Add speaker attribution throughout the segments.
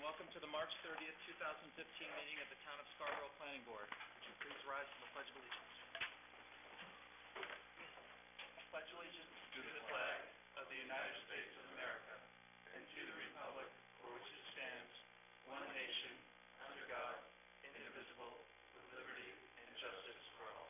Speaker 1: welcome to the March 30th, 2015 meeting of the Town of Scarborough Planning Board. Would you please rise for the Pledge of Allegiance? Pledge allegiance
Speaker 2: to the flag of the United States of America and to the republic for which it stands, one nation, under God, indivisible, with liberty and justice for all.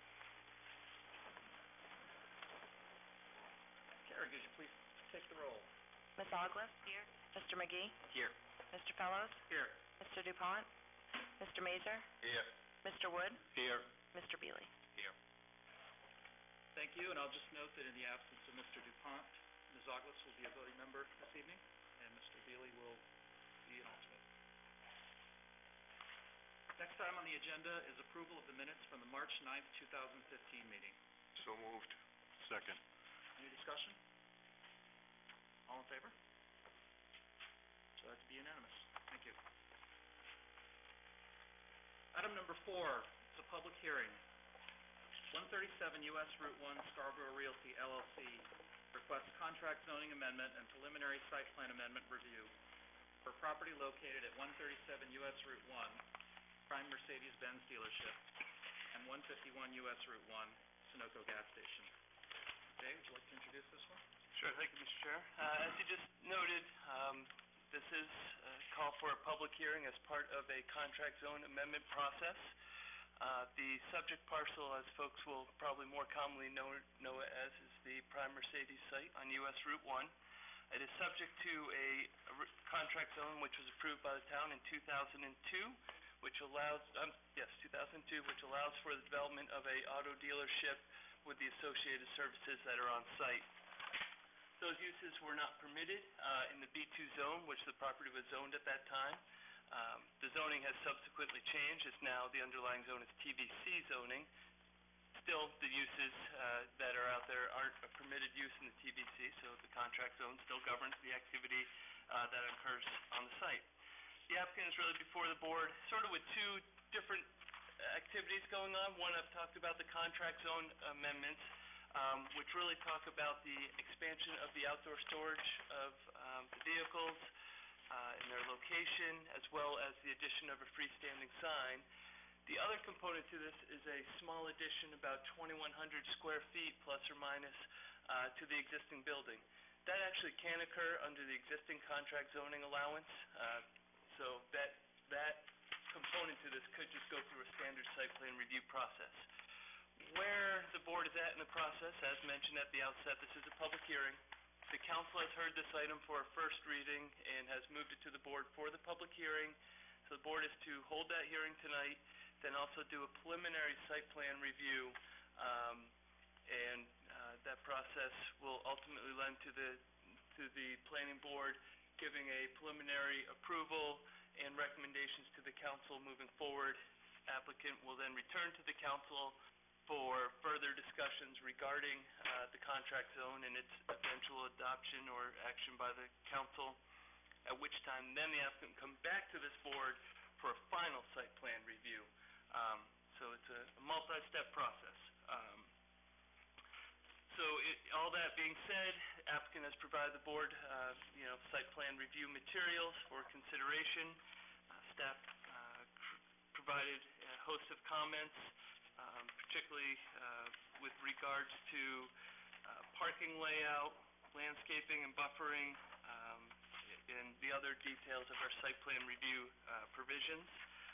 Speaker 1: Carrie, could you please take the roll?
Speaker 3: Ms. Ogles? Here. Mr. McGee?
Speaker 1: Here.
Speaker 3: Mr. Fellows?
Speaker 1: Here.
Speaker 3: Mr. DuPont? Mr. Mazur?
Speaker 2: Here.
Speaker 3: Mr. Wood?
Speaker 2: Here.
Speaker 3: Mr. Beely?
Speaker 1: Here. Thank you, and I'll just note that in the absence of Mr. DuPont, Ms. Ogles will be a voting member this evening, and Mr. Beely will be an alternate. Next item on the agenda is approval of the minutes from the March 9th, 2015 meeting.
Speaker 2: So moved. Second.
Speaker 1: Any discussion? All in favor? So that's be unanimous. Thank you. Item number 4 is a public hearing. 137 U.S. Route 1 Scarborough Realty, LLC requests contract zoning amendment and preliminary site plan amendment review for property located at 137 U.S. Route 1, Prime Mercedes-Benz dealership, and 151 U.S. Route 1, Sunoco gas station. Jay, would you like to introduce this one?
Speaker 4: Sure, thank you, Mr. Chair. As you just noted, this is a call for a public hearing as part of a contract zone amendment process. The subject parcel, as folks will probably more commonly know it as, is the Prime Mercedes site on U.S. Route 1. It is subject to a contract zone which was approved by the town in 2002, which allows 2002, which allows for the development of a auto dealership with the associated services that are on site. Those uses were not permitted in the B2 zone, which the property was zoned at that time. The zoning has subsequently changed. It's now the underlying zone is TBC zoning. Still, the uses that are out there aren't a permitted use in the TBC, so the contract zone still governs the activity that occurs on the site. The applicant is really before the board sort of with two different activities going on. One, I've talked about the contract zone amendments, which really talk about the expansion of the outdoor storage of the vehicles and their location, as well as the addition of a freestanding sign. The other component to this is a small addition, about 2,100 square feet, plus or minus, to the existing building. That actually can occur under the existing contract zoning allowance, so that component to this could just go through a standard site plan review process. Where the board is at in the process, as mentioned at the outset, this is a public hearing. The council has heard this item for a first reading and has moved it to the board for the public hearing. So the board is to hold that hearing tonight, then also do a preliminary site plan review, and that process will ultimately lend to the planning board giving a preliminary approval and recommendations to the council moving forward. Applicant will then return to the council for further discussions regarding the contract zone and its eventual adoption or action by the council, at which time then the applicant will come back to this board for a final site plan review. So it's a multi-step process. All that being said, applicant has provided the board site plan review materials for consideration. Staff provided a host of comments, particularly with regards to parking layout, landscaping and buffering, and the other details of our site plan review provisions.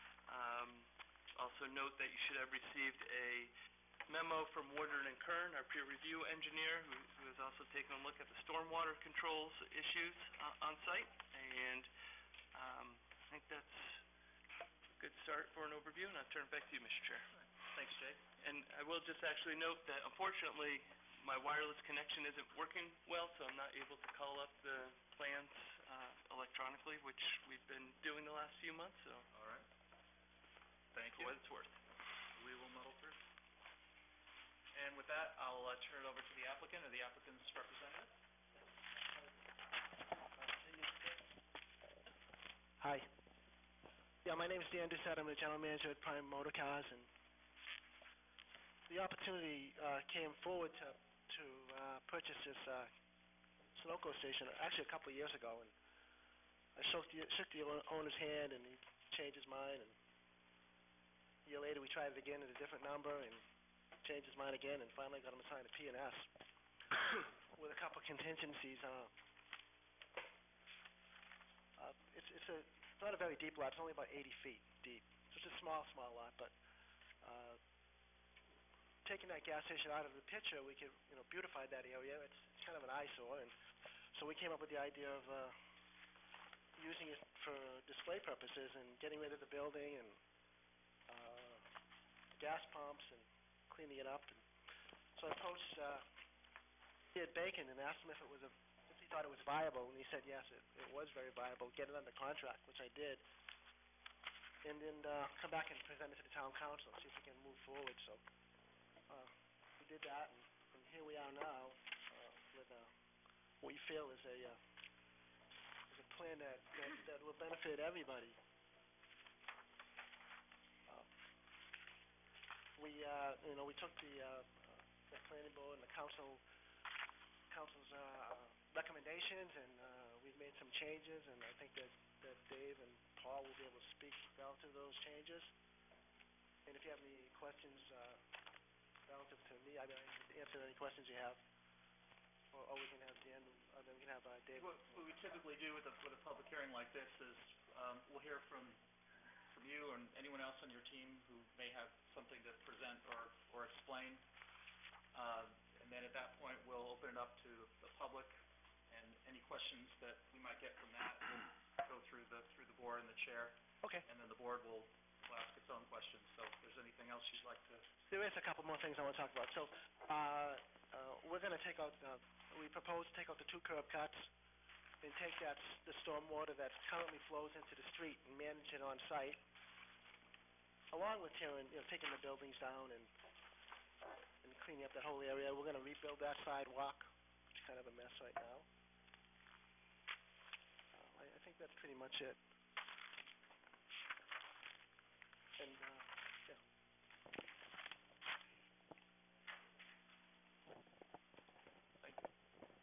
Speaker 4: Also note that you should have received a memo from Woodard & Kern, our peer review engineer, who has also taken a look at the stormwater controls issues on site, and I think that's a good start for an overview, and I'll turn it back to you, Mr. Chair.
Speaker 1: Thanks, Jay.
Speaker 4: And I will just actually note that, unfortunately, my wireless connection isn't working well, so I'm not able to call up the plans electronically, which we've been doing the last few months. So,
Speaker 1: all right. Thank you.
Speaker 4: For what it's worth.
Speaker 1: We will muddle through. And with that, I'll turn it over to the applicant or the applicant's representative.
Speaker 5: Hi. Yeah, my name is Dan Doucette. I'm the general manager at Prime Motor Cars, and the opportunity came forward to purchase this Sunoco station actually a couple of years ago, and I shook the owner's hand, and he changed his mind, and a year later we tried it again at a different number, and changed his mind again, and finally got him to sign a P&S with a couple of contingencies. It's not a very deep lot. It's only about 80 feet deep. So it's a small lot, but taking that gas station out of the picture, we could, beautify that area. It's kind of an eyesore, and so we came up with the idea of using it for display purposes and getting rid of the building and gas pumps and cleaning it up. And so I approached Ed Bacon and asked him if he thought it was viable, and he said yes, it was very viable. Get it under contract, which I did, and then come back and present it to the town council, see if we can move forward. So we did that, and here we are now with what we feel is a plan that will benefit everybody. We took the planning board and the council's recommendations, and we've made some changes, and I think that Dave and Paul will be able to speak relative to those changes. And if you have any questions relative to me, I'd be happy to answer any questions you have. Or we can have Dan, then we can have Dave.
Speaker 1: What we typically do with a public hearing like this is we'll hear from you and anyone else on your team who may have something to present or explain. And then at that point, we'll open it up to the public, and any questions that we might get from that will go through the board and the chair.
Speaker 5: Okay.
Speaker 1: And then the board will ask its own questions. So if there's anything else you'd like to...
Speaker 5: There is a couple more things I want to talk about. So we're going to take out, we propose to take out the 2 curb cuts and take the storm water that currently flows into the street and manage it on site, along with taking the buildings down and cleaning up that whole area. We're going to rebuild that sidewalk, which is kind of a mess right now. I think that's pretty much it. And, yeah. Thank you.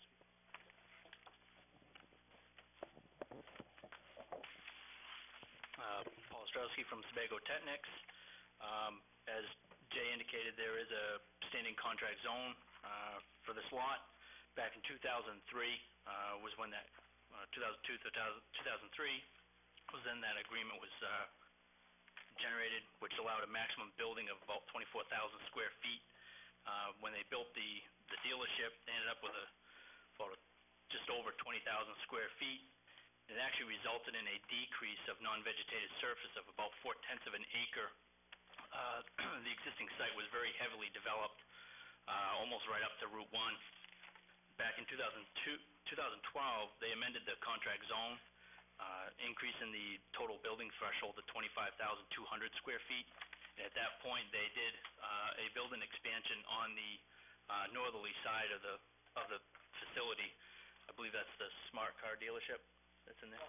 Speaker 6: Paul Ostrowski from Sebago Technics. As Jay indicated, there is a standing contract zone for this lot. Back in 2003 was when that 2003 was then that agreement was generated, which allowed a maximum building of about 24,000 square feet. When they built the dealership, they ended up with just over 20,000 square feet. It actually resulted in a decrease of non-vegetated surface of about 0.4 of an acre. The existing site was very heavily developed, almost right up to Route 1. Back in 2012, they amended the contract zone, increasing the total building threshold to 25,200 square feet. And at that point, they did a building expansion on the northerly side of the facility. I believe that's the Smart Car dealership that's in there.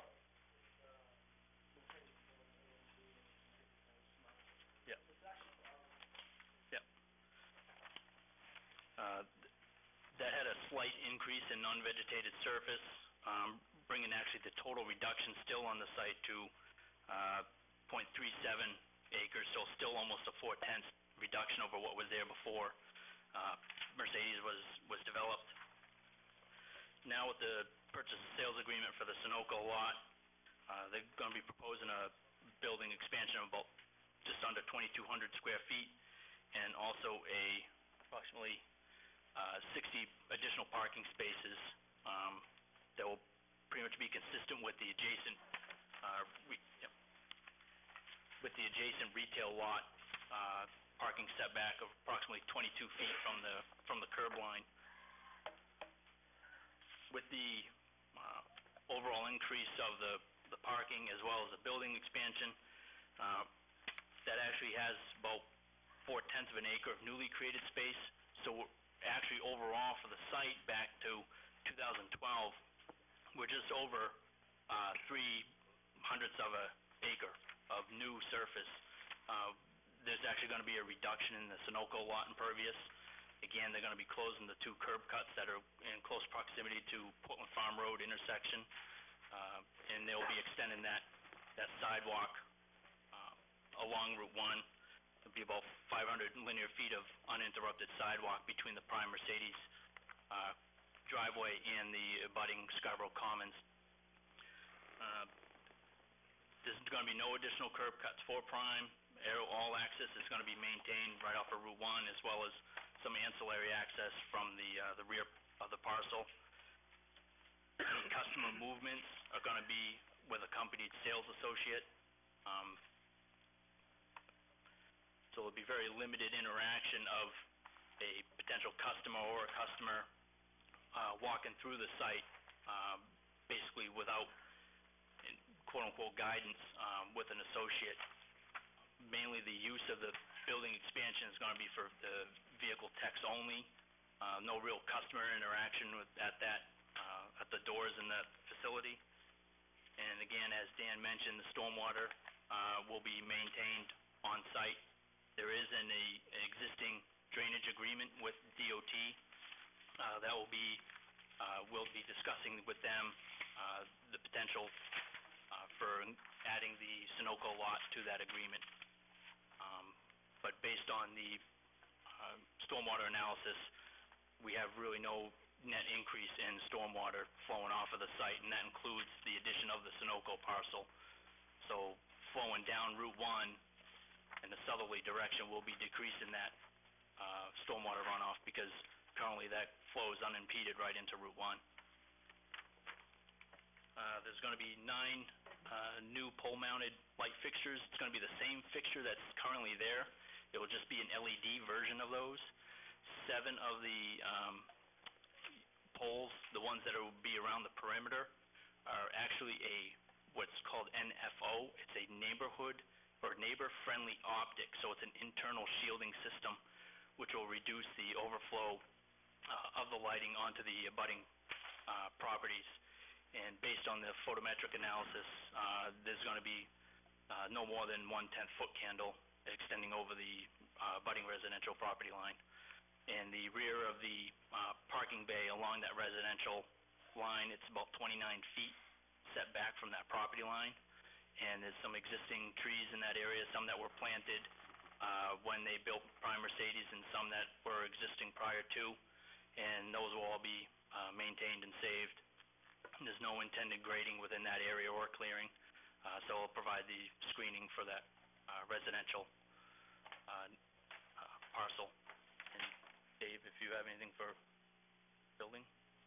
Speaker 6: Yeah. Yep. That had a slight increase in non-vegetated surface, bringing actually the total reduction still on the site to 0.37 acres, so still almost a 0.4 reduction over what was there before Mercedes was developed. Now with the purchase and sales agreement for the Sunoco lot, they're going to be proposing a building expansion of about just under 2,200 square feet, and also approximately 60 additional parking spaces that will pretty much be consistent with the adjacent retail lot parking setback of approximately 22 feet from the curb line. With the overall increase of the parking as well as the building expansion, that actually has about 0.4 of an acre of newly created space. So actually overall for the site back to 2012, we're just over 0.03 of an acre of new surface. There's actually going to be a reduction in the Sunoco lot impervious. Again, they're going to be closing the 2 curb cuts that are in close proximity to Portland Farm Road intersection, and there will be extending that sidewalk along Route 1. It'll be about 500 linear feet of uninterrupted sidewalk between the prime Mercedes driveway and the abutting Scarborough Commons. There's going to be no additional curb cuts for prime. All access is going to be maintained right off of Route 1, as well as some ancillary access from the rear of the parcel. Any customer movements are going to be with a accompanied sales associate. So it'll be very limited interaction of a potential customer or a customer walking through the site, basically without quote-unquote guidance with an associate. Mainly the use of the building expansion is going to be for the vehicle techs only. No real customer interaction at the doors in the facility. And again, as Dan mentioned, the stormwater will be maintained on site. There is an existing drainage agreement with DOT that we'll be discussing with them the potential for adding the Sunoco lot to that agreement. But based on the stormwater analysis, we have really no net increase in stormwater flowing off of the site, and that includes the addition of the Sunoco parcel. So flowing down Route 1 in the southerly direction will be decreasing that stormwater runoff, because currently that flows unimpeded right into Route 1. There's going to be 9 new pole-mounted light fixtures. It's going to be the same fixture that's currently there. It will just be an LED version of those. 7 of the poles, the ones that will be around the perimeter, are actually what's called NFO. It's a neighborhood or neighbor-friendly optic, so it's an internal shielding system which will reduce the overflow of the lighting onto the abutting properties. And based on the photometric analysis, there's going to be no more than 1 10-foot candle extending over the abutting residential property line. And the rear of the parking bay along that residential line, it's about 29 feet set back from that property line. And there's some existing trees in that area, some that were planted when they built prime Mercedes, and some that were existing prior to. And those will all be maintained and saved. There's no intended grading within that area or clearing, so it'll provide the screening for that residential parcel. And Dave, if you have anything for building?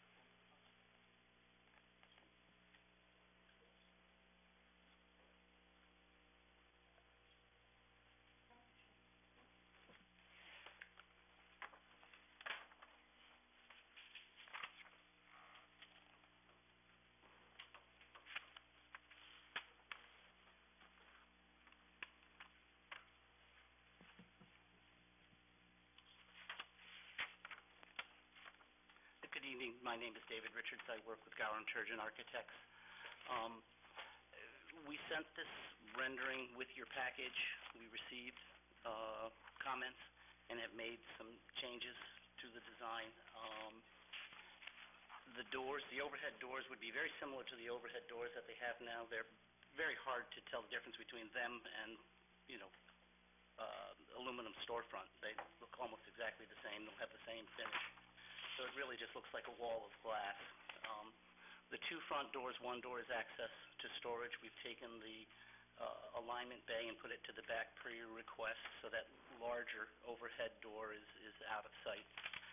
Speaker 7: Good evening. My name is David Richards. I work with Gower & Turgeon Architects. We sent this rendering with your package. We received comments and have made some changes to the design. The doors, the overhead doors, would be very similar to the overhead doors that they have now. They're very hard to tell the difference between them and, aluminum storefront. They look almost exactly the same. They'll have the same finish. So it really just looks like a wall of glass. The 2 front doors, one door is access to storage. We've taken the alignment bay and put it to the back per your request, so that larger overhead door is out of sight.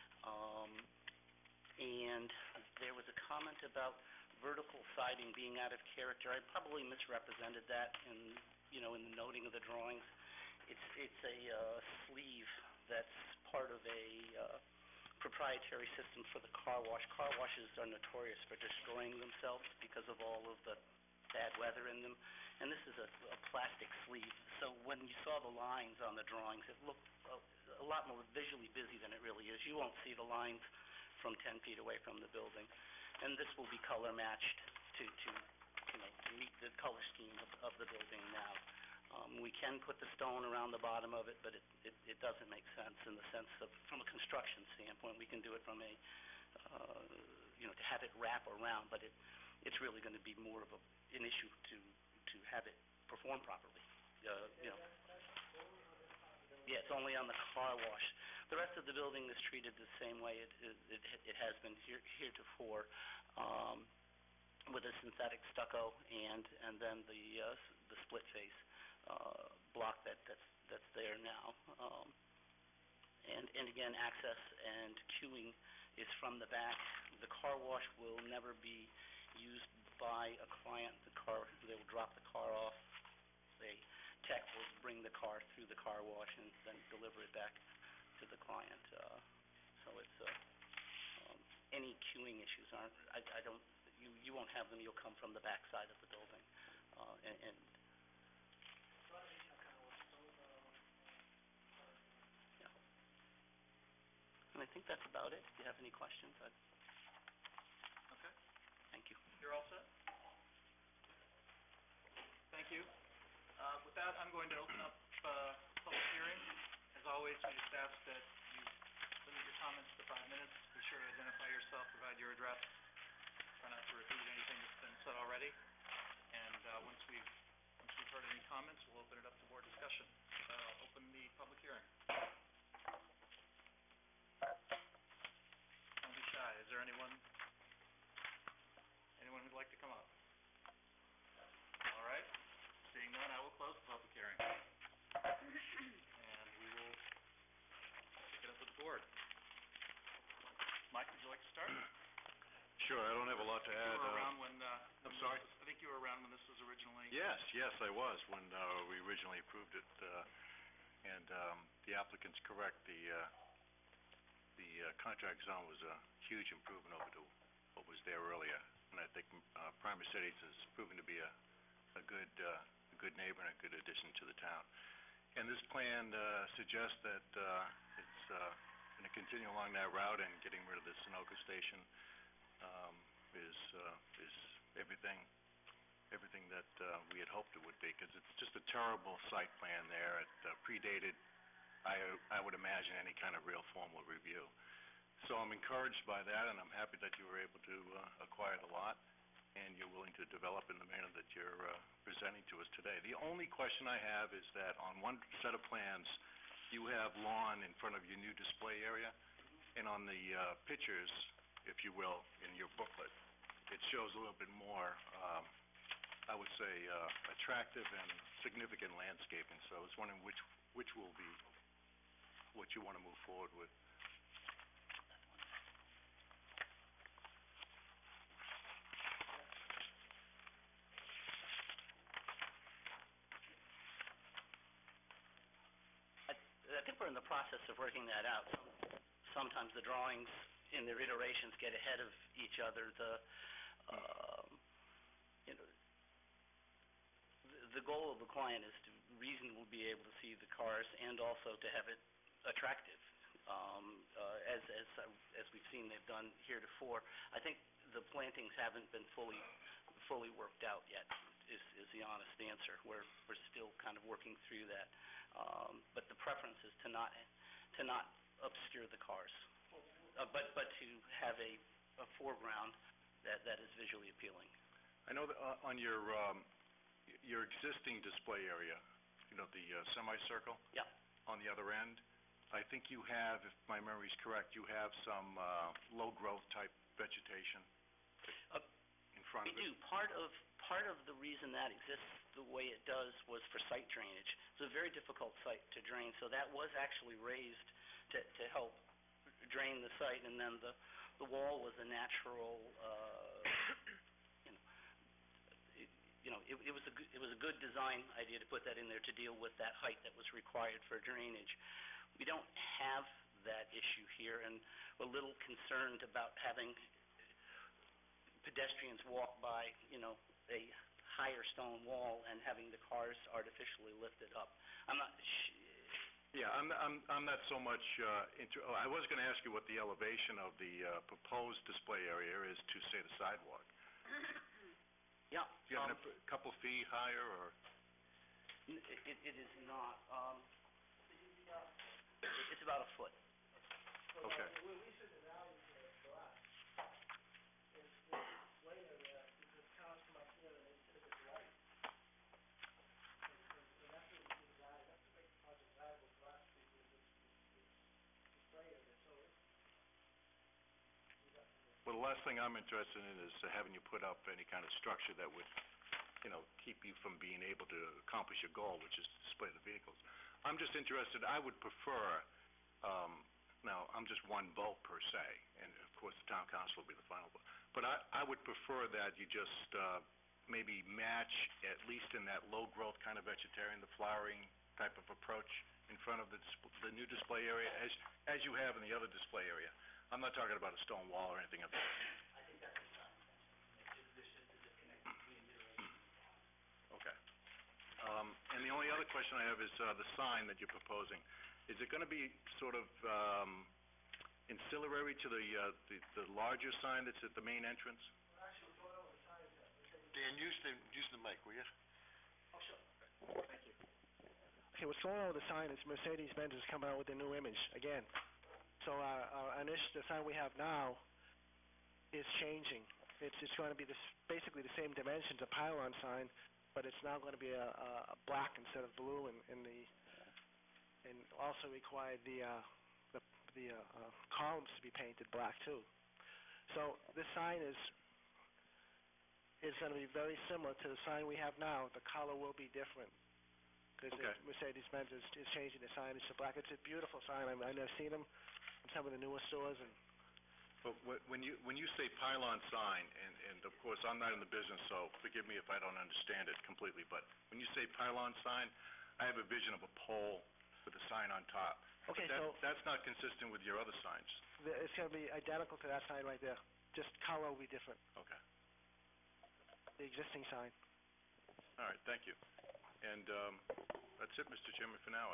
Speaker 7: And there was a comment about vertical siding being out of character. I probably misrepresented that in the noting of the drawings. It's a sleeve that's part of a proprietary system for the car wash. Car washes are notorious for destroying themselves because of all of the bad weather in them. And this is a plastic sleeve. So when you saw the lines on the drawings, it looked a lot more visually busy than it really is. You won't see the lines from 10 feet away from the building. And this will be color matched to meet the color scheme of the building now. We can put the stone around the bottom of it, but it doesn't make sense in the sense of, from a construction standpoint, we can do it from a, to have it wrap around, but it's really going to be more of an issue to have it perform properly. You know. Yeah, it's only on the car wash. The rest of the building is treated the same way it has been heretofore, with a synthetic stucco and then the split face block that's there now. And again, access and queuing is from the back. The car wash will never be used by a client. They will drop the car off. A tech will bring the car through the car wash and then deliver it back to the client. So it's any queuing issues aren't. I don't. You won't have them. You'll come from the back side of the building, and yeah. And I think that's about it. If you have any questions,
Speaker 1: Okay.
Speaker 7: Thank you.
Speaker 1: You're all set? Thank you. With that, I'm going to open up public hearing. As always, we just ask that you limit your comments to 5 minutes. Be sure to identify yourself, provide your address. Try not to repeat anything that's been said already. And once we've heard any comments, we'll open it up to board discussion. I'll open the public hearing. Don't be shy. Is there anyone who'd like to come up? All right. Seeing none, I will close the public hearing. And we will pick it up with the board. Mike, would you like to start?
Speaker 8: Sure, I don't have a lot to add.
Speaker 1: You were around when
Speaker 8: I'm sorry?
Speaker 1: I think you were around when this was originally...
Speaker 8: Yes, I was when we originally approved it. And the applicant's correct. The contract zone was a huge improvement over to what was there earlier. And I think Prime Mercedes has proven to be a good neighbor and a good addition to the town. And this plan suggests that it's going to continue along that route, and getting rid of the Sunoco station is everything that we had hoped it would be, because it's just a terrible site plan there. It predated, I would imagine, any kind of real formal review. So I'm encouraged by that, and I'm happy that you were able to acquire the lot, and you're willing to develop in the manner that you're presenting to us today. The only question I have is that on one set of plans, you have lawn in front of your new display area, and on the pictures, if you will, in your booklet, it shows a little bit more, I would say, attractive and significant landscaping. So I was wondering which will be what you want to move forward with.
Speaker 7: I think we're in the process of working that out. Sometimes the drawings in their iterations get ahead of each other. The goal of the client is to reasonably be able to see the cars and also to have it attractive, as we've seen they've done heretofore. I think the plantings haven't been fully worked out yet. Is the honest answer. We're still kind of working through that. But the preference is to not obscure the cars, but to have a foreground that is visually appealing.
Speaker 8: I know that on your existing display area, the semicircle.
Speaker 7: Yeah.
Speaker 8: On the other end, I think you have, if my memory is correct, you have some low growth type vegetation in front of it.
Speaker 7: We do. Part of the reason that exists the way it does was for site drainage. It's a very difficult site to drain, so that was actually raised to help drain the site, and then the wall was a natural. It was a good design idea to put that in there to deal with that height that was required for drainage. We don't have that issue here, and we're a little concerned about having pedestrians walk by, a higher stone wall and having the cars artificially lifted up. I'm not.
Speaker 8: Yeah, I'm not so much I was going to ask you what the elevation of the proposed display area is to, say, the sidewalk.
Speaker 7: Yeah.
Speaker 8: Do you have a couple feet higher, or?
Speaker 7: It is not. It's about a foot.
Speaker 8: Okay. Well, the last thing I'm interested in is having you put up any kind of structure that would, keep you from being able to accomplish your goal, which is to display the vehicles. I'm just interested, I would prefer, now, I'm just one vote per se, and of course the town council will be the final vote, but I would prefer that you just maybe match, at least in that low-growth kind of vegetarian, the flowering type of approach in front of the new display area, as you have in the other display area. I'm not talking about a stone wall or anything of that. Okay. And the only other question I have is the sign that you're proposing. Is it going to be sort of ancillary to the larger sign that's at the main entrance?
Speaker 9: Dan, use the mic, will you?
Speaker 5: Oh, sure. Thank you. Okay, what's going on with the sign is Mercedes-Benz is coming out with a new image again. So the sign we have now is changing. It's going to be basically the same dimensions, a pylon sign, but it's now going to be a black instead of blue, and also require the columns to be painted black too. So this sign is going to be very similar to the sign we have now. The color will be different because Mercedes-Benz is changing the sign. It's black. It's a beautiful sign. I've seen them in some of the newer stores.
Speaker 8: But when you say pylon sign, and of course I'm not in the business, so forgive me if I don't understand it completely, but when you say pylon sign, I have a vision of a pole with a sign on top.
Speaker 5: Okay,
Speaker 8: that's not consistent with your other signs.
Speaker 5: It's going to be identical to that sign right there. Just color will be different.
Speaker 8: Okay.
Speaker 5: The existing sign.
Speaker 8: All right, thank you. And that's it, Mr. Chairman, for now.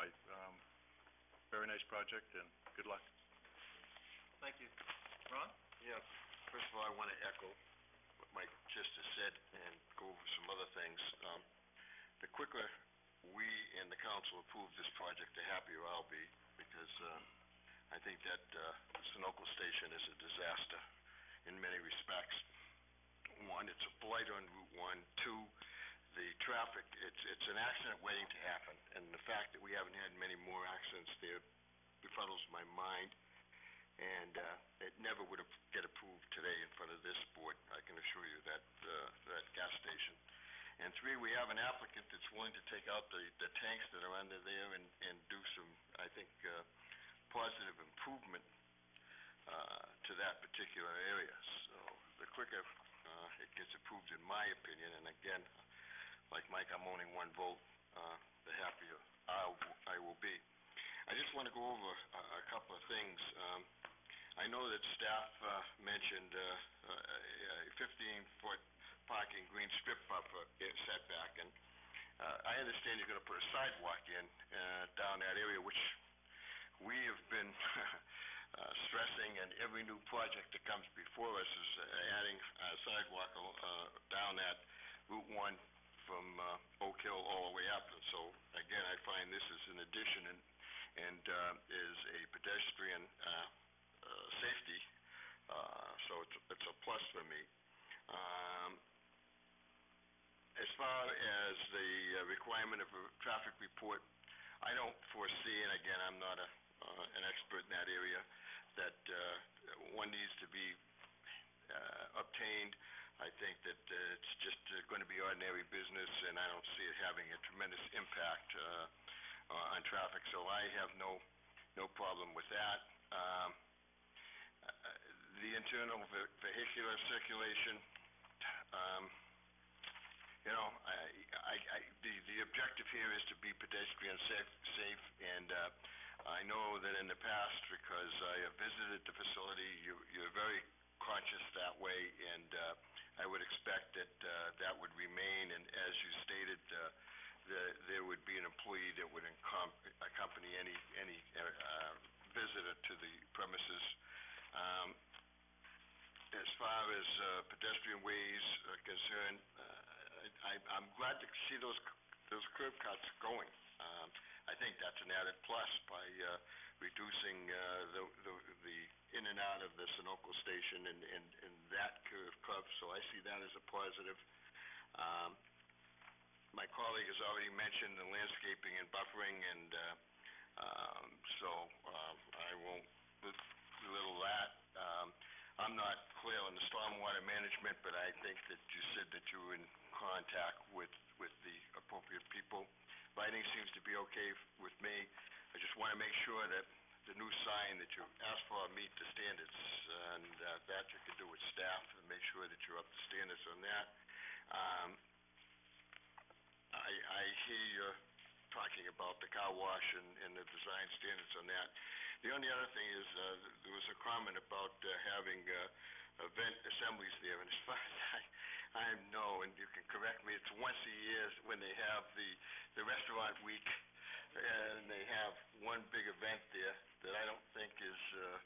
Speaker 8: Very nice project, and good luck.
Speaker 1: Thank you. Ron?
Speaker 9: Yeah. First of all, I want to echo what Mike just has said and go over some other things. The quicker we and the council approve this project, the happier I'll be, because I think that Sunoco Station is a disaster in many respects. One, it's a blight on Route 1. Two, the traffic, it's an accident waiting to happen, and the fact that we haven't had many more accidents there befuddles my mind, and it never would have get approved today in front of this board, I can assure you, that gas station. And three, we have an applicant that's willing to take out the tanks that are under there and do some, I think, positive improvement to that particular area. So the quicker it gets approved, in my opinion, and again, like Mike, I'm only one vote, the happier I will be. I just want to go over a couple of things. I know that staff mentioned a 15-foot parking green strip buffer setback, and I understand you're going to put a sidewalk in down that area, which we have been stressing, and every new project that comes before us is adding a sidewalk down that Route 1 from Oak Hill all the way up. And so, again, I find this is an addition and is a pedestrian safety, so it's a plus for me. As far as the requirement of a traffic report, I don't foresee, and again, I'm not an expert in that area, that one needs to be obtained. I think that it's just going to be ordinary business, and I don't see it having a tremendous impact on traffic, so I have no problem with that. The internal vehicular circulation, the objective here is to be pedestrian safe, and I know that in the past, because I have visited the facility, you're very conscious that way, and I would expect that that would remain, and as you stated, there would be an employee that would accompany any visitor to the premises. As far as pedestrian ways are concerned, I'm glad to see those curb cuts going. I think that's an added plus by reducing the in and out of the Sunoco Station and that curve, so I see that as a positive. My colleague has already mentioned the landscaping and buffering, and so I won't belittle that. I'm not clear on the stormwater management, but I think that you said that you were in contact with the appropriate people. Lighting seems to be okay with me. I just want to make sure that the new sign that you asked for meet the standards, and that you can do with staff and make sure that you're up to standards on that. I hear you talking about the car wash and the design standards on that. The only other thing is, there was a comment about having event assemblies there, and as far as I know, and you can correct me, it's once a year when they have the restaurant week, and they have one big event there that I don't think is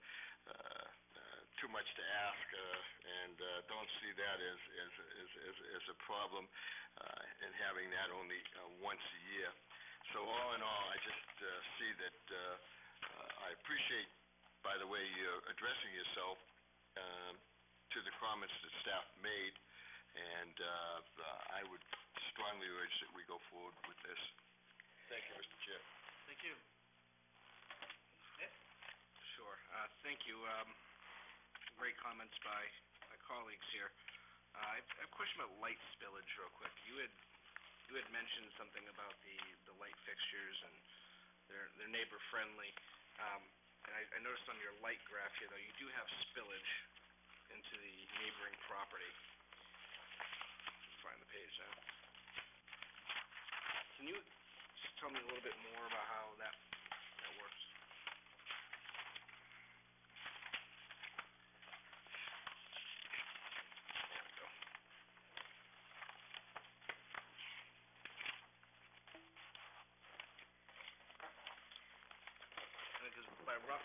Speaker 9: too much to ask, and don't see that as a problem in having that only once a year. So all in all, I just see that I appreciate, by the way, you're addressing yourself to the comments that staff made, and I would strongly urge that we go forward with this. Thank you, Mr. Chair.
Speaker 1: Thank you.
Speaker 10: Sure. Thank you. Great comments by my colleagues here. I have a question about light spillage real quick. You had mentioned something about the light fixtures and they're neighbor friendly. And I noticed on your light graph here, though, you do have spillage into the neighboring property. Let's find the page now. Can you just tell me a little bit more about how that works? There we go. Because by rough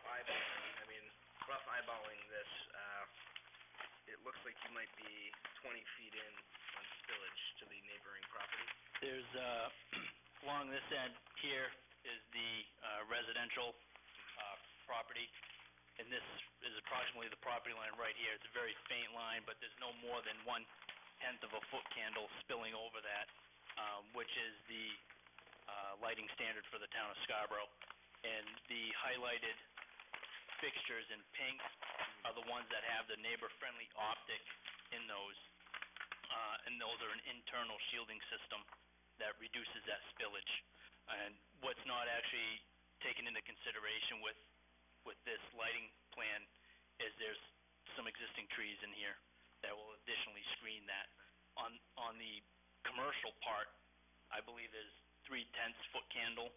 Speaker 10: eyeballing this, it looks like you might be 20 feet in on spillage to the neighboring property.
Speaker 6: There's, along this end here is the residential property, and this is approximately the property line right here. It's a very faint line, but there's no more than 1/10 of a foot candle spilling over that, which is the lighting standard for the town of Scarborough. And the highlighted fixtures in pink are the ones that have the neighbor-friendly optic in those, and those are an internal shielding system that reduces that spillage. And what's not actually taken into consideration with this lighting plan is there's some existing trees in here that will additionally screen that. On the commercial part, I believe is 3/10 foot candle.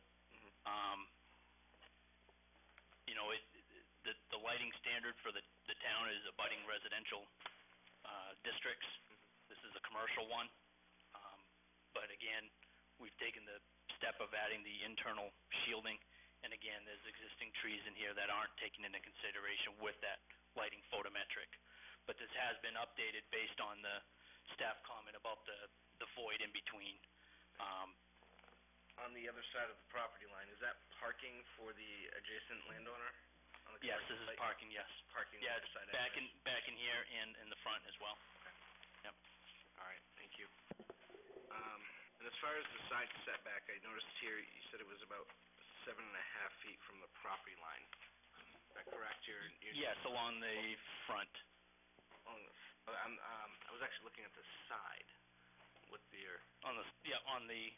Speaker 6: You know, the lighting standard for the town is abutting residential districts. This is a commercial one. But again, we've taken the step of adding the internal shielding, and again, there's existing trees in here that aren't taken into consideration with that lighting photometric. But this has been updated based on the staff comment about the void in between.
Speaker 10: On the other side of the property line, is that parking for the adjacent landowner? On the
Speaker 6: Yes, this is parking, yes.
Speaker 10: Parking on
Speaker 6: Yeah,
Speaker 10: the
Speaker 6: it's
Speaker 10: other side.
Speaker 6: back in here and in the front as well. Yep.
Speaker 10: All right, thank you. And as far as the side setback, I noticed here you said it was about 7.5 feet from the property line. Is that correct?
Speaker 6: Yes, along the front.
Speaker 10: I was actually looking at the side with
Speaker 6: On the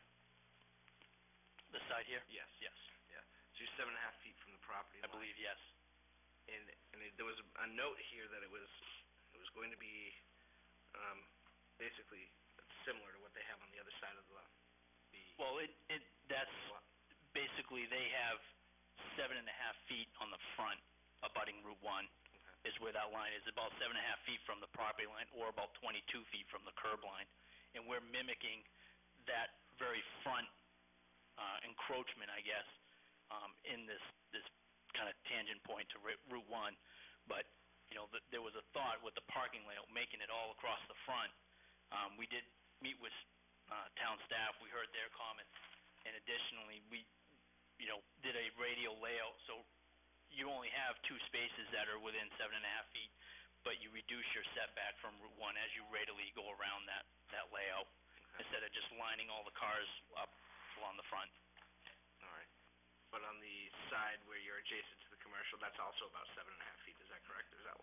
Speaker 6: side here?
Speaker 10: Yes.
Speaker 6: Yes.
Speaker 10: Yeah. So you're 7.5 feet from the property line.
Speaker 6: I believe, yes.
Speaker 10: And there was a note here that it was going to be basically similar to what they have on the other side of the
Speaker 6: Well, that's basically they have 7.5 feet on the front abutting Route 1 is where that line is, about 7.5 feet from the property line or about 22 feet from the curb line. And we're mimicking that very front encroachment, I guess, in this kind of tangent point to Route 1. But, you know, there was a thought with the parking layout, making it all across the front. We did meet with town staff. We heard their comments. And additionally, we, you know, did a radial layout. So you only have two spaces that are within 7.5 feet, but you reduce your setback from Route 1 as you radially go around that layout, instead of just lining all the cars up along the front.
Speaker 10: All right. But on the side where you're adjacent to the commercial, that's also about 7.5 feet, is that correct, or is that less?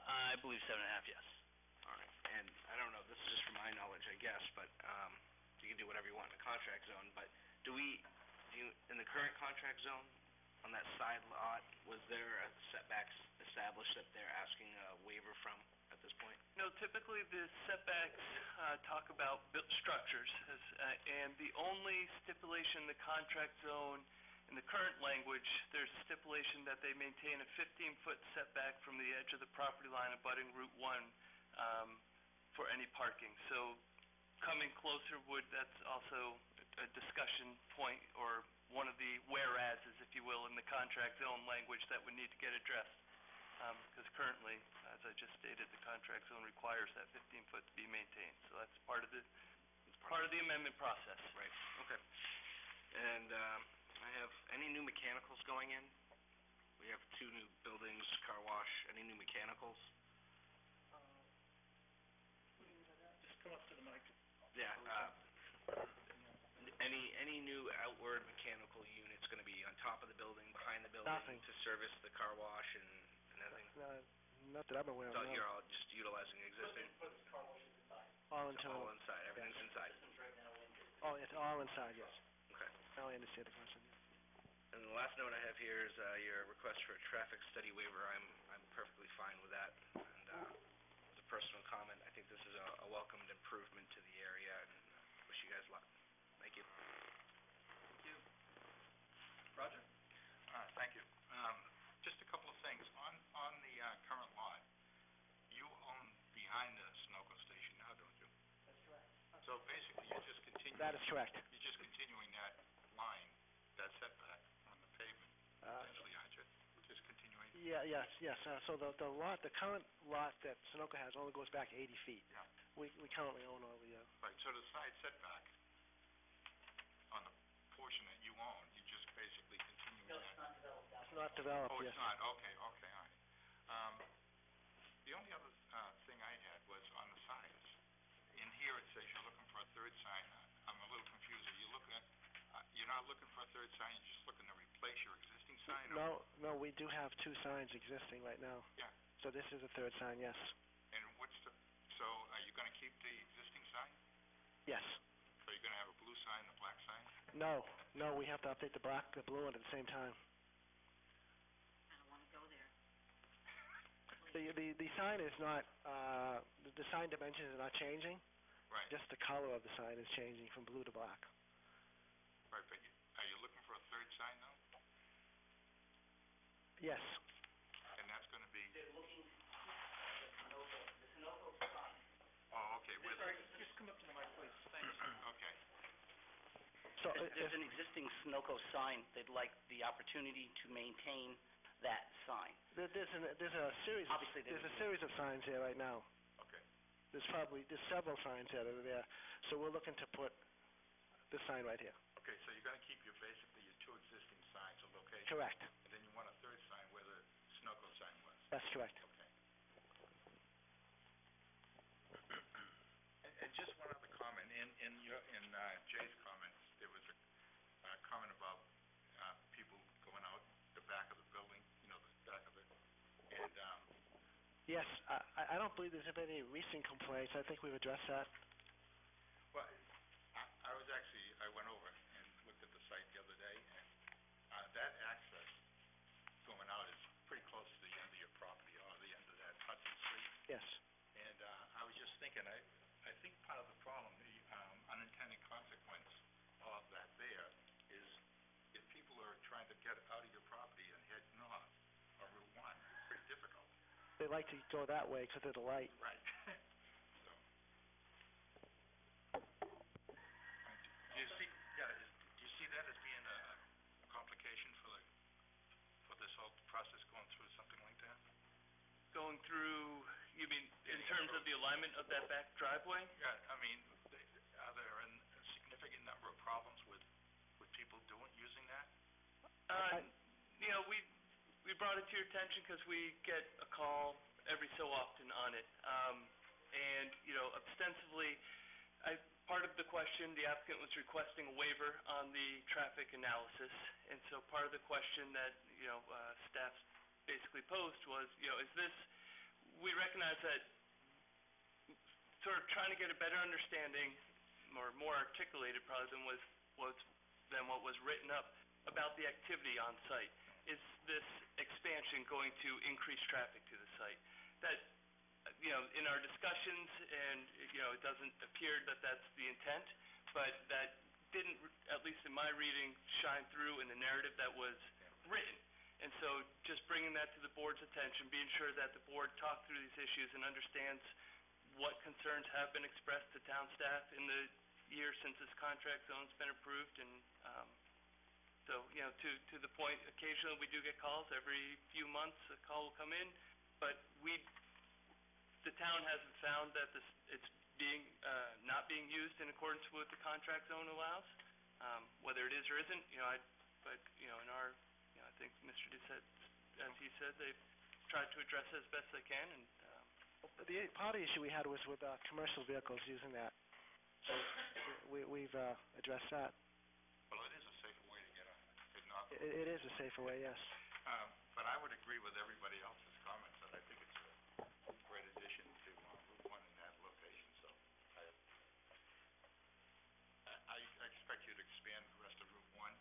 Speaker 6: I believe 7.5, yes.
Speaker 10: All right, and I don't know, this is just from my knowledge, I guess, but, you can do whatever you want in the contract zone, but do you, in the current contract zone, on that side lot, was there a setbacks established that they're asking a waiver from at this point?
Speaker 4: No, typically the setbacks talk about built structures, and the only stipulation in the contract zone, in the current language, there's a stipulation that they maintain a 15-foot setback from the edge of the property line abutting Route 1 for any parking. So coming closer that's also a discussion point, or one of the whereases, if you will, in the contract zone language that would need to get addressed. Because currently, as I just stated, the contract zone requires that 15-foot to be maintained. So that's part of the amendment process.
Speaker 10: Right, okay. And, I have, any new mechanicals going in? We have 2 new buildings, car wash, any new mechanicals?
Speaker 1: Just come up to the mic.
Speaker 10: Yeah, any new outward mechanical units gonna be on top of the building, behind the building?
Speaker 5: Nothing.
Speaker 10: To service the car wash and everything?
Speaker 5: Not that I'm aware of,
Speaker 10: So
Speaker 5: no.
Speaker 10: you're all just utilizing existing?
Speaker 5: All
Speaker 10: So
Speaker 5: internal.
Speaker 10: all inside, everything's inside?
Speaker 5: Oh, it's all inside, yes.
Speaker 10: Okay.
Speaker 5: Now I understand the question.
Speaker 10: And the last note I have here is, your request for a traffic study waiver. I'm perfectly fine with that. And, as a personal comment, I think this is a welcomed improvement to the area, and wish you guys luck. Thank you.
Speaker 1: Thank you. Roger?
Speaker 11: Thank you. Just a couple of things. On the current lot, you own behind the Sunoco station now, don't you? That's correct. So basically, you're just continuing...
Speaker 5: That is correct.
Speaker 11: You're just continuing that line, that setback on the pavement, essentially, aren't you? Just continuing...
Speaker 5: Yes. So the current lot that Sunoco has only goes back 80 feet.
Speaker 11: Yeah.
Speaker 5: We currently own all the...
Speaker 11: Right, so the side setback on the portion that you own, you're just basically continuing that...
Speaker 5: It's not developed,
Speaker 11: Oh,
Speaker 5: yes.
Speaker 11: it's not, okay, all right. The only other thing I had was on the signs. In here, it says you're looking for a third sign. I'm a little confused. Are you looking at, you're not looking for a third sign, you're just looking to replace your existing sign? Or?
Speaker 5: No, we do have 2 signs existing right now.
Speaker 11: Yeah.
Speaker 5: So this is a third sign, yes.
Speaker 11: And so are you gonna keep the existing sign?
Speaker 5: Yes.
Speaker 11: So you're gonna have a blue sign and a black sign?
Speaker 5: No, we have to update the blue one at the same time.
Speaker 3: I don't wanna go there.
Speaker 5: The sign is not, the sign dimensions are not changing.
Speaker 11: Right.
Speaker 5: Just the color of the sign is changing from blue to black.
Speaker 11: Right, but are you looking for a third sign though?
Speaker 5: Yes.
Speaker 11: And that's gonna be...
Speaker 7: They're looking, the Sunoco sign.
Speaker 11: Oh, okay.
Speaker 1: Sorry, just come up to the mic, please. Thanks.
Speaker 11: Okay.
Speaker 5: So
Speaker 7: There's an existing Sunoco sign. They'd like the opportunity to maintain that sign.
Speaker 5: there's a series.
Speaker 7: Obviously,
Speaker 5: There's a series of signs here right now.
Speaker 11: Okay.
Speaker 5: There's several signs here that are there. So we're looking to put this sign right here.
Speaker 11: Okay, so you're gonna keep basically your 2 existing signs or locations?
Speaker 5: Correct.
Speaker 11: And then you want a third sign where the Sunoco sign was?
Speaker 5: That's correct.
Speaker 11: Okay. And just one other comment. In Jay's comments, there was a comment about people going out the back of the building, the back of it. And,
Speaker 5: Yes, I don't believe there's been any recent complaints. I think we've addressed that.
Speaker 11: well, I went over and looked at the site the other day, and that access going out is pretty close to the end of your property, or the end of that Hudson Street.
Speaker 5: Yes.
Speaker 11: And I was just thinking, I think part of the problem, the unintended consequence of that there is if people are trying to get out of your property and head north on Route 1, it's pretty difficult.
Speaker 5: They like to go that way because of the light.
Speaker 11: Right. Do you see that as being a complication for this whole process going through something like that?
Speaker 4: Going through, you mean in terms of the alignment of that back driveway?
Speaker 11: Yeah, I mean, are there a significant number of problems with people using that?
Speaker 4: We brought it to your attention because we get a call every so often on it. And, ostensibly, part of the question, the applicant was requesting a waiver on the traffic analysis. And so part of the question that, staff basically posed was, is this we recognize that sort of trying to get a better understanding, or more articulated probably than what was written up about the activity on site. Is this expansion going to increase traffic to the site? That, in our discussions, and, it doesn't appear that that's the intent, but that didn't, at least in my reading, shine through in the narrative that was written. And so just bringing that to the board's attention, being sure that the board talked through these issues and understands what concerns have been expressed to town staff in the year since this contract zone's been approved. And so, to the point, occasionally we do get calls. Every few months a call will come in, but the town hasn't found that it's being not being used in accordance with the contract zone allows. Whether it is or isn't, in our, I think Mr. Doucette, as he said, they've tried to address it as best they can. And
Speaker 5: part of the issue we had was with commercial vehicles using that. So we've addressed that.
Speaker 11: Well, it is a safer way to get on it, if not.
Speaker 5: It is a safer way, yes.
Speaker 11: But I would agree with everybody else's comments that I think it's a great addition to Route 1 in that location. So I expect you to expand the rest of Route 1.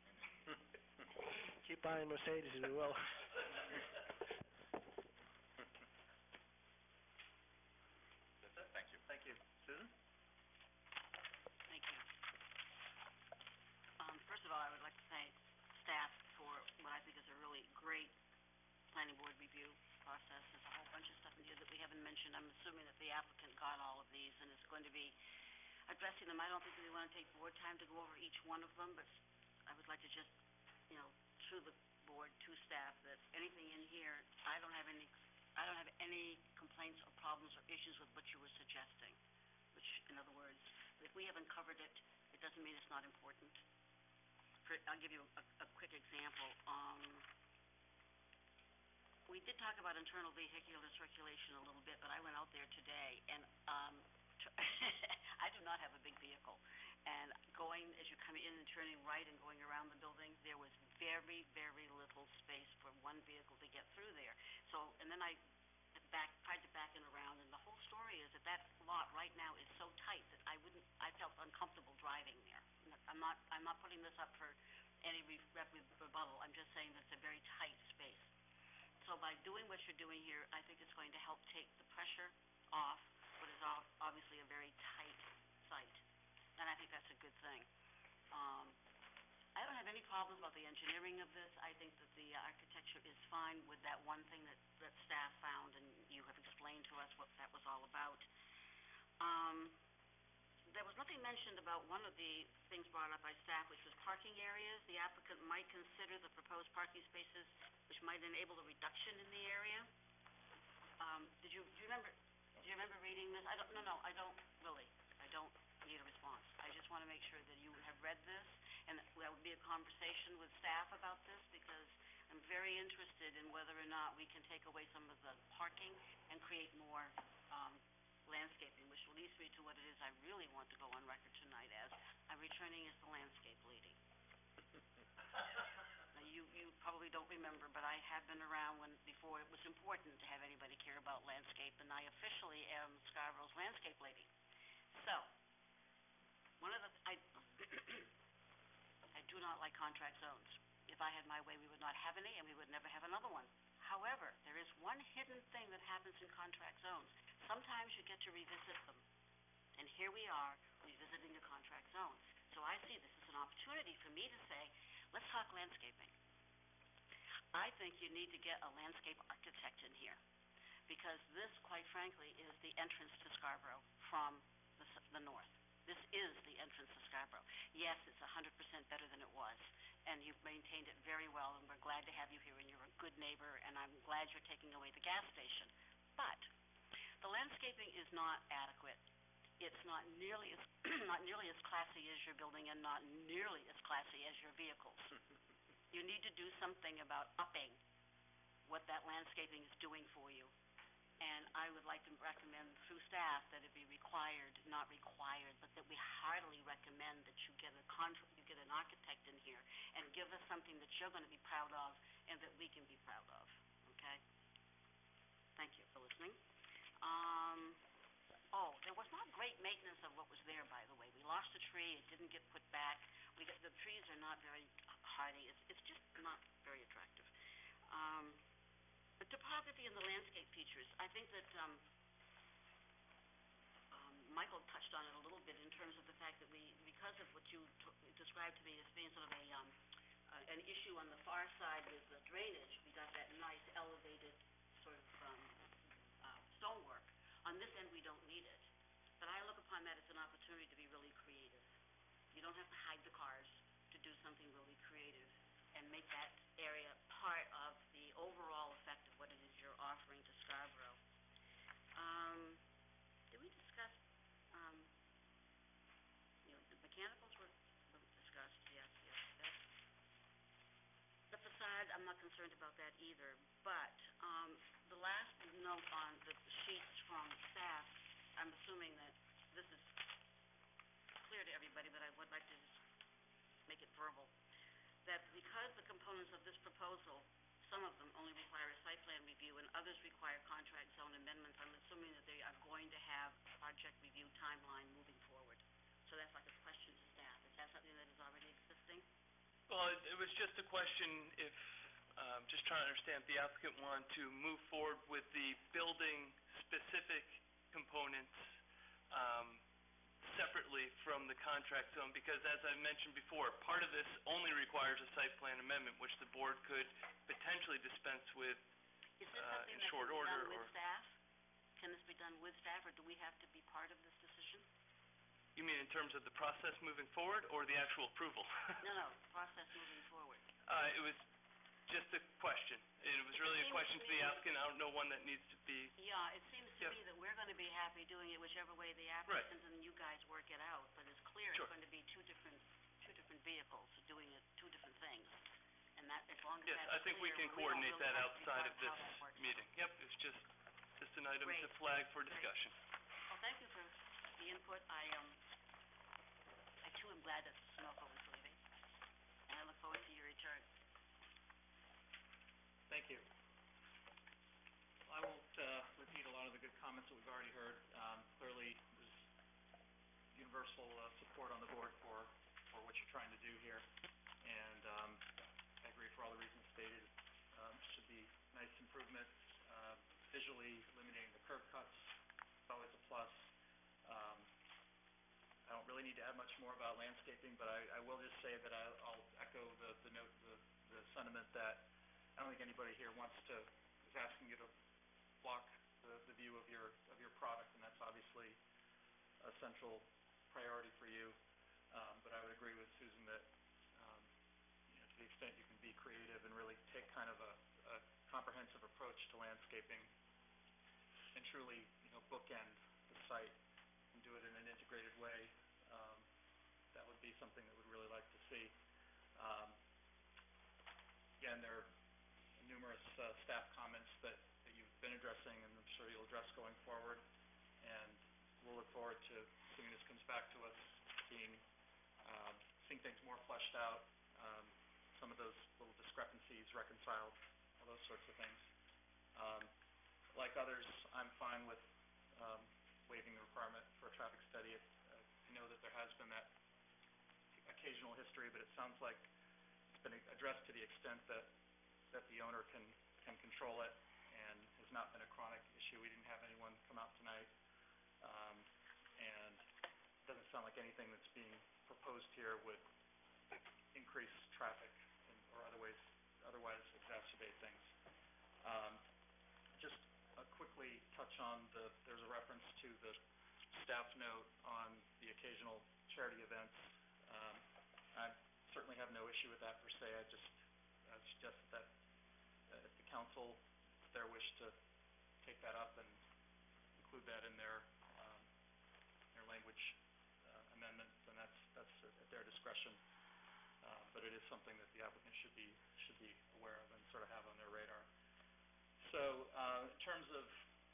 Speaker 5: Keep buying Mercedes, we will.
Speaker 11: That's it. Thank you.
Speaker 1: Thank you. Susan?
Speaker 3: Thank you. First of all, I would like to thank staff for what I think is a really great planning board review process. There's a whole bunch of stuff in here that we haven't mentioned. I'm assuming that the applicant got all of these and is going to be addressing them. I don't think we want to take board time to go over each one of them, but I would like to just, to the board, to staff, that anything in here, I don't have any complaints or problems or issues with what you were suggesting. Which, in other words, if we haven't covered it, it doesn't mean it's not important. I'll give you a quick example. We did talk about internal vehicular circulation a little bit, but I went out there today, and I do not have a big vehicle. And as you come in and turning right and going around the building, there was very, very little space for one vehicle to get through there. So, and then I tried to back in around, and the whole story is that lot right now is so tight that I felt uncomfortable driving there. I'm not putting this up for any rebuttal. I'm just saying that it's a very tight space. So by doing what you're doing here, I think it's going to help take the pressure off what is obviously a very tight site. And I think that's a good thing. I don't have any problems about the engineering of this. I think that the architecture is fine with that one thing that staff found, and you have explained to us what that was all about. There was nothing mentioned about one of the things brought up by staff, which was parking areas. The applicant might consider the proposed parking spaces, which might enable a reduction in the area. Do you remember reading this? I don't really. I don't need a response. I just want to make sure that you have read this, and that would be a conversation with staff about this, because I'm very interested in whether or not we can take away some of the parking and create more landscaping, which leads me to what it is I really want to go on record tonight as. I'm returning as the landscape lady. Now, you probably don't remember, but I have been around before it was important to have anybody care about landscape, and I officially am Scarborough's landscape lady. So, I do not like contract zones. If I had my way, we would not have any, and we would never have another one. However, there is one hidden thing that happens in contract zones. Sometimes you get to revisit them. And here we are, revisiting the contract zones. So I see this as an opportunity for me to say, let's talk landscaping. I think you need to get a landscape architect in here, because this, quite frankly, is the entrance to Scarborough from the north. This is the entrance to Scarborough. Yes, it's 100% better than it was, and you've maintained it very well, and we're glad to have you here, and you're a good neighbor, and I'm glad you're taking away the gas station. But the landscaping is not adequate. It's not nearly as classy as your building, and not nearly as classy as your vehicles. You need to do something about upping what that landscaping is doing for you. And I would like to recommend through staff that it be not required, but that we heartily recommend that you get an architect in here and give us something that you're going to be proud of and that we can be proud of. Okay? Thank you for listening. There was not great maintenance of what was there, by the way. We lost a tree, it didn't get put back. The trees are not very hardy, it's just not very attractive. The topography and the landscape features, I think that, Michael touched on it a little bit in terms of the fact that because of what you described to me as being sort of an issue on the far side with the drainage, we got that nice elevated sort of, stonework. On this end, we don't need it. But I look upon that as an opportunity to be really creative. You don't have to hide the cars to do something really creative and make that area part of the overall effect of what it is you're offering to Scarborough. Did we discuss, the mechanicals were discussed, yes. The facade, I'm not concerned about that either, but, the last note on the sheets from staff, I'm assuming that this is clear to everybody, but I would like to just make it verbal, that because the components of this proposal, some of them only require a site plan review and others require contract zone amendments, I'm assuming that they are going to have a project review timeline moving forward. So that's like a question to staff. Is that something that is already existing?
Speaker 4: Well, it was just a question if, just trying to understand, if the applicant wanted to move forward with the building-specific components separately from the contract zone, because as I mentioned before, part of this only requires a site plan amendment, which the board could potentially dispense with in short order.
Speaker 3: Is this something that can be done with staff? Can this be done with staff, or do we have to be part of this decision?
Speaker 4: You mean in terms of the process moving forward, or the actual approval?
Speaker 3: No, process moving forward.
Speaker 4: It was just a question. It was really a question to the applicant. I don't know one that needs to be...
Speaker 3: Yeah, it seems to me that we're going to be happy doing it whichever way the applicant and you guys work it out, but it's clear it's going to be two different vehicles doing it, two different things. And that, as long as that's clear,
Speaker 4: I think we can coordinate that outside of this meeting. Yep, it's just an item to flag for discussion.
Speaker 3: Well, thank you for the input. I too am glad that Sunoco is leaving, and I look forward to your return.
Speaker 1: Thank you. I won't repeat a lot of the good comments that we've already heard. Clearly, there's universal support on the board for what you're trying to do here, and I agree for all the reasons stated. Should be nice improvements. Visually eliminating the curb cuts is always a plus. I don't really need to add much more about landscaping, but I will just say that I'll echo the sentiment that I don't think anybody here is asking you to block the view of your product, and that's obviously a central priority for you. But I would agree with Susan that to the extent you can be creative and really take kind of a comprehensive approach to landscaping and truly bookend the site and do it in an integrated way, that would be something that we'd really like to see. Again, there are numerous staff comments that you've been addressing, and I'm sure you'll address going forward. And we'll look forward to, assuming this comes back to us, seeing things more fleshed out, some of those little discrepancies reconciled, all those sorts of things. Like others, I'm fine with waiving the requirement for a traffic study. I know that there has been that occasional history, but it sounds like it's been addressed to the extent that the owner can control it and has not been a chronic issue. We didn't have anyone come out tonight, and it doesn't sound like anything that's being proposed here would increase traffic or otherwise exacerbate things. Just quickly touch on there's a reference to the staff note on the occasional charity events. I certainly have no issue with that per se. I just suggest that if the council, their wish to take that up and include that in their language amendment, then that's at their discretion. But it is something that the applicant should be aware of and sort of have on their radar. So in terms of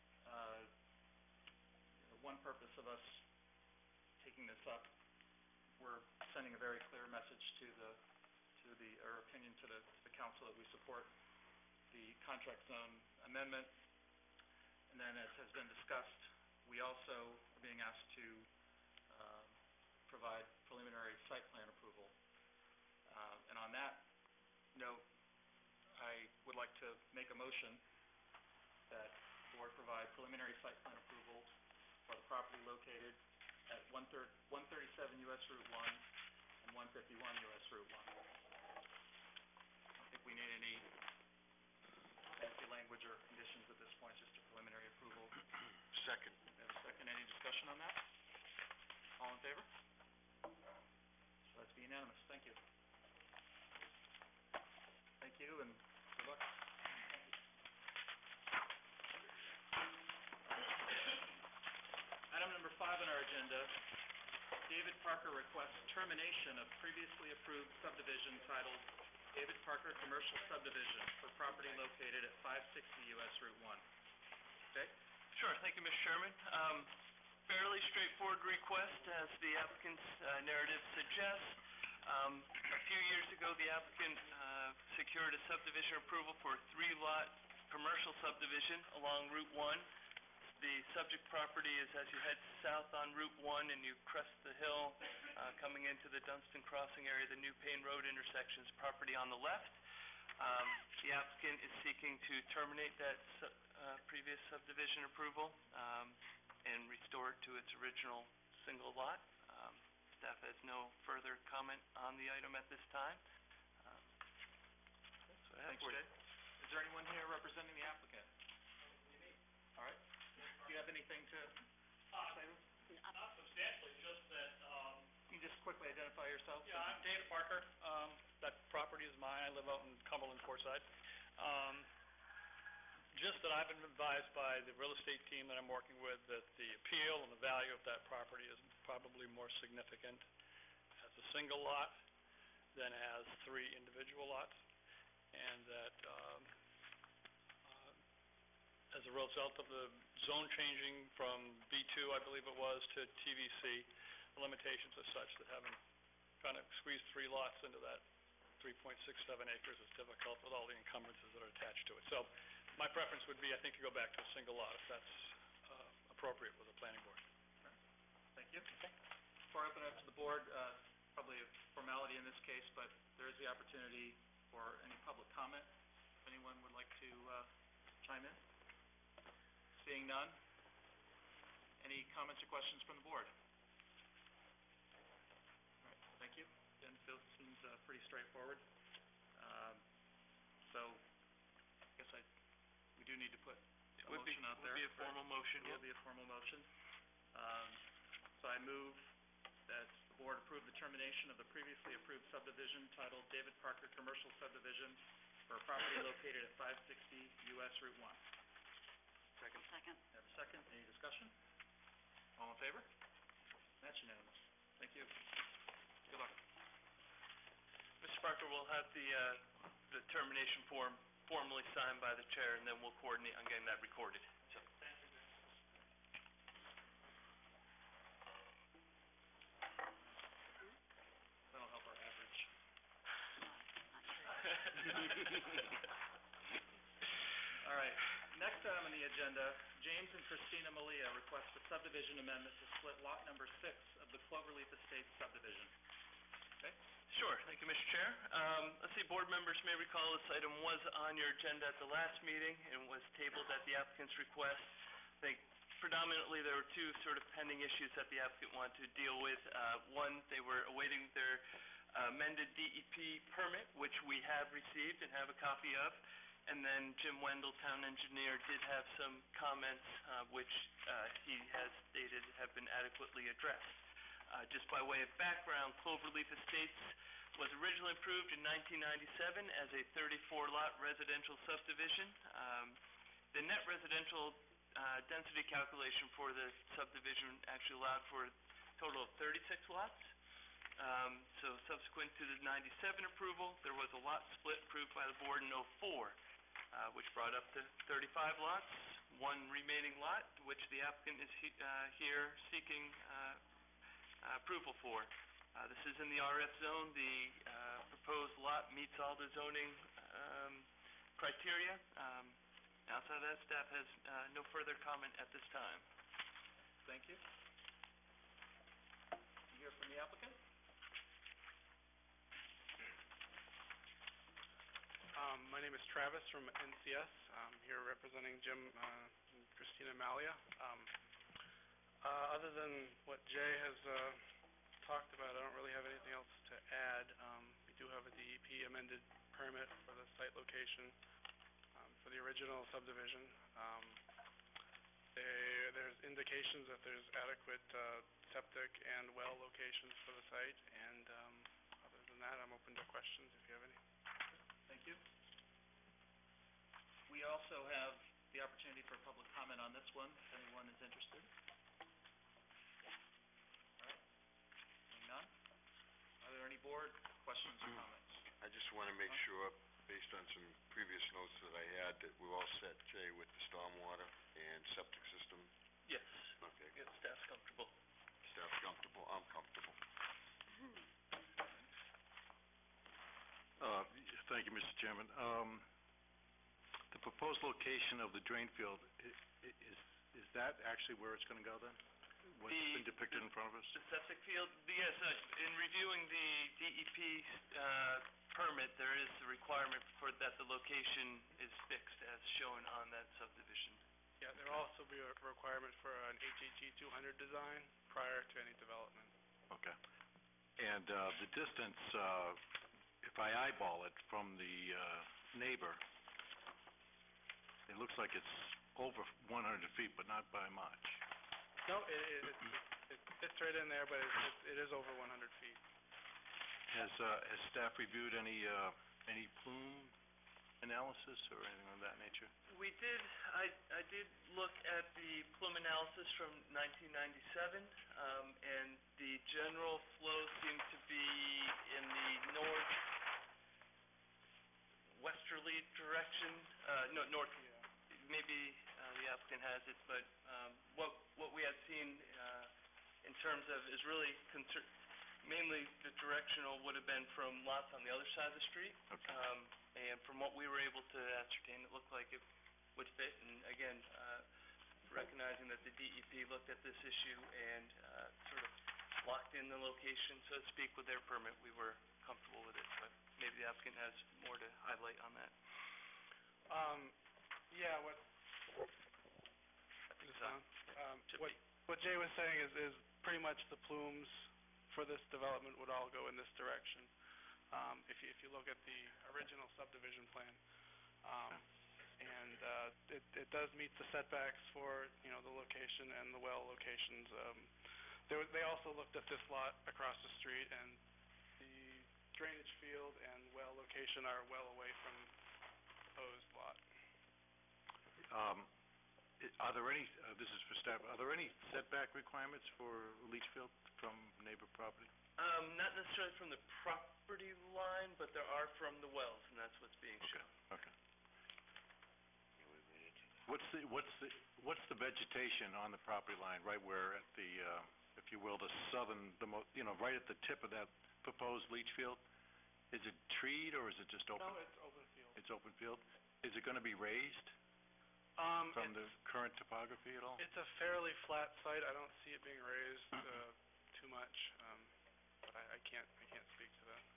Speaker 1: one purpose of us taking this up, we're sending a very clear message our opinion to the council that we support the contract zone amendment. And then, as has been discussed, we also are being asked to provide preliminary site plan approval. And on that note, I would like to make a motion that the board provide preliminary site plan approval for the property located at 137 US Route 1 and 151 US Route 1. I don't think we need any fancy language or conditions at this point, just a preliminary approval.
Speaker 9: Second.
Speaker 1: We have a second. Any discussion on that? All in favor? So that's unanimous. Thank you. Thank you, and good luck. Item number 5 on our agenda, David Parker requests termination of previously approved subdivision titled David Parker Commercial Subdivision for property located at 560 US Route 1. Okay?
Speaker 4: Sure, thank you, Mr. Chairman. Fairly straightforward request, as the applicant's narrative suggests. A few years ago, the applicant secured a subdivision approval for a 3-lot commercial subdivision along Route 1. The subject property is as you head south on Route 1 and you crest the hill, coming into the Dunstan Crossing area, the New Payne Road intersections property on the left. The applicant is seeking to terminate that previous subdivision approval and restore it to its original single lot. Staff has no further comment on the item at this time.
Speaker 1: Thanks, Jay. Is there anyone here representing the applicant? All right. Do you have anything to say?
Speaker 12: Not substantially, just that,
Speaker 1: Can you just quickly identify yourself?
Speaker 12: yeah, I'm David Parker. That property is mine. I live out in Cumberland, Portside. Just that I've been advised by the real estate team that I'm working with that the appeal and the value of that property is probably more significant as a single lot than as 3 individual lots. And that as a result of the zone changing from B2, I believe it was, to TVC, the limitations are such that having trying to squeeze 3 lots into that 3.67 acres is difficult with all the encumbrances that are attached to it. So my preference would be, I think, to go back to a single lot if that's appropriate with the planning board.
Speaker 1: Thank you. Okay. Before I open it up to the board, probably a formality in this case, but there is the opportunity for any public comment. If anyone would like to chime in. Seeing none. Any comments or questions from the board? All right. Thank you. Again, it seems pretty straightforward. So I guess we do need to put a motion out there.
Speaker 4: It would be a formal motion.
Speaker 1: It will be a formal motion. So I move that the board approve the termination of the previously approved subdivision titled David Parker Commercial Subdivision for a property located at 560 US Route 1.
Speaker 3: Second.
Speaker 1: Have a second. Any discussion? All in favor? That's unanimous. Thank you. Good luck.
Speaker 4: Mr. Parker, we'll have the termination form formally signed by the chair, and then we'll coordinate on getting that recorded. So.
Speaker 12: thank you.
Speaker 1: That'll help our average. All right. Next item on the agenda, James and Christina Malia request a subdivision amendment to split lot number 6 of the Cloverleaf Estates subdivision. Okay?
Speaker 4: Sure. Thank you, Mr. Chair. Let's see, board members may recall this item was on your agenda at the last meeting and was tabled at the applicant's request. I think predominantly there were 2 sort of pending issues that the applicant wanted to deal with. One, they were awaiting their amended DEP permit, which we have received and have a copy of. And then Jim Wendell, town engineer, did have some comments which he has stated have been adequately addressed. Just by way of background, Cloverleaf Estates was originally approved in 1997 as a 34-lot residential subdivision. The net residential density calculation for the subdivision actually allowed for a total of 36 lots. So subsequent to the 97 approval, there was a lot split approved by the board in 04, which brought up to 35 lots, 1 remaining lot, which the applicant is here seeking approval for. This is in the RF zone. The proposed lot meets all the zoning criteria. Outside of that, staff has no further comment at this time.
Speaker 1: Thank you. You hear from the applicant?
Speaker 13: My name is Travis from NCS. I'm here representing Jim and Christina Malia. Other than what Jay has talked about, I don't really have anything else to add. We do have a DEP amended permit for the site location for the original subdivision. There's indications that there's adequate septic and well locations for the site, and other than that, I'm open to questions if you have any.
Speaker 1: Thank you. We also have the opportunity for public comment on this one, if anyone is interested. All right. Seeing none. Are there any board questions or comments?
Speaker 9: I just want to make sure, based on some previous notes that I had, that we're all set, Jay, with the stormwater and septic system.
Speaker 4: Yes.
Speaker 9: Okay.
Speaker 4: Yes, staff's comfortable.
Speaker 9: Staff's comfortable. I'm comfortable.
Speaker 8: Thank you, Mr. Chairman. The proposed location of the drain field, is that actually where it's going to go then? What's been depicted in front of us?
Speaker 4: The septic field, yes, in reviewing the DEP permit, there is a requirement for that the location is fixed as shown on that subdivision.
Speaker 13: Yeah, there will also be a requirement for an HHE 200 design prior to any development.
Speaker 8: Okay. And the distance, if I eyeball it from the neighbor, it looks like it's over 100 feet, but not by much.
Speaker 13: No, it fits right in there, but it is over 100 feet.
Speaker 8: Has staff reviewed any plume analysis or anything of that nature?
Speaker 4: We did. I did look at the plume analysis from 1997, and the general flow seemed to be in the northwesterly direction. No, north. Maybe the applicant has it, but what we had seen in terms of is really mainly the directional would have been from lots on the other side of the street.
Speaker 8: Okay.
Speaker 4: And from what we were able to ascertain, it looked like it would fit. And again, recognizing that the DEP looked at this issue and sort of locked in the location, so to speak, with their permit, we were comfortable with it. But maybe the applicant has more to highlight on that.
Speaker 13: Yeah, what Jay was saying is pretty much the plumes for this development would all go in this direction. If you look at the original subdivision plan, and it does meet the setbacks for the location and the well locations. They also looked at this lot across the street, and the drainage field and well location are well away from the proposed lot.
Speaker 8: Are there any, this is for staff, are there any setback requirements for leach field from neighbor property?
Speaker 4: Not necessarily from the property line, but there are from the wells, and that's what's being shown.
Speaker 8: Okay. What's the vegetation on the property line, right where at the, if you will, the southern, right at the tip of that proposed leach field? Is it treed or is it just open?
Speaker 13: No, it's open field.
Speaker 8: It's open field. Is it going to be raised from the current topography at all?
Speaker 13: It's a fairly flat site. I don't see it being raised too much, but I can't speak to that.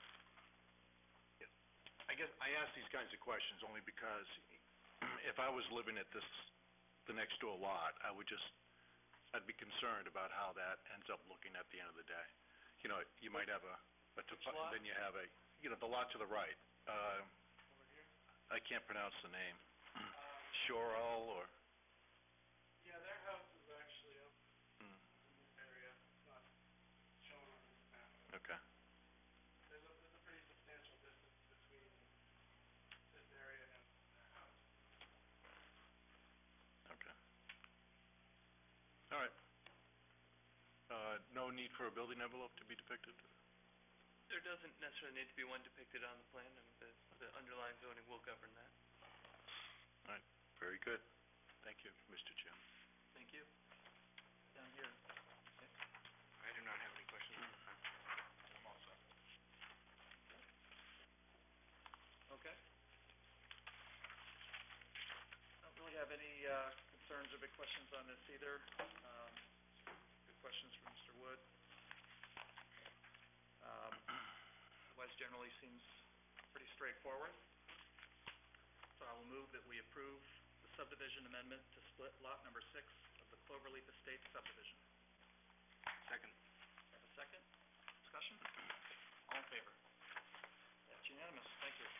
Speaker 8: I guess I ask these kinds of questions only because if I was living at the next door lot, I'd be concerned about how that ends up looking at the end of the day. You might have then you have the lot to the right.
Speaker 13: Over here?
Speaker 8: I can't pronounce the name. Shorel or?
Speaker 13: Yeah, their house is actually up in this area. It's not shown on this map.
Speaker 8: Okay.
Speaker 13: There's a pretty substantial distance between this area and their house.
Speaker 8: Okay. All right. No need for a building envelope to be depicted?
Speaker 4: There doesn't necessarily need to be one depicted on the plan, and the underlying zoning will govern that.
Speaker 8: All right. Very good. Thank you, Mr. Chairman.
Speaker 1: Thank you. Down here.
Speaker 10: I do not have any questions.
Speaker 11: I'm all set.
Speaker 1: Okay. any concerns or big questions on this either. Good questions from Mr. Wood. Otherwise, generally seems pretty straightforward. So I will move that we approve the subdivision amendment to split lot number 6 of the Cloverleaf Estates subdivision.
Speaker 10: Second.
Speaker 1: Have a second? Discussion? All in favor? That's unanimous. Thank you.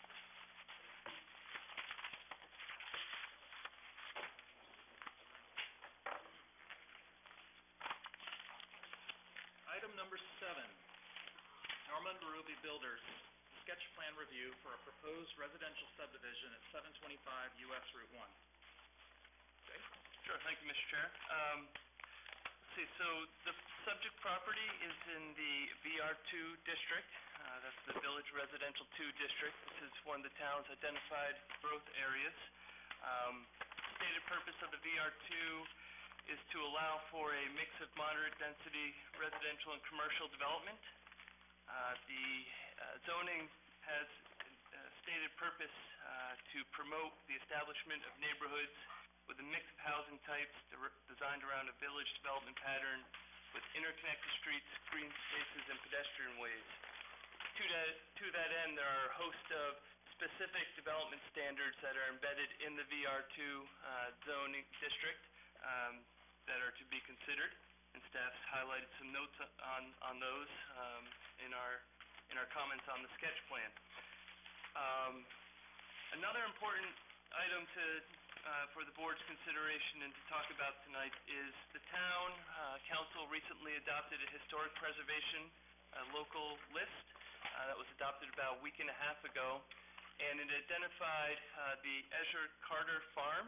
Speaker 1: Item number 7, Norman Berube Builders, sketch plan review for a proposed residential subdivision at 725 US Route 1. Jay?
Speaker 4: Sure, thank you, Mr. Chair. Let's see, so the subject property is in the VR2 district. That's the Village Residential 2 district. This is one of the town's identified growth areas. Stated purpose of the VR2 is to allow for a mix of moderate density residential and commercial development. The zoning has stated purpose to promote the establishment of neighborhoods with a mix of housing types designed around a village development pattern with interconnected streets, green spaces, and pedestrian ways. To that end, there are a host of specific development standards that are embedded in the VR2 zoning district that are to be considered, and staff's highlighted some notes on those in our comments on the sketch plan. Another important item for the board's consideration and to talk about tonight is the town council recently adopted a historic preservation local list that was adopted about a week and a half ago, and it identified the Ezra Carter Farm,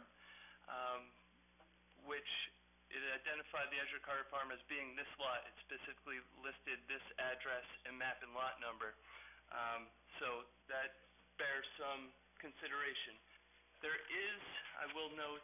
Speaker 4: which it identified the Ezra Carter Farm as being this lot. It specifically listed this address and map and lot number. So that bears some consideration. There is, I will note,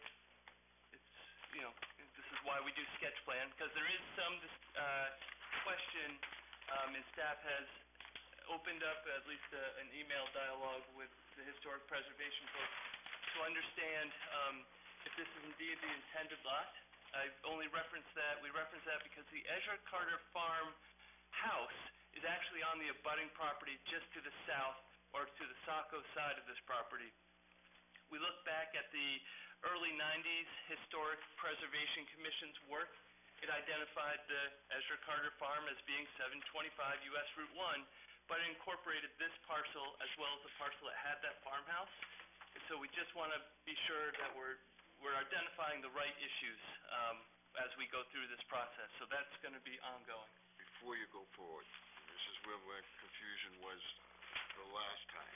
Speaker 4: this is why we do sketch plan, because there is some question, and staff has opened up at least an email dialogue with the historic preservation folks to understand if this is indeed the intended lot. I only reference that, we reference that because the Ezra Carter Farm house is actually on the abutting property just to the south, or to the Saco side of this property. We look back at the early 90s Historic Preservation Commission's work. It identified the Ezra Carter Farm as being 725 US Route 1, but it incorporated this parcel as well as the parcel that had that farmhouse. And so we just want to be sure that we're identifying the right issues as we go through this process. So that's going to be ongoing.
Speaker 9: Before you go forward, this is where my confusion was the last time.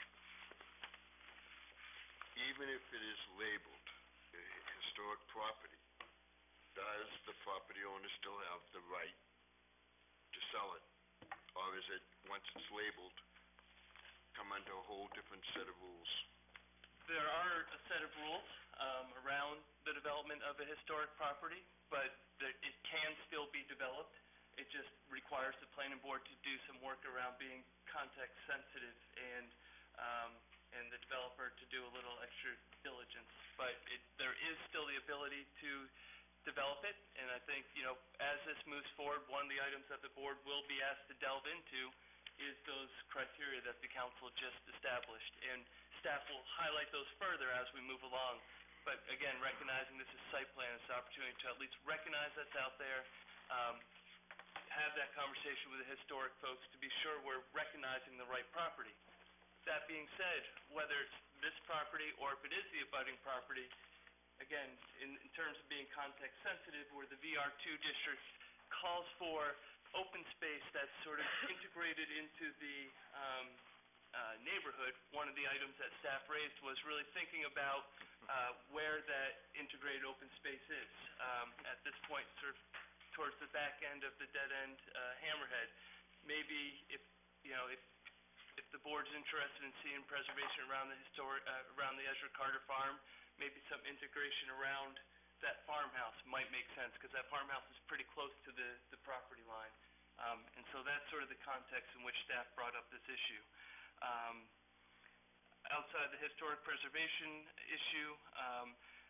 Speaker 9: Even if it is labeled a historic property, does the property owner still have the right to sell it? Or is it, once it's labeled, come under a whole different set of rules?
Speaker 4: There are a set of rules around the development of a historic property, but it can still be developed. It just requires the planning board to do some work around being context sensitive and the developer to do a little extra diligence. But there is still the ability to develop it, and I think, as this moves forward, one of the items that the board will be asked to delve into is those criteria that the council just established, and staff will highlight those further as we move along. But again, recognizing this is site plan, it's an opportunity to at least recognize that's out there, have that conversation with the historic folks to be sure we're recognizing the right property. That being said, whether it's this property or if it is the abutting property, again, in terms of being context sensitive, where the VR2 district calls for open space that's sort of integrated into the neighborhood, one of the items that staff raised was really thinking about where that integrated open space is. At this point, sort of towards the back end of the dead end hammerhead. Maybe if the board's interested in seeing preservation around around the Ezra Carter Farm, maybe some integration around that farmhouse might make sense, because that farmhouse is pretty close to the property line. And so that's sort of the context in which staff brought up this issue. Outside the historic preservation issue,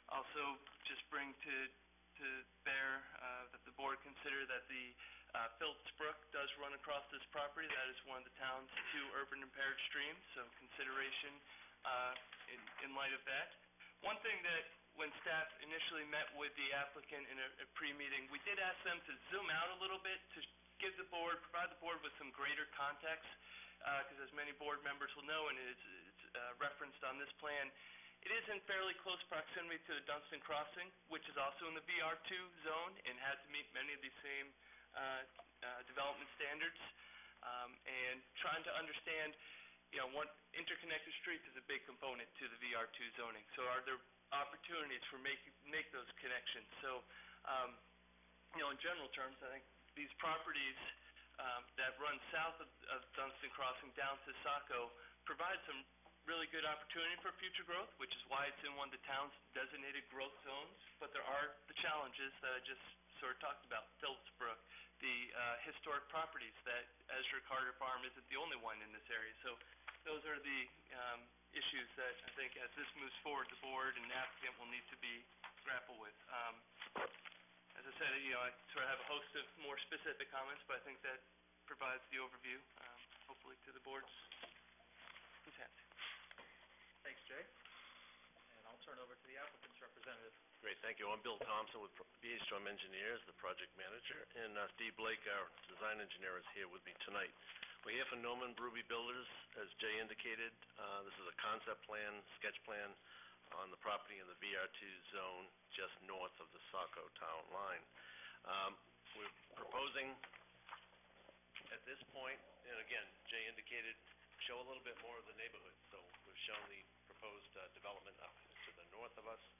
Speaker 4: Also, just bring to bear that the board consider that the Phillips Brook does run across this property. That is one of the town's 2 urban impaired streams, so consideration in light of that. One thing that when staff initially met with the applicant in a pre-meeting, we did ask them to zoom out a little bit to provide the board with some greater context, because as many board members will know, and it's referenced on this plan, it is in fairly close proximity to the Dunstan Crossing, which is also in the VR2 zone and had to meet many of these same development standards. And trying to understand, what interconnected streets is a big component to the VR2 zoning. So are there opportunities for make those connections? So, in general terms, I think these properties that run south of Dunstan Crossing down to Saco provide some really good opportunity for future growth, which is why it's in one of the town's designated growth zones. But there are the challenges that I just sort of talked about, Phillips Brook, the historic properties that Ezra Carter Farm isn't the only one in this area. So those are the issues that I think as this moves forward, the board and the applicant will need to be grapple with. As I said, I sort of have a host of more specific comments, but I think that provides the overview, hopefully to the board's intent.
Speaker 1: Thanks, Jay. And I'll turn over to the applicant's representative.
Speaker 14: Great, thank you. I'm Bill Thompson with BA Strom Engineers, the project manager, and Steve Blake, our design engineer, is here with me tonight. We're here for Norman Bruby Builders, as Jay indicated. This is a concept plan, sketch plan on the property in the VR2 zone just north of the Saco town line. We're proposing at this point, and again, Jay indicated, show a little bit more of the neighborhood. So we've shown the proposed development up to the north of us.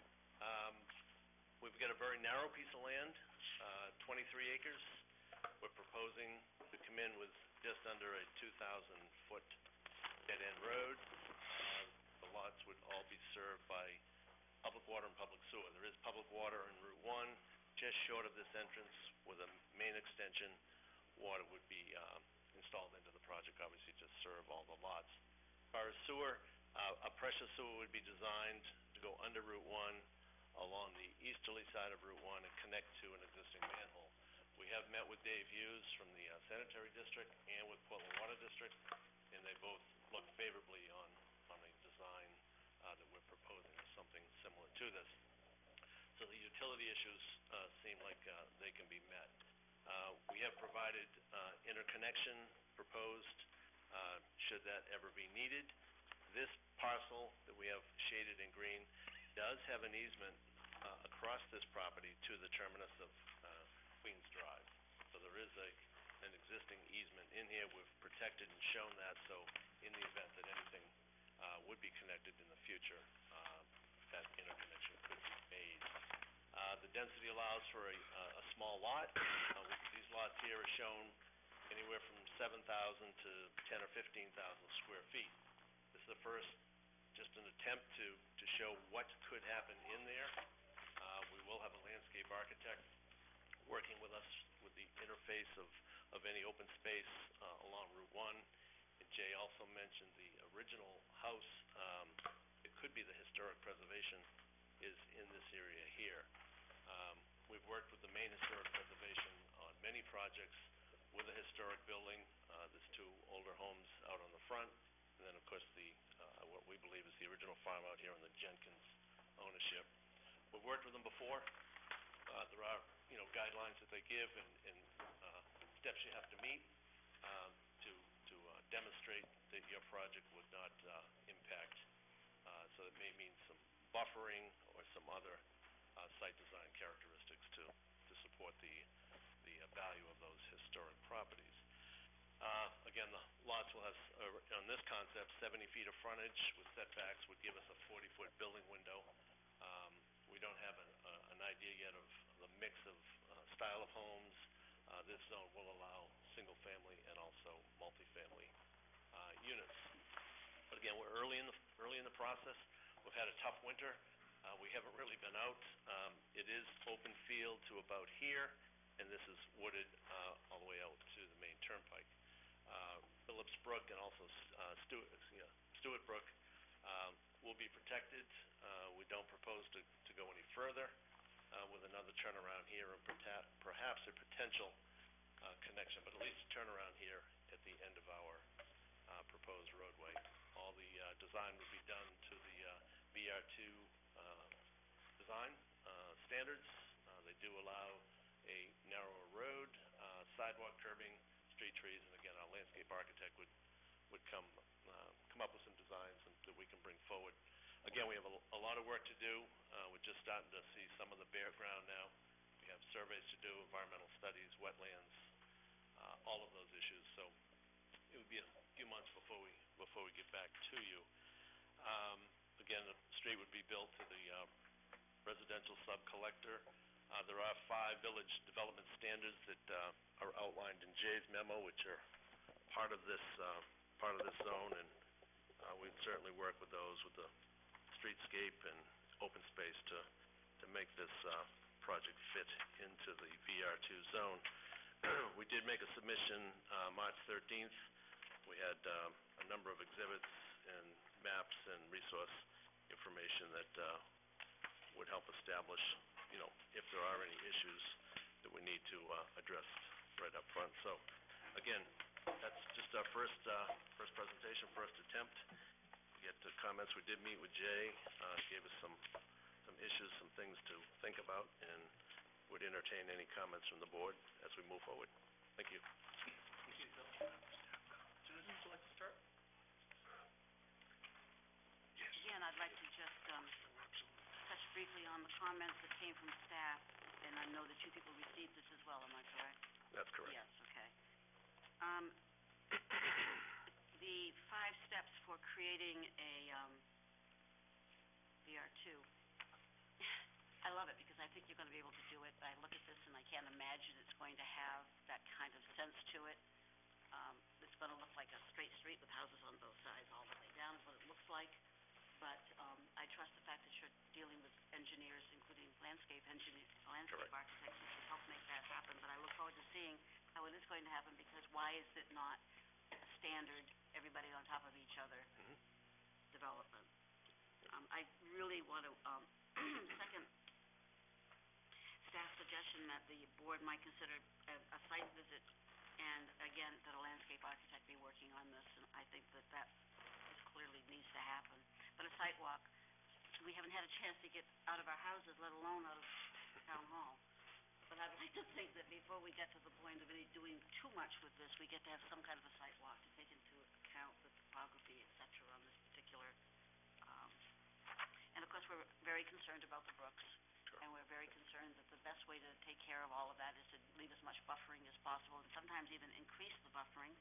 Speaker 14: We've got a very narrow piece of land, 23 acres. We're proposing to come in with just under a 2,000-foot dead-end road. The lots would all be served by public water and public sewer. There is public water on Route 1, just short of this entrance, with a main extension. Water would be installed into the project, obviously, to serve all the lots. As far as sewer, a pressure sewer would be designed to go under Route 1 along the easterly side of Route 1 and connect to an existing manhole. We have met with Dave Hughes from the Sanitary District and with Portland Water District, and they both look favorably on a design that we're proposing, or something similar to this. So the utility issues seem like they can be met. We have provided interconnection proposed should that ever be needed. This parcel that we have shaded in green does have an easement across this property to the terminus of Queens Drive. So there is an existing easement in here. We've protected and shown that, so in the event that anything would be connected in the future, that interconnection could be made. The density allows for a small lot. These lots here are shown anywhere from 7,000 to 10 or 15,000 square feet. This is the first, just an attempt to show what could happen in there. We will have a landscape architect working with us with the interface of any open space along Route 1. And Jay also mentioned the original house, it could be the historic preservation, is in this area here. We've worked with the Maine Historic Preservation on many projects with a historic building. There's 2 older homes out on the front, and then of course what we believe is the original farm out here in the Jenkins ownership. We've worked with them before. There are, guidelines that they give and steps you have to meet to demonstrate that your project would not impact. So it may mean some buffering or some other site design characteristics to support the value of those historic properties. Again, the lots will have, on this concept, 70 feet of frontage with setbacks would give us a 40-foot building window. We don't have an idea yet of the mix of style of homes. This zone will allow single-family and also multifamily units. But again, we're early in the process. We've had a tough winter. We haven't really been out. It is open field to about here, and this is wooded all the way out to the main turnpike. Phillips Brook and also Stewart Brook will be protected. We don't propose to go any further with another turnaround here and perhaps a potential connection, but at least a turnaround here at the end of our proposed roadway. All the design would be done to the VR2 design standards. They do allow a narrower road, sidewalk curbing, street trees, and again, our landscape architect would come up with some designs that we can bring forward. Again, we have a lot of work to do. We're just starting to see some of the bare ground now. We have surveys to do, environmental studies, wetlands, all of those issues. So it would be a few months before we get back to you. Again, the street would be built to the residential sub-collector. There are 5 village development standards that are outlined in Jay's memo, which are part of this zone, and we'd certainly work with those, with the streetscape and open space to make this project fit into the VR2 zone. We did make a submission March 13th. We had a number of exhibits and maps and resource information that would help establish, if there are any issues that we need to address right up front. So, again, that's just our first presentation, first attempt to get to comments. We did meet with Jay, gave us some issues, some things to think about, and would entertain any comments from the board as we move forward. Thank you.
Speaker 1: Thank you, Bill. Susan, would you like to start?
Speaker 3: Again, I'd like to just touch briefly on the comments that came from staff, and I know that you people received this as well, am I correct?
Speaker 14: That's correct.
Speaker 3: Yes, okay. The 5 steps for creating a VR2, I love it because I think you're going to be able to do it. I look at this and I can't imagine it's going to have that kind of sense to it. It's going to look like a straight street with houses on both sides all the way down is what it looks like. But I trust the fact that you're dealing with engineers, including landscape architects, who can help make that happen. But I look forward to seeing how it is going to happen, because why is it not a standard, everybody on top of each other development? I really want to second staff's suggestion that the board might consider a site visit, and again, that a landscape architect be working on this, and I think that clearly needs to happen. But a site walk, we haven't had a chance to get out of our houses, let alone out of town hall. But I'd like to think that before we get to the point of doing too much with this, we get to have some kind of a site walk to take into account the topography, et cetera, on this particular. And of course, we're very concerned about the brooks. Sure. And we're very concerned that the best way to take care of all of that is to leave as much buffering as possible, and sometimes even increase the buffering.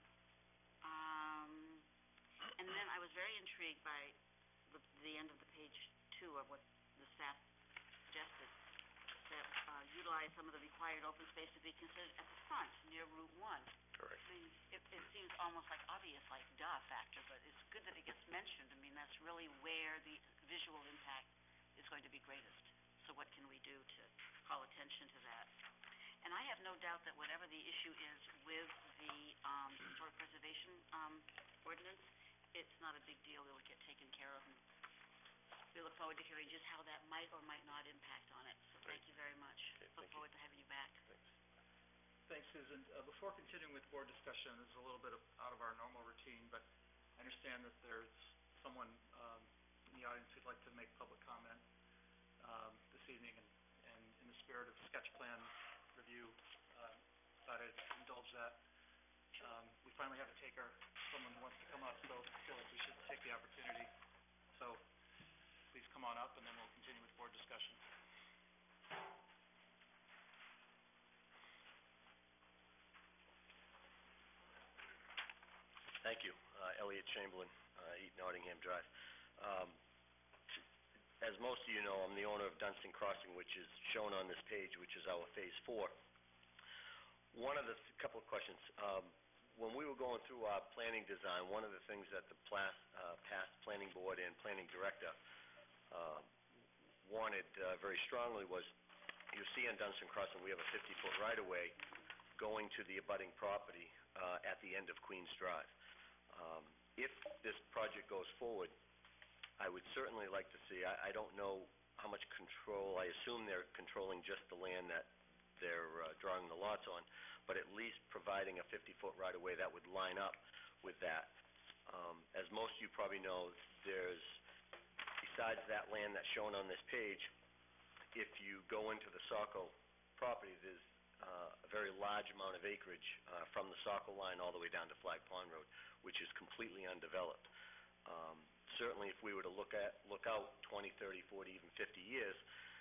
Speaker 3: And then I was very intrigued by the end of the page 2 of what the staff suggested, that utilize some of the required open space to be considered at the front near Route 1.
Speaker 14: Correct.
Speaker 3: I mean, it seems almost like obvious, like duh factor, but it's good that it gets mentioned. I mean, that's really where the visual impact is going to be greatest. So what can we do to call attention to that? And I have no doubt that whatever the issue is with the historic preservation ordinance, it's not a big deal. It will get taken care of. And we look forward to hearing just how that might or might not impact on it. So thank you very much.
Speaker 14: Okay,
Speaker 3: look forward to having you back.
Speaker 1: Thanks, Susan. Before continuing with board discussion, this is a little bit out of our normal routine, but I understand that there's someone in the audience who'd like to make public comment this evening, and in the spirit of sketch plan review, thought I'd indulge that. We finally have a taker, someone who wants to come up, so I feel like we should take the opportunity. So please come on up, and then we'll continue with board discussion.
Speaker 15: Thank you. Elliot Chamberlain, 8 Nottingham Drive. As most of you know, I'm the owner of Dunstan Crossing, which is shown on this page, which is our Phase 4. One of the couple of questions. When we were going through our planning design, one of the things that the past planning board and planning director wanted very strongly was, you see on Dunstan Crossing we have a 50-foot right-of-way going to the abutting property at the end of Queens Drive. If this project goes forward, I would certainly like to see, I don't know how much control, I assume they're controlling just the land that they're drawing the lots on, but at least providing a 50-foot right-of-way that would line up with that. As most of you probably know, there's, besides that land that's shown on this page, if you go into the Saco property, there's a very large amount of acreage from the Saco line all the way down to Flag Pond Road, which is completely undeveloped. Certainly, if we were to look out 20, 30, 40, even 50 years,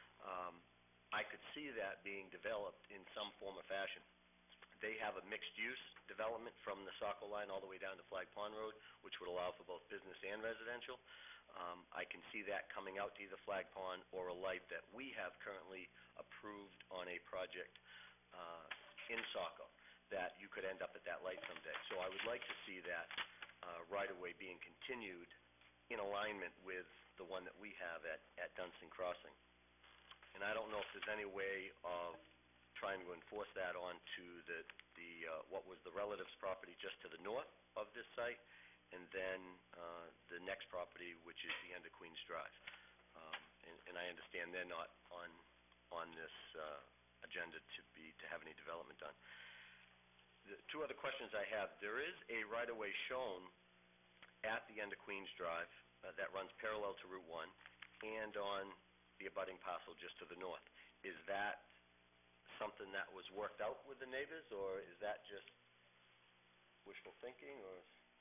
Speaker 15: I could see that being developed in some form or fashion. They have a mixed-use development from the Saco line all the way down to Flag Pond Road, which would allow for both business and residential. I can see that coming out to either Flag Pond or a light that we have currently approved on a project in Saco, that you could end up at that light someday. So I would like to see that right-of-way being continued in alignment with the one that we have at Dunstan Crossing. And I don't know if there's any way of trying to enforce that onto the what was the relative's property just to the north of this site, and then the next property, which is the end of Queens Drive. And I understand they're not on this agenda to have any development done. The two other questions I have: there is a right-of-way shown at the end of Queens Drive that runs parallel to Route 1 and on the abutting parcel just to the north. Is that something that was worked out with the neighbors, or is that just wishful thinking, or?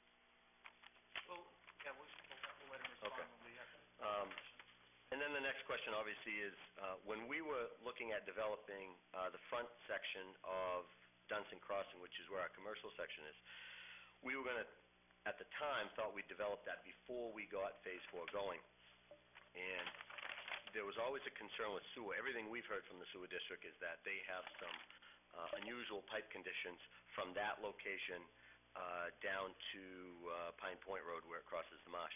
Speaker 1: Well, yeah, we'll let him respond
Speaker 15: Okay.
Speaker 1: when we have
Speaker 15: And then the next question, obviously, is when we were looking at developing the front section of Dunstan Crossing, which is where our commercial section is, we were going to, at the time, thought we'd develop that before we got Phase 4 going. And there was always a concern with sewer. Everything we've heard from the sewer district is that they have some unusual pipe conditions from that location down to Pine Point Road where it crosses the marsh.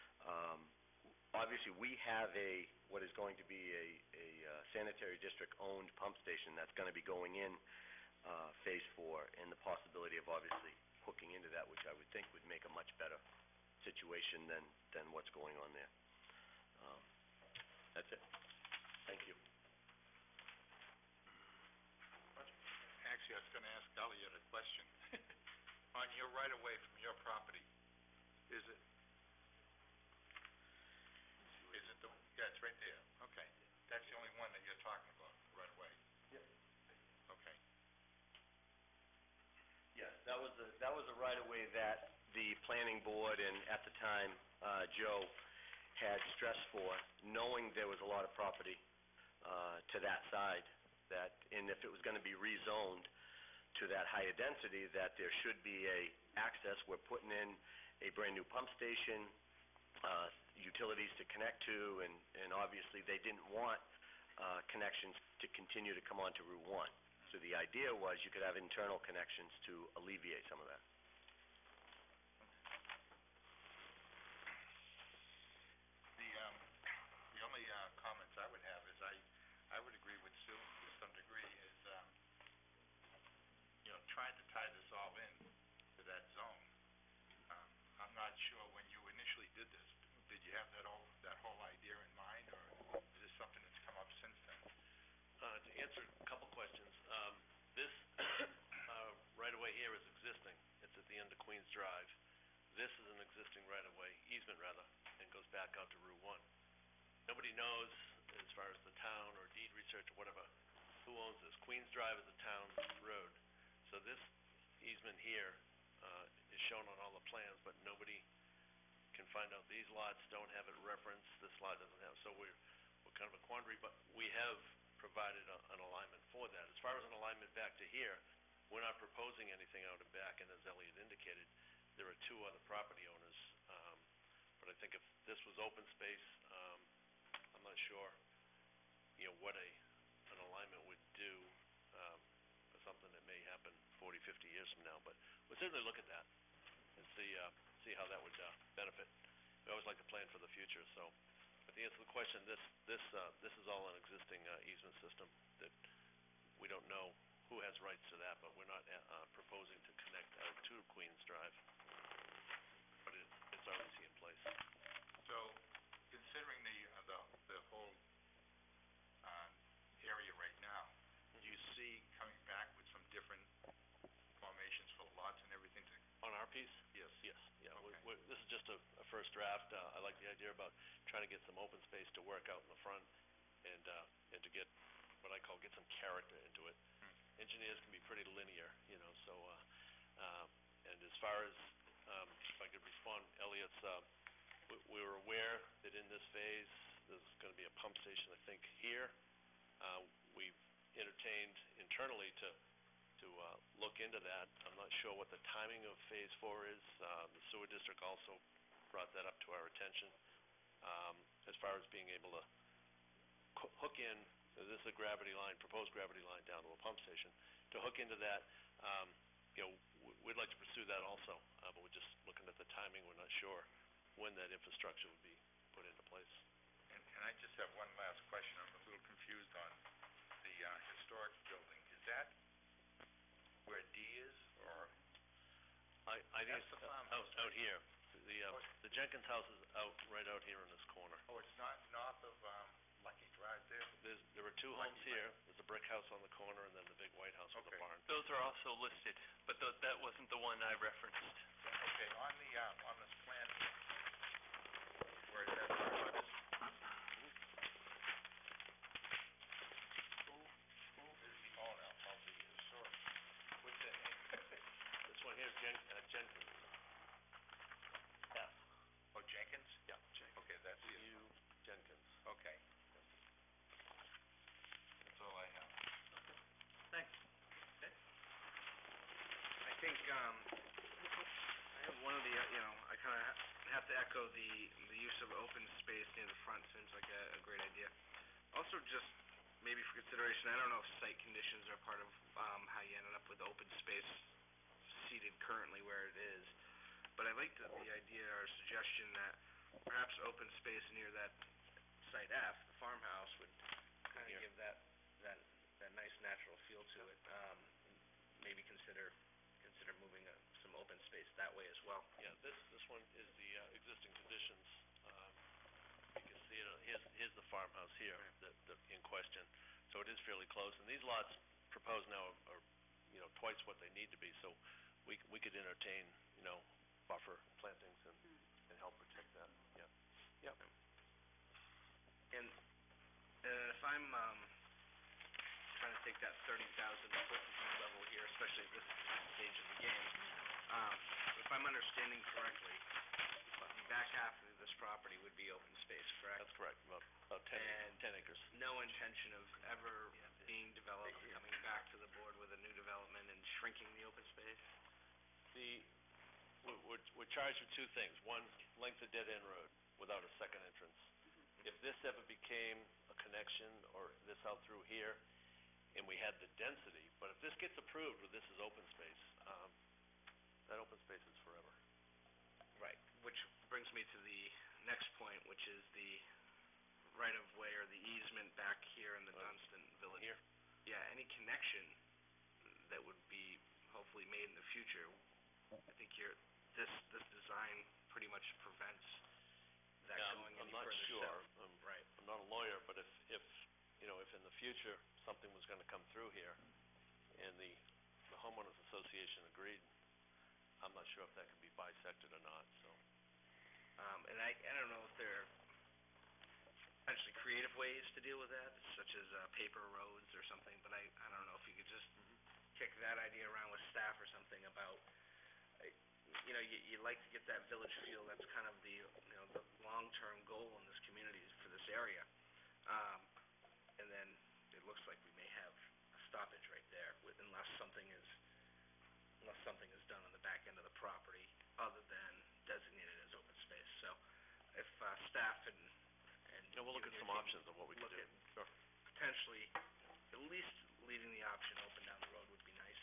Speaker 15: Obviously, we have what is going to be a sanitary district-owned pump station that's going to be going in Phase 4, and the possibility of obviously hooking into that, which I would think would make a much better situation than what's going on there. That's it. Thank you.
Speaker 11: Actually, I was gonna ask Elliot a question. On your right-of-way from your property, is it the, yeah, it's right there, okay. That's the only one that you're talking about, right-of-way?
Speaker 15: Yep.
Speaker 11: Okay.
Speaker 15: Yes, that was a right-of-way that the planning board and, at the time, Joe had stressed for, knowing there was a lot of property to that side, and if it was going to be rezoned to that higher density, that there should be a access. We're putting in a brand-new pump station, utilities to connect to, and obviously they didn't want connections to continue to come onto Route 1. So the idea was you could have internal connections to alleviate some of that.
Speaker 11: The only comments I would have is I would agree with Sue to some degree is, trying to tie this all in to that zone. I'm not sure when you initially did this, did you have that whole idea in mind, or is this something that's come up since then?
Speaker 14: To answer a couple questions, this right-of-way here is existing. It's at the end of Queens Drive. This is an existing right-of-way, easement rather, and goes back out to Route 1. Nobody knows, as far as the town or deed research or whatever, who owns this. Queens Drive is a town road. So this easement here is shown on all the plans, but nobody can find out. These lots don't have it referenced. This lot doesn't have. So we're kind of a quandary, but we have provided an alignment for that. As far as an alignment back to here, we're not proposing anything out and back, and as Elliot indicated, there are two other property owners. But I think if this was open space, I'm not sure, what an alignment would do for something that may happen 40, 50 years from now. But we'll certainly look at that and see how that would benefit. We always like to plan for the future. So, but the answer to the question, this is all an existing easement system that we don't know who has rights to that, but we're not proposing to connect out to Queens Drive. But it's already in place.
Speaker 11: So,
Speaker 14: piece?
Speaker 11: Yes.
Speaker 14: Yes, yeah,
Speaker 11: Okay.
Speaker 14: this is just a first draft. I like the idea about trying to get some open space to work out in the front and to get, what I call, get some character into it. Engineers can be pretty linear, so, and as far as, if I could respond, Elliot's, we were aware that in this phase, there's gonna be a pump station, I think, here. We've entertained internally to look into that. I'm not sure what the timing of Phase 4 is. The sewer district also brought that up to our attention. As far as being able to hook in, this is a gravity line, proposed gravity line down to a pump station. To hook into that, we'd like to pursue that also, but we're just looking at the timing. We're not sure when that infrastructure would be put into place.
Speaker 11: And I just have one last question. I'm a little confused on the historic building. Is that where D is, or?
Speaker 14: I think
Speaker 11: That's
Speaker 14: it's
Speaker 11: the farmhouse,
Speaker 14: out here. The Jenkins house is right out here in this corner.
Speaker 11: Oh, it's not north of, Lucky Drive there?
Speaker 14: There were two homes here. There's a brick house on the corner and then the big white house with a
Speaker 11: Okay.
Speaker 14: barn.
Speaker 4: Those are also listed, but that wasn't the one I referenced.
Speaker 11: Okay, on this plan, where it says where it is, who is the owner of the historic, what's their name?
Speaker 14: This one here is Jenkins. F.
Speaker 11: Oh, Jenkins?
Speaker 14: Yeah.
Speaker 11: Okay, that's it.
Speaker 14: Jenkins.
Speaker 11: Okay. That's all I have.
Speaker 1: Thanks.
Speaker 10: I think, I have one of the, I kinda have to echo the use of open space near the front seems like a great idea. Also, just maybe for consideration, I don't know if site conditions are part of, how you ended up with open space seated currently where it is, but I like the idea or suggestion that perhaps open space near that site F, the farmhouse, would kinda give that nice natural feel to it. Maybe consider moving some open space that way as well.
Speaker 14: Yeah, this one is the existing conditions. You can see it, here's the farmhouse here, in question. So it is fairly close, and these lots proposed now are, twice what they need to be, so we could entertain, buffer plantings and help protect that, yeah. Yep.
Speaker 10: And if I'm trying to take that 30,000-foot view level here, especially at this stage of the game, if I'm understanding correctly, the back half of this property would be open space, correct?
Speaker 14: That's correct, about 10 acres.
Speaker 10: No intention of ever being developed, coming back to the board with a new development and shrinking the open space?
Speaker 14: We're charged with two things. One, length of dead-end road without a second entrance. If this ever became a connection, or this out through here, and we had the density, but if this gets approved with this as open space, that open space is forever.
Speaker 10: Right, which brings me to the next point, which is the right-of-way or the easement back here in the Dunstan Village.
Speaker 14: Here?
Speaker 10: Yeah, any connection that would be hopefully made in the future, I think this design pretty much prevents that going any further south.
Speaker 14: I'm not sure.
Speaker 10: Right.
Speaker 14: I'm not a lawyer, but if in the future something was gonna come through here and the homeowners association agreed, I'm not sure if that could be bisected or not, so.
Speaker 10: And I don't know if there are potentially creative ways to deal with that, such as paper roads or something, but I don't know if you could just kick that idea around with staff or something about, you like to get that village feel. That's kind of the long-term goal in this community for this area. And then it looks like we may have a stoppage right there unless something is done on the back end of the property other than designated as open space. So if staff and
Speaker 14: we'll look at some options on what we can do. Sure.
Speaker 10: Potentially, at least leaving the option open down the road would be nice.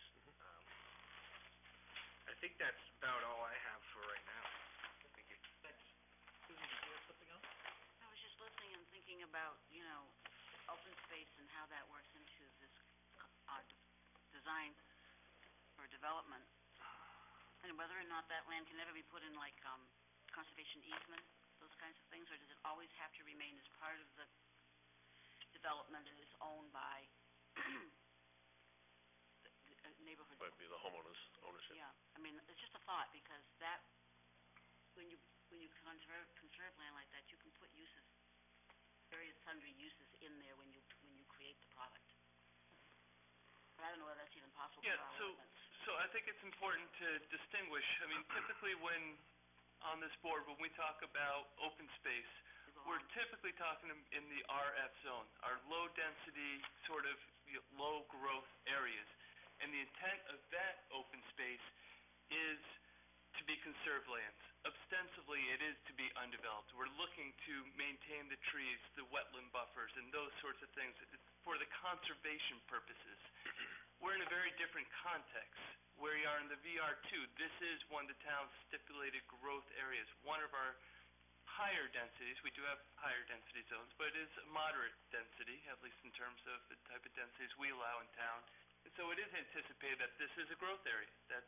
Speaker 10: I think that's about all I have for right now.
Speaker 1: Thank you. Thanks. Susan, did you have something else?
Speaker 3: I was just listening and thinking about, open space and how that works into this, design or development, and whether or not that land can ever be put in like, conservation easement, those kinds of things, or does it always have to remain as part of the development and is owned by the neighborhood.
Speaker 14: Might be the homeowner's ownership.
Speaker 3: Yeah, I mean, it's just a thought, because that, when you conserve land like that, you can put uses, various sundry uses in there when you create the product. But I don't know whether that's even possible
Speaker 4: Yeah,
Speaker 3: with our
Speaker 4: so
Speaker 3: ordinance.
Speaker 4: I think it's important to distinguish. I mean, typically when, on this board, when we talk about open space, we're typically talking in the RF zone, our low-density, sort of low-growth areas. And the intent of that open space is to be conserved lands. Ostensibly, it is to be undeveloped. We're looking to maintain the trees, the wetland buffers, and those sorts of things for the conservation purposes. We're in a very different context. Where we are in the VR2, this is one of the town's stipulated growth areas, one of our higher densities. We do have higher density zones, but it is a moderate density, at least in terms of the type of densities we allow in town. And so it is anticipated that this is a growth area.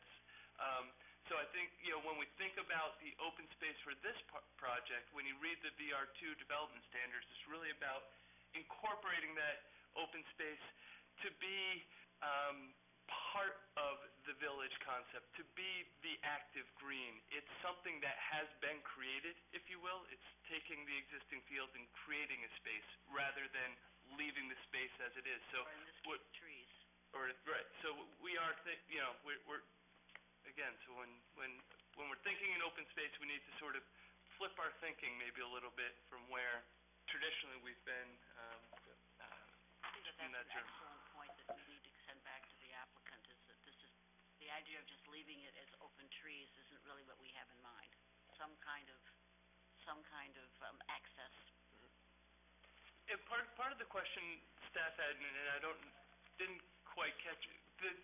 Speaker 4: So I think, when we think about the open space for this project, when you read the VR2 development standards, it's really about incorporating that open space to be part of the village concept, to be the active green. It's something that has been created, if you will. It's taking the existing field and creating a space rather than leaving the space as it is. So,
Speaker 3: or in this case, trees.
Speaker 4: Right. So we are, we're again. So when we're thinking in open space, we need to sort of flip our thinking maybe a little bit from where traditionally we've been.
Speaker 3: I think that's an excellent point that we need to send back to the applicant, is that this is, the idea of just leaving it as open trees isn't really what we have in mind. Some kind of access.
Speaker 4: And part of the question staff had, and I didn't quite catch it,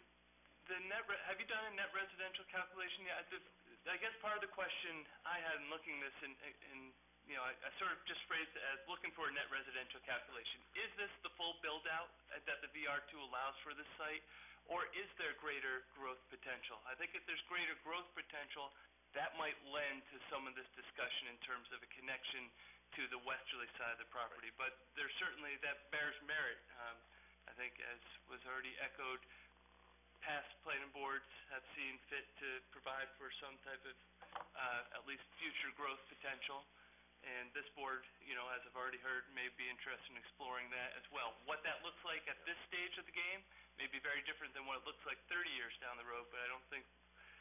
Speaker 4: have you done a net residential calculation yet? I guess part of the question I had in looking at this, and I sort of just phrased it as looking for a net residential calculation. Is this the full build-out that the VR2 allows for this site, or is there greater growth potential? I think if there's greater growth potential, that might lend to some of this discussion in terms of a connection to the westerly side of the property. But there's certainly, that bears merit. I think, as was already echoed, past planning boards have seen fit to provide for some type of at least future growth potential. And this board, as I've already heard, may be interested in exploring that as well. What that looks like at this stage of the game may be very different than what it looks like 30 years down the road, but I don't think,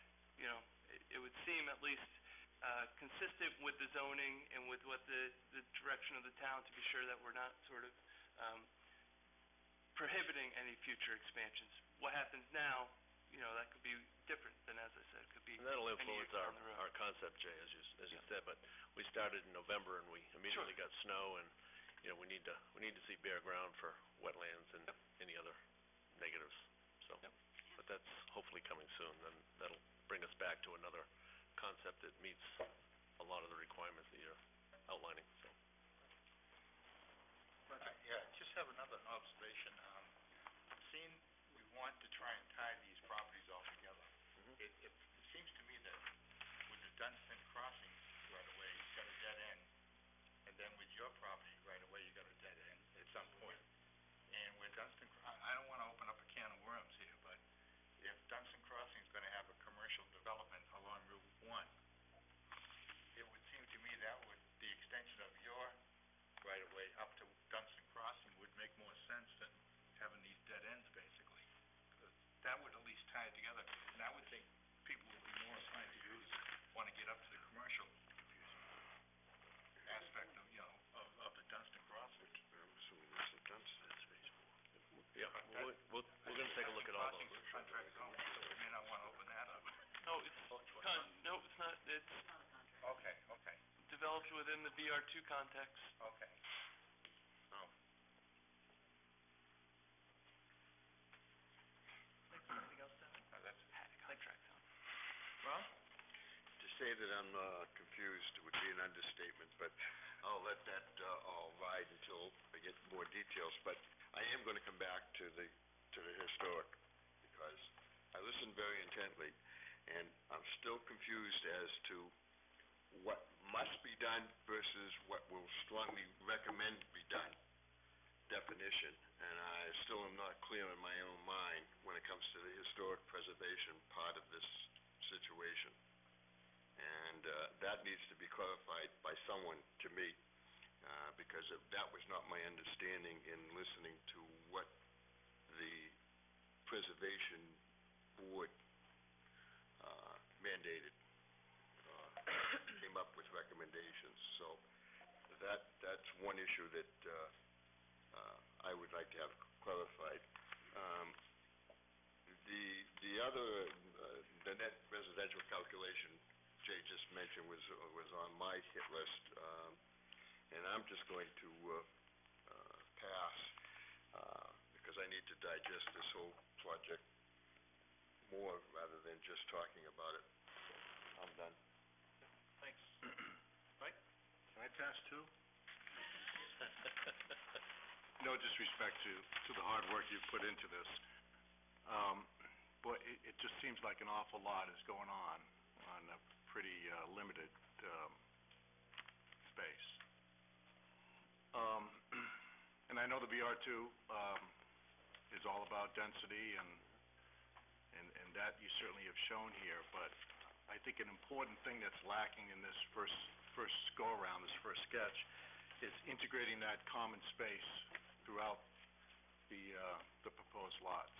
Speaker 4: it would seem at least consistent with the zoning and with what the direction of the town, to be sure that we're not sort of prohibiting any future expansions. What happens now, that could be different than, as I said, could be.
Speaker 14: And that'll influence
Speaker 4: down the road.
Speaker 14: our concept, Jay, as you said. But we started in November and we immediately got snow, and we need to see bare ground for wetlands and any other negatives. So, but that's hopefully coming soon. Then that'll bring us back to another concept that meets a lot of the requirements that you're outlining. So.
Speaker 11: Just have another observation. Seeing we want to try and tie these properties all together, it seems to me that with the Dunstan Crossing right away, you've got a dead end, and then with your property right away, you got a dead end at some point. And with Dunstan, I don't want to open up a can of worms here, but if Dunstan Crossing is going to have a commercial development along Route 1, it would seem to me that the extension of your right away up to Dunstan Crossing would make more sense than having these dead ends, basically. That would at least tie it together, and I would think people would be more inclined to want to get up to the commercial aspect of, of the Dunstan Crossing.
Speaker 9: I'm assuming this is Dunstan, that's phase 4.
Speaker 14: Yeah, we're going to take a look at all those.
Speaker 11: Contract zone, so we may not want to open that up.
Speaker 4: No, it's not. It's
Speaker 3: Not a contract.
Speaker 11: Okay.
Speaker 4: developed within the VR2 context.
Speaker 11: Okay.
Speaker 1: Anything else, Dennis?
Speaker 11: That's
Speaker 4: Contract zone.
Speaker 11: Well,
Speaker 9: To say that I'm confused would be an understatement, but I'll let that all ride until I get more details. But I am going to come back to the historic, because I listened very intently, and I'm still confused as to what must be done versus what we'll strongly recommend be done. definition, and I still am not clear in my own mind when it comes to the historic preservation part of this situation. And that needs to be clarified by someone to me, because that was not my understanding in listening to what the Preservation Board mandated, came up with recommendations. So that's one issue that I would like to have clarified. The other, the net residential calculation Jay just mentioned was on my hit list, and I'm just going to pass because I need to digest this whole project more rather than just talking about it. I'm done.
Speaker 8: Thanks. Mike, can I pass too? No disrespect to the hard work you've put into this, but it just seems like an awful lot is going on a pretty limited space. And I know the VR2 is all about density, and that you certainly have shown here, but I think an important thing that's lacking in this first go-around, this first sketch, is integrating that common space throughout the proposed lots.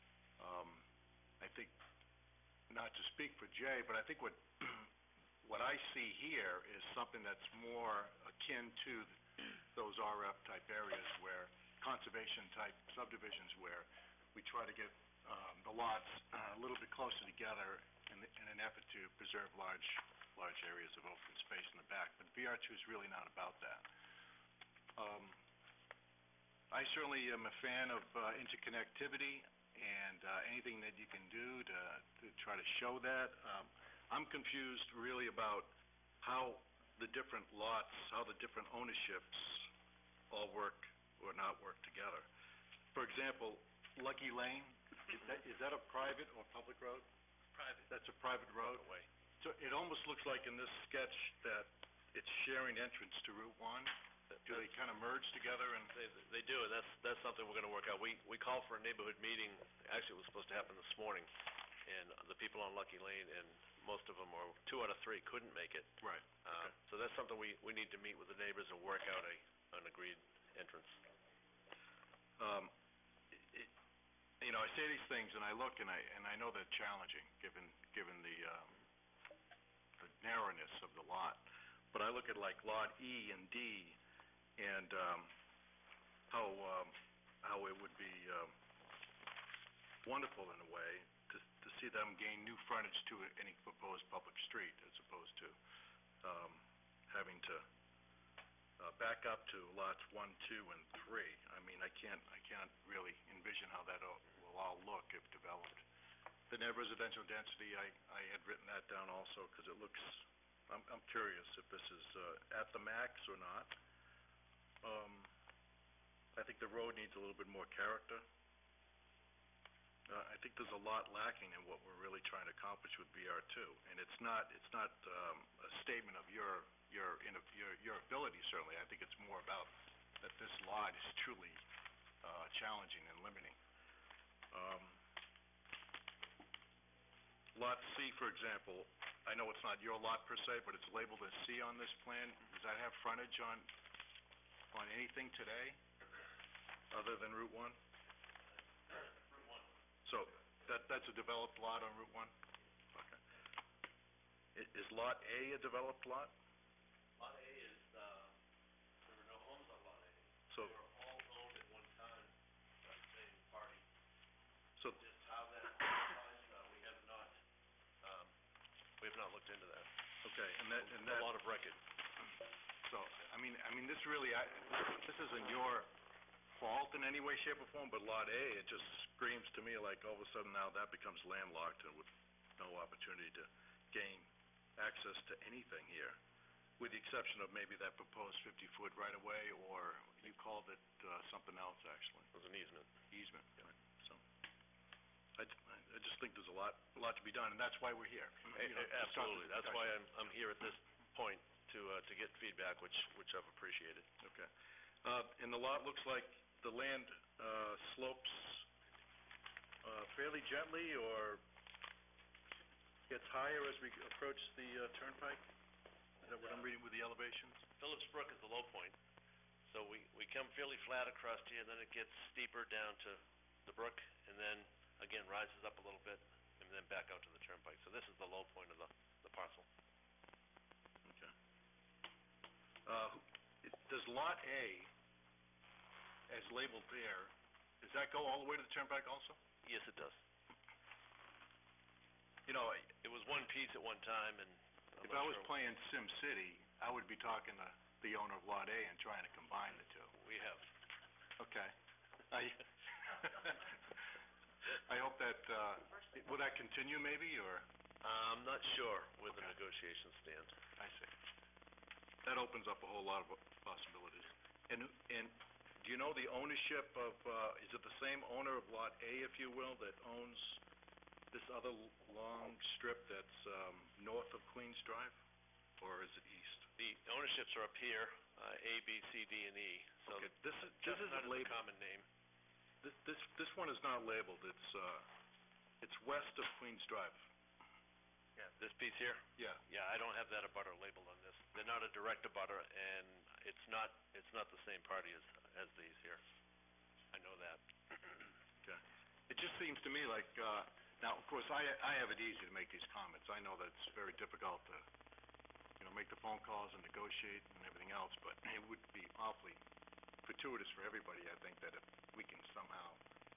Speaker 8: I think, not to speak for Jay, but I think what I see here is something that's more akin to those RF type areas, where conservation type subdivisions, where we try to get the lots a little bit closer together in an effort to preserve large areas of open space in the back. But VR2 is really not about that. I certainly am a fan of interconnectivity and anything that you can do to try to show that. I'm confused really about how the different lots, how the different ownerships all work or not work together. For example, Lucky Lane, is that a private or public road?
Speaker 14: Private.
Speaker 8: That's a private road?
Speaker 14: Way.
Speaker 8: So it almost looks like in this sketch that it's sharing entrance to Route 1. Do they kind of merge together? And
Speaker 14: They do, and that's something we're going to work out. We called for a neighborhood meeting. Actually, it was supposed to happen this morning, and the people on Lucky Lane, and most of them, or 2 out of 3, couldn't make it.
Speaker 8: Right. Okay.
Speaker 14: So that's something we need to meet with the neighbors and work out an agreed entrance.
Speaker 8: I say these things, and I look, and I know they're challenging, given the narrowness of the lot. But I look at like Lot E and D, and how it would be wonderful in a way to see them gain new frontage to any proposed public street, as opposed to having to back up to lots 1, 2, and 3. I mean, I can't really envision how that will all look if developed. The net residential density, I had written that down also, because it looks, I'm curious if this is at the max or not. I think the road needs a little bit more character. I think there's a lot lacking in what we're really trying to accomplish with BR2, and it's not a statement of your ability, certainly. I think it's more about that this lot is truly challenging and limiting. Lot C, for example, I know it's not your lot per se, but it's labeled as C on this plan. Does that have frontage on anything today, other than Route 1?
Speaker 14: Route 1.
Speaker 8: So, that's a developed lot on Route 1? Okay. Is Lot A a developed lot?
Speaker 14: Lot A is, there were no homes on Lot A.
Speaker 8: So,
Speaker 14: they were all owned at one time by the same party.
Speaker 8: So,
Speaker 14: just how that applies, we have not looked into that.
Speaker 8: okay, and that
Speaker 14: A lot of record.
Speaker 8: So, I mean, this really, this isn't your fault in any way, shape, or form, but Lot A, it just screams to me like all of a sudden now that becomes landlocked and with no opportunity to gain access to anything here, with the exception of maybe that proposed 50-foot right-of-way, or you called it something else, actually.
Speaker 14: It was an easement.
Speaker 8: Easement, right. So, I just think there's a lot to be done, and that's why we're here.
Speaker 14: Absolutely. That's why I'm here at this point to get feedback, which I've appreciated.
Speaker 8: Okay. And the lot looks like the land, slopes, fairly gently, or gets higher as we approach the, turnpike? Is that what I'm reading with the elevations?
Speaker 14: Phillips Brook is the low point, so we come fairly flat across here, and then it gets steeper down to the brook, and then, again, rises up a little bit, and then back out to the turnpike. So this is the low point of the parcel.
Speaker 8: Okay. Does Lot A, as labeled there, does that go all the way to the turnpike also?
Speaker 14: Yes, it does. You know, it was one piece at one time, and
Speaker 8: if I was playing Sim City, I would be talking to the owner of Lot A and trying to combine the two.
Speaker 14: We have.
Speaker 8: Okay. I hope that, will that continue maybe, or?
Speaker 14: I'm not sure where the negotiations stand.
Speaker 8: I see. That opens up a whole lot of possibilities. And do you know the ownership of, is it the same owner of Lot A, if you will, that owns this other long strip that's north of Queens Drive, or is it east?
Speaker 14: The ownerships are up here, A, B, C, D, and E. So
Speaker 8: okay. This isn't labeled.
Speaker 14: A common name.
Speaker 8: This one is not labeled. It's west of Queens Drive.
Speaker 14: Yeah, this piece here?
Speaker 8: Yeah.
Speaker 14: Yeah, I don't have that abutter labeled on this. They're not a direct abutter, and it's not the same party as these here. I know that.
Speaker 8: Okay. It just seems to me like, now, of course, I have it easy to make these comments. I know that it's very difficult to, make the phone calls and negotiate and everything else, but it would be awfully fortuitous for everybody, I think, that if we can somehow,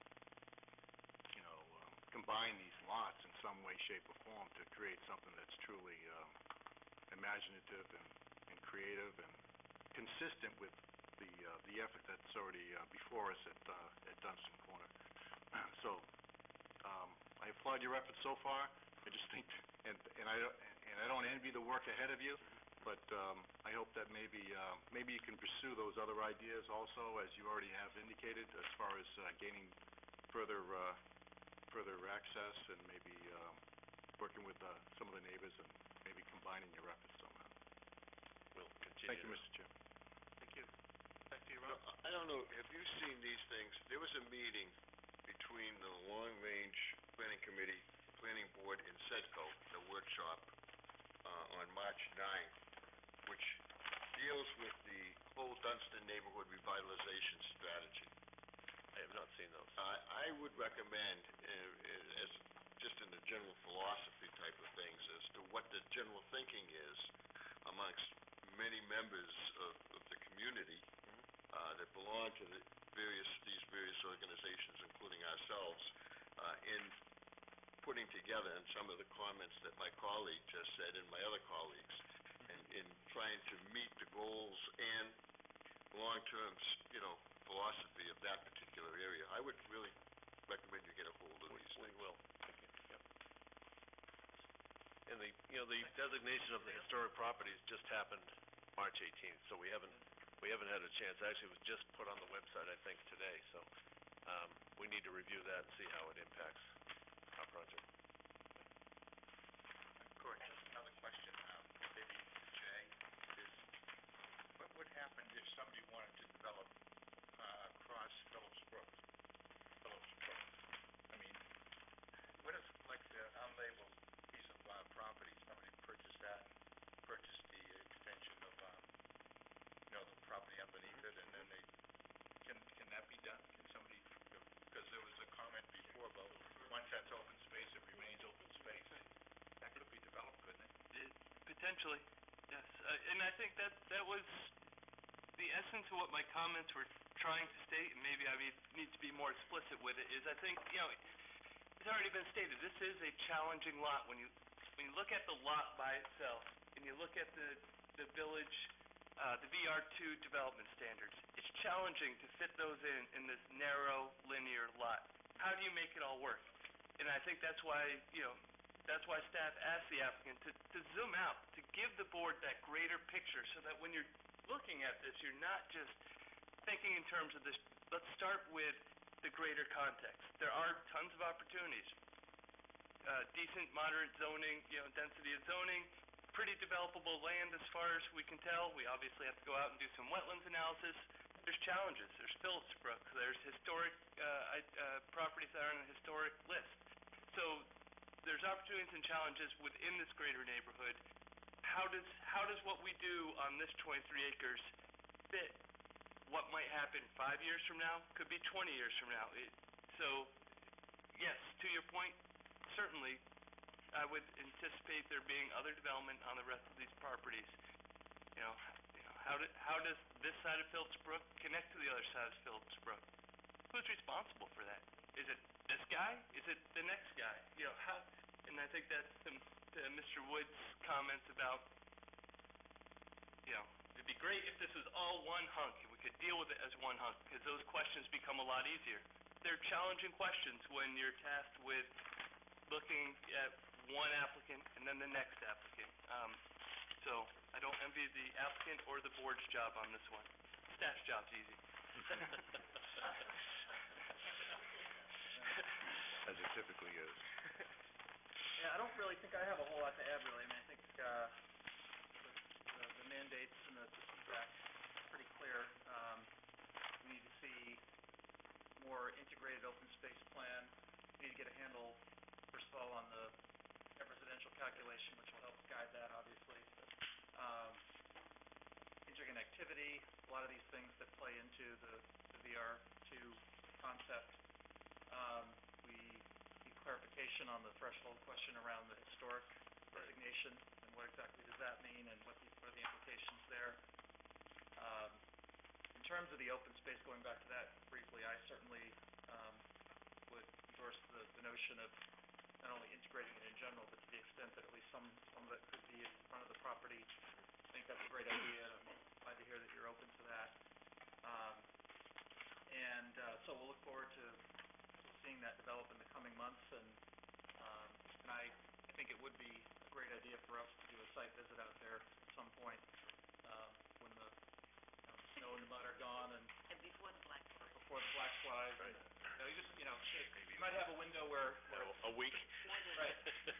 Speaker 8: combine these lots in some way, shape, or form to create something that's truly imaginative and creative and consistent with the effort that's already before us at Dunstan Corner. So I applaud your efforts so far. I just think, and I don't envy the work ahead of you, but I hope that maybe you can pursue those other ideas also, as you already have indicated, as far as gaining further access and maybe working with some of the neighbors and maybe combining your efforts somehow.
Speaker 14: We'll continue.
Speaker 8: Thank you, Mr. Chairman.
Speaker 5: Thank you. Back to you, Rob.
Speaker 9: I don't know, have you seen these things? There was a meeting between the Long Range Planning Committee, Planning Board, and SEDCO, the workshop, on March 9th, which deals with the whole Dunstan neighborhood revitalization strategy.
Speaker 14: I have not seen those.
Speaker 9: I would recommend, as just in the general philosophy type of things, as to what the general thinking is amongst many members of the community that belong to these various organizations, including ourselves, in putting together, and some of the comments that my colleague just said and my other colleagues, and in trying to meet the goals and long-term, philosophy of that particular area. I would really recommend you get a hold of these things.
Speaker 14: We will. Yep. And the designation of the historic properties just happened March 18th, so we haven't had a chance. Actually, it was just put on the website, I think, today. So we need to review that and see how it impacts our project.
Speaker 11: Court, just another question, maybe for Jay, is what would happen if somebody wanted to develop across Phillips Brook? I mean, what if, like, the unlabeled piece of property, somebody purchased that, purchased the extension of, the property underneath it, and then can that be done? Can somebody, because there was a comment before about once that's open space, it remains open space. That could be developed, couldn't it?
Speaker 4: Potentially, yes. And I think that was the essence of what my comments were trying to state, and maybe I need to be more explicit with it, is I think, it's already been stated, this is a challenging lot. When you look at the lot by itself, and you look at the village, the VR2 development standards, it's challenging to fit those in this narrow, linear lot. How do you make it all work? And I think that's why staff asked the applicant to zoom out, to give the board that greater picture, so that when you're looking at this, you're not just thinking in terms of this. Let's start with the greater context. There are tons of opportunities. Decent, moderate zoning, density of zoning, pretty developable land as far as we can tell. We obviously have to go out and do some wetlands analysis. there's challenges. There's Phillips Brook, there's historic, properties that are on the historic list. So, there's opportunities and challenges within this greater neighborhood. How does what we do on this 23 acres fit what might happen 5 years from now? Could be 20 years from now. So, yes, to your point, certainly, I would anticipate there being other development on the rest of these properties. How does this side of Phillips Brook connect to the other side of Phillips Brook? Who's responsible for that? Is it this guy? Is it the next guy? And I think that's to Mr. Wood's comments about, it'd be great if this was all one hunk, and we could deal with it as one hunk, because those questions become a lot easier. They're challenging questions when you're tasked with looking at one applicant and then the next applicant. So I don't envy the applicant or the board's job on this one. Staff's job's easy.
Speaker 8: As it typically is.
Speaker 1: Yeah, I don't really think I have a whole lot to add, really. I mean, I think the mandates and the feedback is pretty clear. We need to see more integrated open space plan. We need to get a handle, first of all, on the residential calculation, which will help guide that, obviously. Interconnectivity, a lot of these things that play into the VR2 concept. We need clarification on the threshold question around the historic designation and what exactly does that mean and what are the implications there. In terms of the open space, going back to that briefly, I certainly would endorse the notion of not only integrating it in general, but to the extent that at least some of it could be in front of the property. I think that's a great idea, and I'm glad to hear that you're open to that. So we'll look forward to seeing that develop in the coming months, and I think it would be a great idea for us to do a site visit out there at some point when the snow and the mud are gone and
Speaker 3: before the black flies.
Speaker 1: Before the black flies.
Speaker 8: Right.
Speaker 1: And, you might have a window where
Speaker 8: a week.
Speaker 1: Right.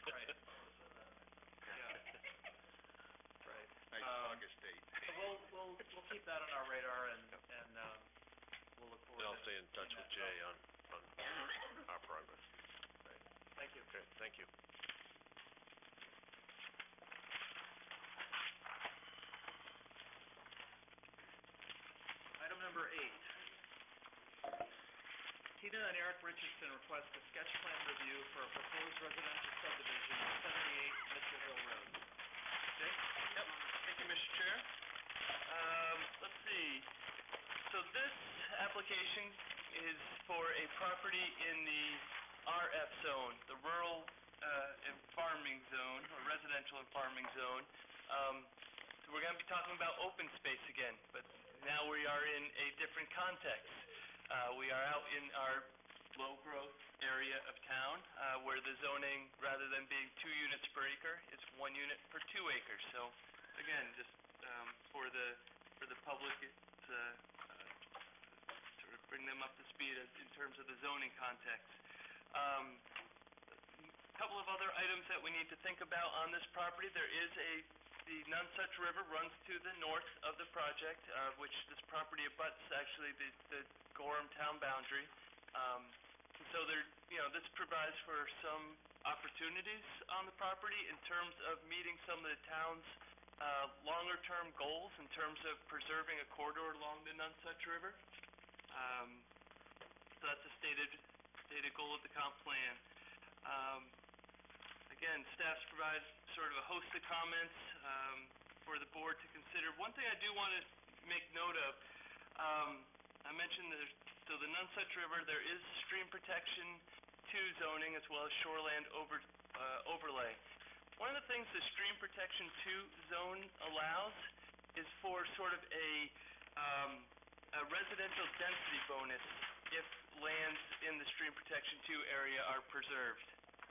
Speaker 9: Nice August date.
Speaker 1: So we'll keep that on our radar, and we'll look forward to
Speaker 14: And I'll stay in touch with Jay on our progress.
Speaker 1: Great. Thank you.
Speaker 14: Okay, thank you.
Speaker 1: Item number 8. Tina and Eric Richardson request a sketch plan review for a proposed residential subdivision at 78 Mitchell Hill Road.
Speaker 4: Jay? Yep. Thank you, Mr. Chair. Let's see. So this application is for a property in the RF zone, the rural and farming zone, or residential and farming zone. So we're going to be talking about open space again, but now we are in a different context. We are out in our low-growth area of town, where the zoning, rather than being 2 units per acre, is 1 unit per 2 acres. So, again, just for the public, to sort of bring them up to speed in terms of the zoning context. A couple of other items that we need to think about on this property. There is the Nonsuch River runs to the north of the project, which this property abuts actually the Gorham town boundary. So this provides for some opportunities on the property in terms of meeting some of the town's longer-term goals in terms of preserving a corridor along the Nonsuch River. So that's a stated goal of the comp plan. Again, staff's provided sort of a host of comments for the board to consider. One thing I do want to make note of, I mentioned so the Nonsuch River, there is stream protection to zoning as well as shoreland overlay. One of the things the stream protection 2 zone allows is for sort of a residential density bonus if lands in the stream protection 2 area are preserved.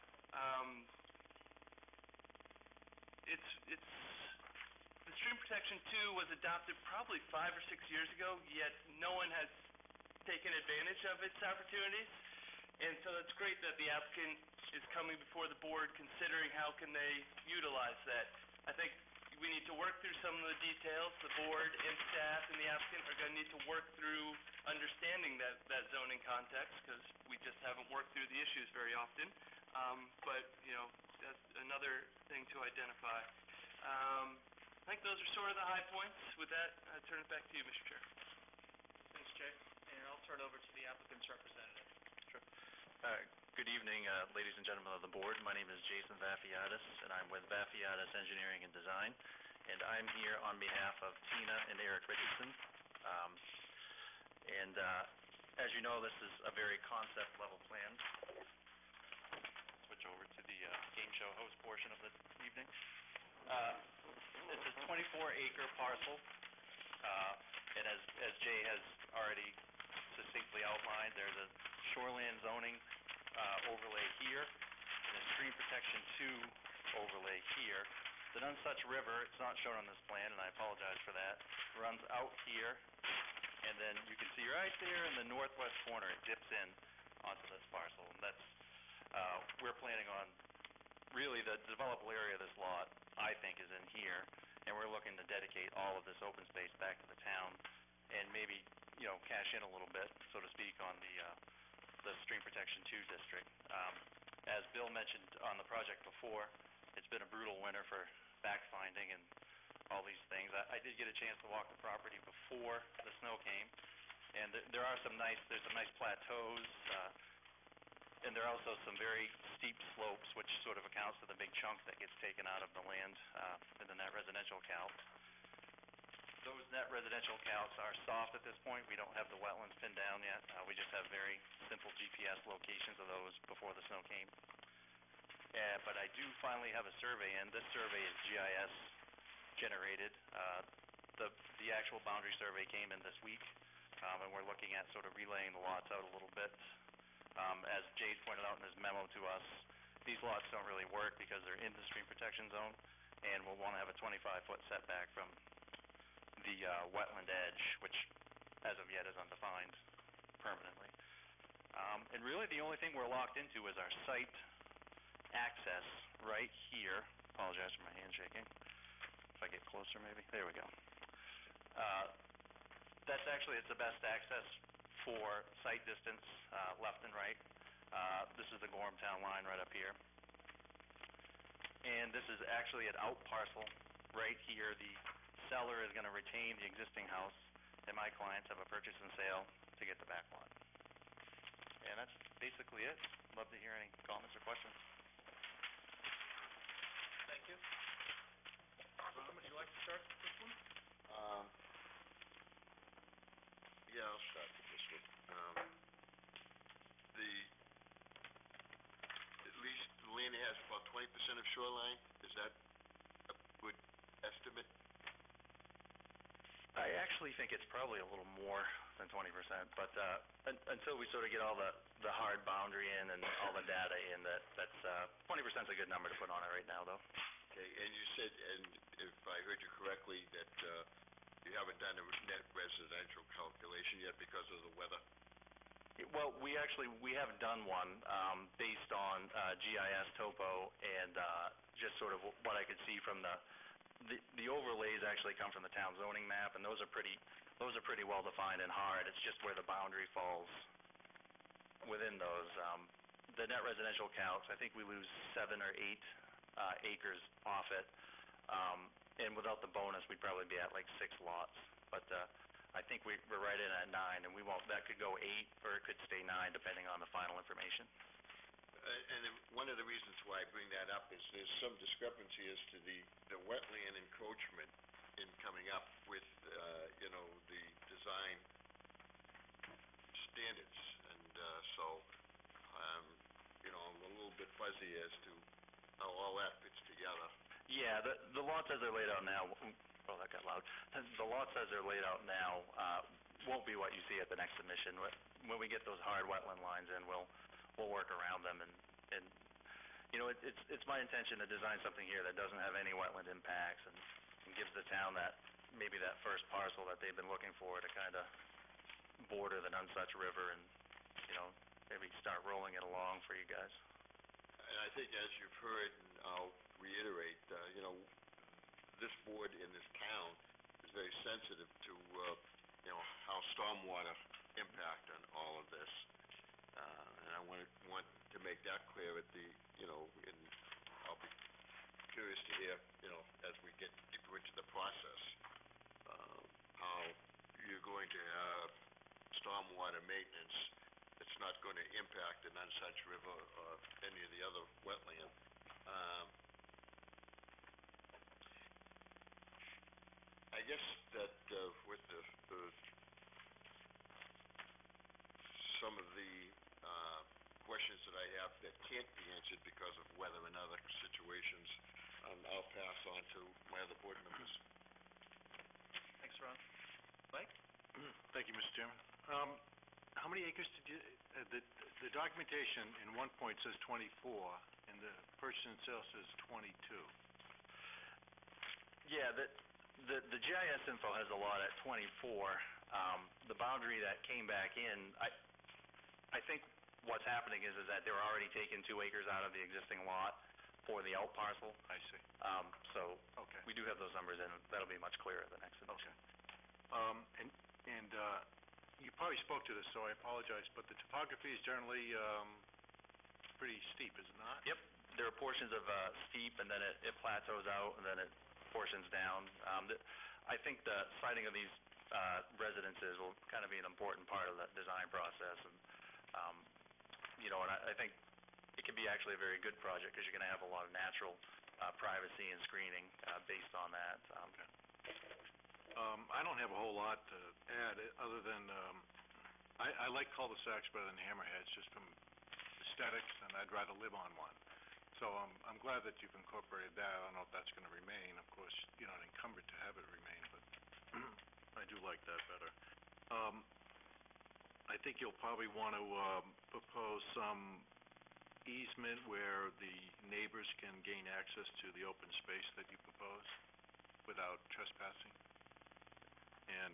Speaker 4: The stream protection 2 was adopted probably 5 or 6 years ago, yet no one has taken advantage of its opportunities. And so it's great that the applicant is coming before the board considering how can they utilize that. I think we need to work through some of the details. The board and staff and the applicant are gonna need to work through understanding that zoning context, because we just haven't worked through the issues very often. But, you know, that's another thing to identify. I think those are sort of the high points. With that, I turn it back to you, Mr. Chair.
Speaker 1: Thanks, Jay. And I'll turn over to the applicant's representative.
Speaker 6: Good evening, ladies and gentlemen of the board. My name is Jason Vafiatis, and I'm with Vafiatis Engineering and Design, and I'm here on behalf of Tina and Eric Richardson. As you know, this is a very concept-level plan. Switch over to the game show host portion of the evening. It's a 24-acre parcel, and as Jay has already succinctly outlined, there's a shoreland zoning overlay here, and a stream protection 2 overlay here. The Nonesuch River, it's not shown on this plan, and I apologize for that, runs out here, and then you can see right there in the northwest corner, it dips in onto this parcel, and that's, we're planning on, really the developable area of this lot, I think, is in here, and we're looking to dedicate all of this open space back to the town, and maybe, you know, cash in a little bit, so to speak, on the Stream Protection 2 district. As Bill mentioned on the project before, it's been a brutal winter for fact finding and all these things. I did get a chance to walk the property before the snow came, and there's some nice plateaus, and there are also some very steep slopes, which sort of accounts for the big chunk that gets taken out of the land in the net residential calc. Those net residential counts are soft at this point. We don't have the wetlands pinned down yet. We just have very simple GPS locations of those before the snow came. But I do finally have a survey in. This survey is GIS generated. The actual boundary survey came in this week, and we're looking at sort of relaying the lots out a little bit. As Jay's pointed out in his memo to us, these lots don't really work because they're in the stream protection zone, and we'll want to have a 25-foot setback from the wetland edge, which as of yet is undefined permanently. And really the only thing we're locked into is our site access right here. Apologize for my hand shaking. If I get closer maybe. There we go. That's actually, it's the best access for site distance left and right. This is the Gorham Town line right up here. And this is actually an out parcel right here. The seller is going to retain the existing house, and my clients have a purchase and sale to get the back lot. And that's basically it. Love to hear any comments or questions.
Speaker 1: Thank you. Ron, would you like to start with this one?
Speaker 9: Yeah, I'll start with this one. At least the land has about 20% of shoreline. Is that a good estimate?
Speaker 6: I actually think it's probably a little more than 20%, but until we sort of get all the hard boundary in and all the data in, that's 20% is a good number to put on it right now, though.
Speaker 9: Okay, and you said, and if I heard you correctly, that you haven't done a net residential calculation yet because of the weather?
Speaker 6: Well, we have done one based on GIS topo and just sort of what I could see from the overlays actually come from the town zoning map, and those are pretty well defined and hard. It's just where the boundary falls within those. The net residential counts, I think we lose 7 or 8 acres off it, and without the bonus, we'd probably be at like 6 lots. But I think we're right in at 9, and that could go 8 or it could stay 9 depending on the final information.
Speaker 9: And one of the reasons why I bring that up is there's some discrepancy as to the wetland encroachment in coming up with, the design standards. And so, I'm a little bit fuzzy as to how all that fits together.
Speaker 6: Yeah, the lots as they're laid out now, oh, that got loud. The lots as they're laid out now won't be what you see at the next submission. When we get those hard wetland lines in, we'll work around them, and it's my intention to design something here that doesn't have any wetland impacts and gives the town that first parcel that they've been looking for to kind of border the Nonesuch River and maybe start rolling it along for you guys.
Speaker 9: And I think as you've heard, and I'll reiterate, this board in this town is very sensitive to, how stormwater impact on all of this. And I want to make that clear at the, and I'll be curious to hear, as we get deeper into the process, how you're going to have stormwater maintenance that's not going to impact the Nonsuch River or any of the other wetland. I guess that with some of the questions that I have that can't be answered because of weather and other situations, I'll pass on to my other board members.
Speaker 1: Thanks, Ron. Mike?
Speaker 8: Thank you, Mr. Chairman. How many acres did you, the documentation in one point says 24, and the purchase and sale says 22.
Speaker 6: Yeah, the GIS info has a lot at 24. The boundary that came back in, I think what's happening is that they're already taking 2 acres out of the existing lot for the out parcel.
Speaker 8: I see.
Speaker 6: So
Speaker 8: Okay.
Speaker 6: we do have those numbers, and that'll be much clearer the next edition.
Speaker 8: Okay. And you probably spoke to this, so I apologize, but the topography is generally pretty steep, is it not?
Speaker 6: Yep. There are portions of steep, and then it plateaus out, and then it portions down. I think the siting of these residences will kind of be an important part of the design process, and and I think it could be actually a very good project because you're going to have a lot of natural privacy and screening based on that.
Speaker 8: Okay. I don't have a whole lot to add other than I like cul-de-sacs better than hammerheads just from aesthetics, and I'd rather live on one. So I'm glad that you've incorporated that. I don't know if that's going to remain. Of course, you're not encumbered to have it remain, but I do like that better. I think you'll probably want to propose some easement where the neighbors can gain access to the open space that you propose without trespassing. And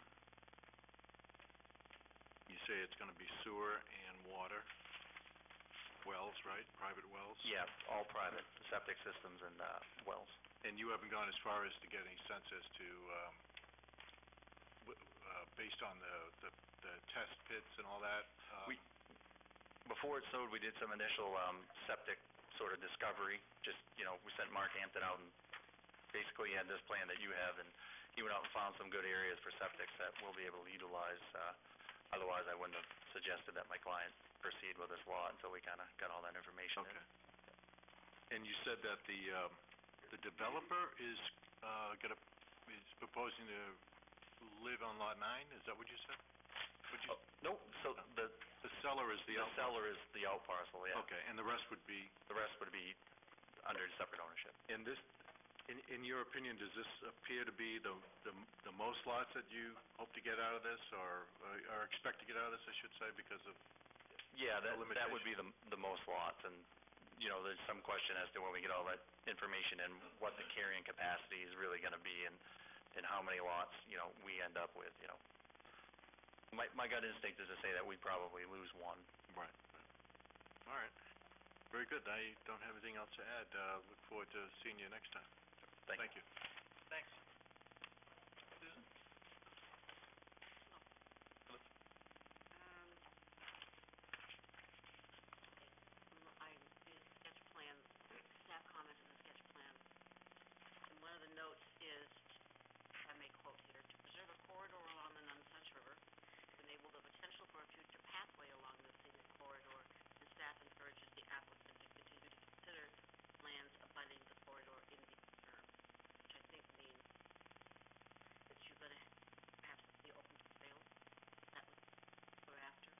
Speaker 8: you say it's going to be sewer and water, wells, right? Private wells?
Speaker 6: Yeah, all private, septic systems and wells.
Speaker 8: And you haven't gone as far as to get any sense as to, based on the test pits and all that?
Speaker 6: Before it's sowed, we did some initial septic sort of discovery. Just, we sent Mark Hampton out and basically he had this plan that you have, and he went out and found some good areas for septics that we'll be able to utilize. Otherwise, I wouldn't have suggested that my client proceed with this lot until we kind of got all that information in.
Speaker 8: Okay. And you said that the developer is proposing to live on lot 9? Is that what you said?
Speaker 6: Nope. So the
Speaker 8: seller is the out parcel.
Speaker 6: seller is the out parcel, yeah.
Speaker 8: Okay, and the rest would be?
Speaker 6: The rest would be under separate ownership.
Speaker 8: And this, in your opinion, does this appear to be the most lots that you hope to get out of this, or expect to get out of this, I should say, because of?
Speaker 6: Yeah, that would be the most lots, and there's some question as to when we get all that information and what the carrying capacity is really going to be, and how many lots we end up with. My gut instinct is to say that we'd probably lose one.
Speaker 8: Right. All right. Very good. I don't have anything else to add. Look forward to seeing you next time. Thank you.
Speaker 1: Thanks. Susan?
Speaker 3: The sketch plan, staff comments on the sketch plan, and one of the notes is, if I may quote here, to preserve a corridor along the Nonsuch River, to enable the potential for a future pathway along the scenic corridor, and staff encourages the applicant to continue to consider lands abutting the corridor in the term, which I think means that you're going to perhaps be open to sale. That was what we're after.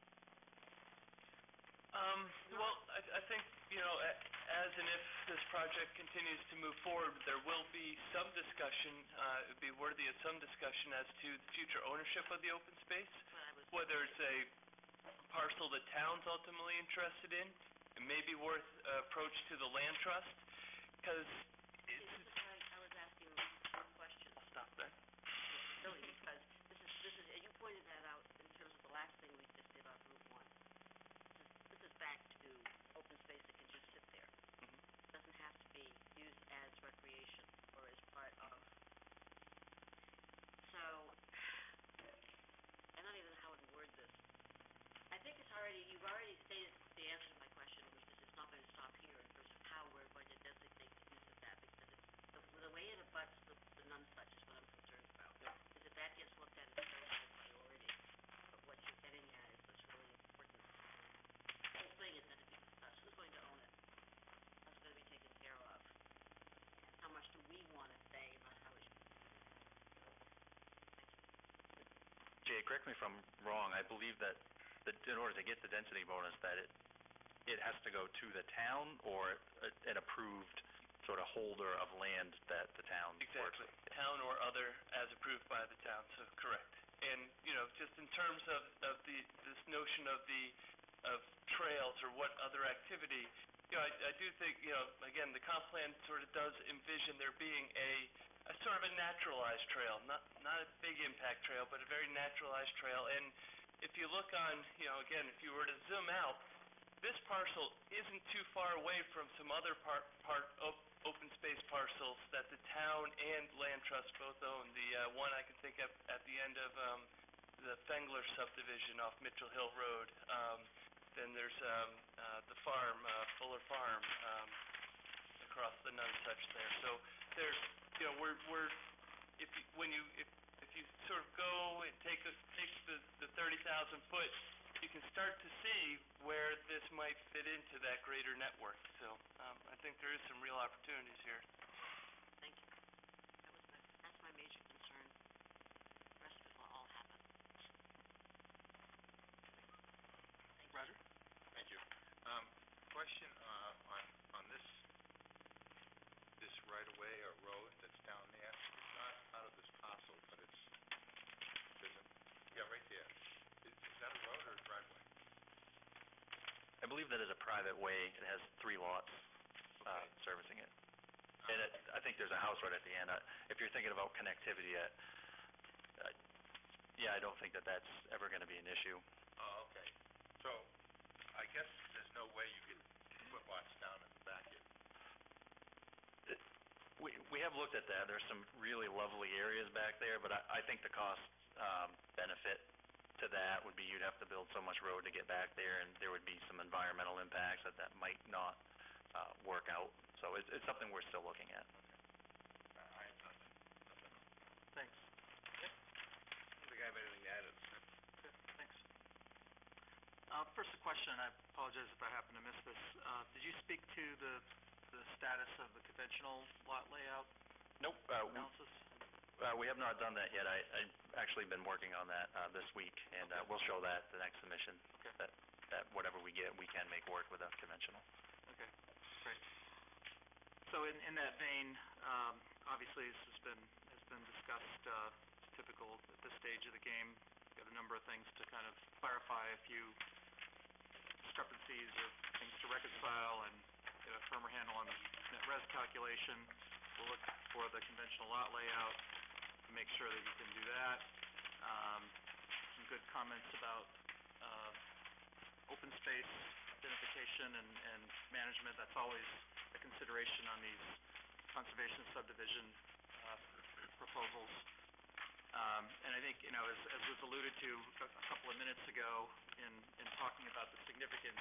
Speaker 4: Well, I think, as and if this project continues to move forward, there will be some discussion, it would be worthy of some discussion as to the future ownership of the open space, whether it's a parcel the town's ultimately interested in. It may be worth approach to the land trust, because it's...
Speaker 3: I was asking more questions.
Speaker 4: Stop there.
Speaker 3: Really, because this is, and you pointed that out in terms of the last thing we just did on Route 1. This is back to open space that can just sit there. It doesn't have to be used as recreation or as part of
Speaker 6: correct me if I'm wrong, I believe that in order to get the density bonus, that it has to go to the town or an approved sort of holder of land that the town works with.
Speaker 4: Exactly. Town or other as approved by the town, so correct. And, just in terms of this notion of trails or what other activity, I do think, again, the comp plan sort of does envision there being a sort of a naturalized trail, not a big impact trail, but a very naturalized trail. And if you look on, again, if you were to zoom out, this parcel isn't too far away from some other open space parcels that the town and Land Trust both own. The one I can think of at the end of the Fengler subdivision off Mitchell Hill Road. Then there's the farm, Fuller Farm, across the Nunsuch there. So there's, we're if you sort of go and take the 30,000 foot, you can start to see where this might fit into that greater network. So I think there is some real opportunities here.
Speaker 3: Thank you. That's my major concern. The rest of it will all happen.
Speaker 5: Roger?
Speaker 11: Thank you. Question on this right-of-way or road that's down there. It's not out of this parcel, but right there. Is that a road or a driveway?
Speaker 6: I believe that is a private way. It has 3 lots servicing it. And I think there's a house right at the end. If you're thinking about connectivity, I don't think that's ever going to be an issue.
Speaker 11: Oh, okay. So, I guess there's no way you could put lots down in the back here.
Speaker 6: We have looked at that. There's some really lovely areas back there, but I think the cost benefit to that would be you'd have to build so much road to get back there, and there would be some environmental impacts that might not work out. So it's something we're still looking at.
Speaker 11: I have nothing.
Speaker 5: Thanks.
Speaker 10: I don't think I have anything to add.
Speaker 5: Good, thanks.
Speaker 1: First a question, and I apologize if I happen to miss this. Did you speak to the status of the conventional lot layout
Speaker 6: Nope.
Speaker 1: analysis?
Speaker 6: We have not done that yet. I've actually been working on that this week, and we'll show that the next submission.
Speaker 1: Okay.
Speaker 6: That whatever we get, we can make work with a conventional.
Speaker 1: Okay, great. So in that vein, obviously this has been discussed, typical at this stage of the game. Got a number of things to kind of clarify, a few discrepancies or things to reconcile, and get a firmer handle on the net res calculation. We'll look for the conventional lot layout to make sure that you can do that. Some good comments about open space identification and management. That's always a consideration on these conservation subdivision proposals. And I think, as was alluded to a couple of minutes ago in talking about the significance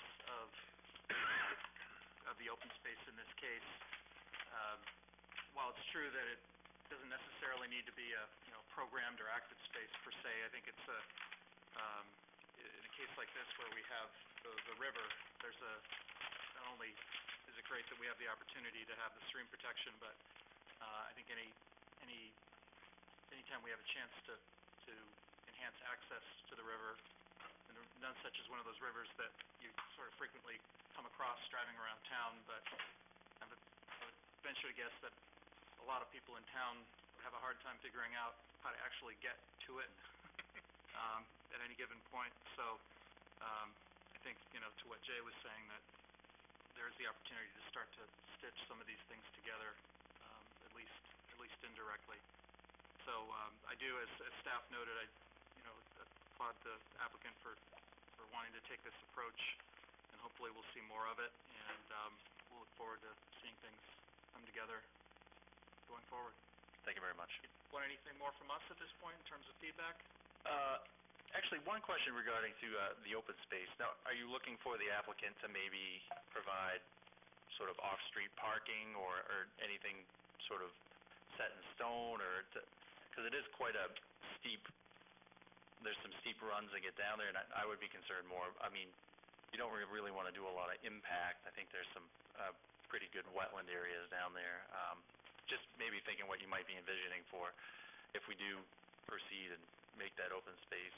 Speaker 1: of the open space in this case, while it's true that it doesn't necessarily need to be a programmed or active space per se, I think it's in a case like this where we have the river, not only is it great that we have the opportunity to have the stream protection, but I think anytime we have a chance to enhance access to the river, and Nunsuch is one of those rivers that you sort of frequently come across driving around town, but I would venture to guess that a lot of people in town have a hard time figuring out how to actually get to it at any given point. So I think, to what Jay was saying, that there's the opportunity to start to stitch some of these things together, at least indirectly. So I do, as staff noted, I applaud the applicant for wanting to take this approach, and hopefully we'll see more of it, and we'll look forward to seeing things come together going forward.
Speaker 6: Thank you very much.
Speaker 1: Want anything more from us at this point in terms of feedback?
Speaker 6: Actually, one question regarding to the open space. Now, are you looking for the applicant to maybe provide sort of off-street parking or anything sort of set in stone, or because it is quite a steep, there's some steep runs that get down there, and I would be concerned more. I mean, you don't really want to do a lot of impact. I think there's some pretty good wetland areas down there. Just maybe thinking what you might be envisioning for if we do proceed and
Speaker 16: make that open space,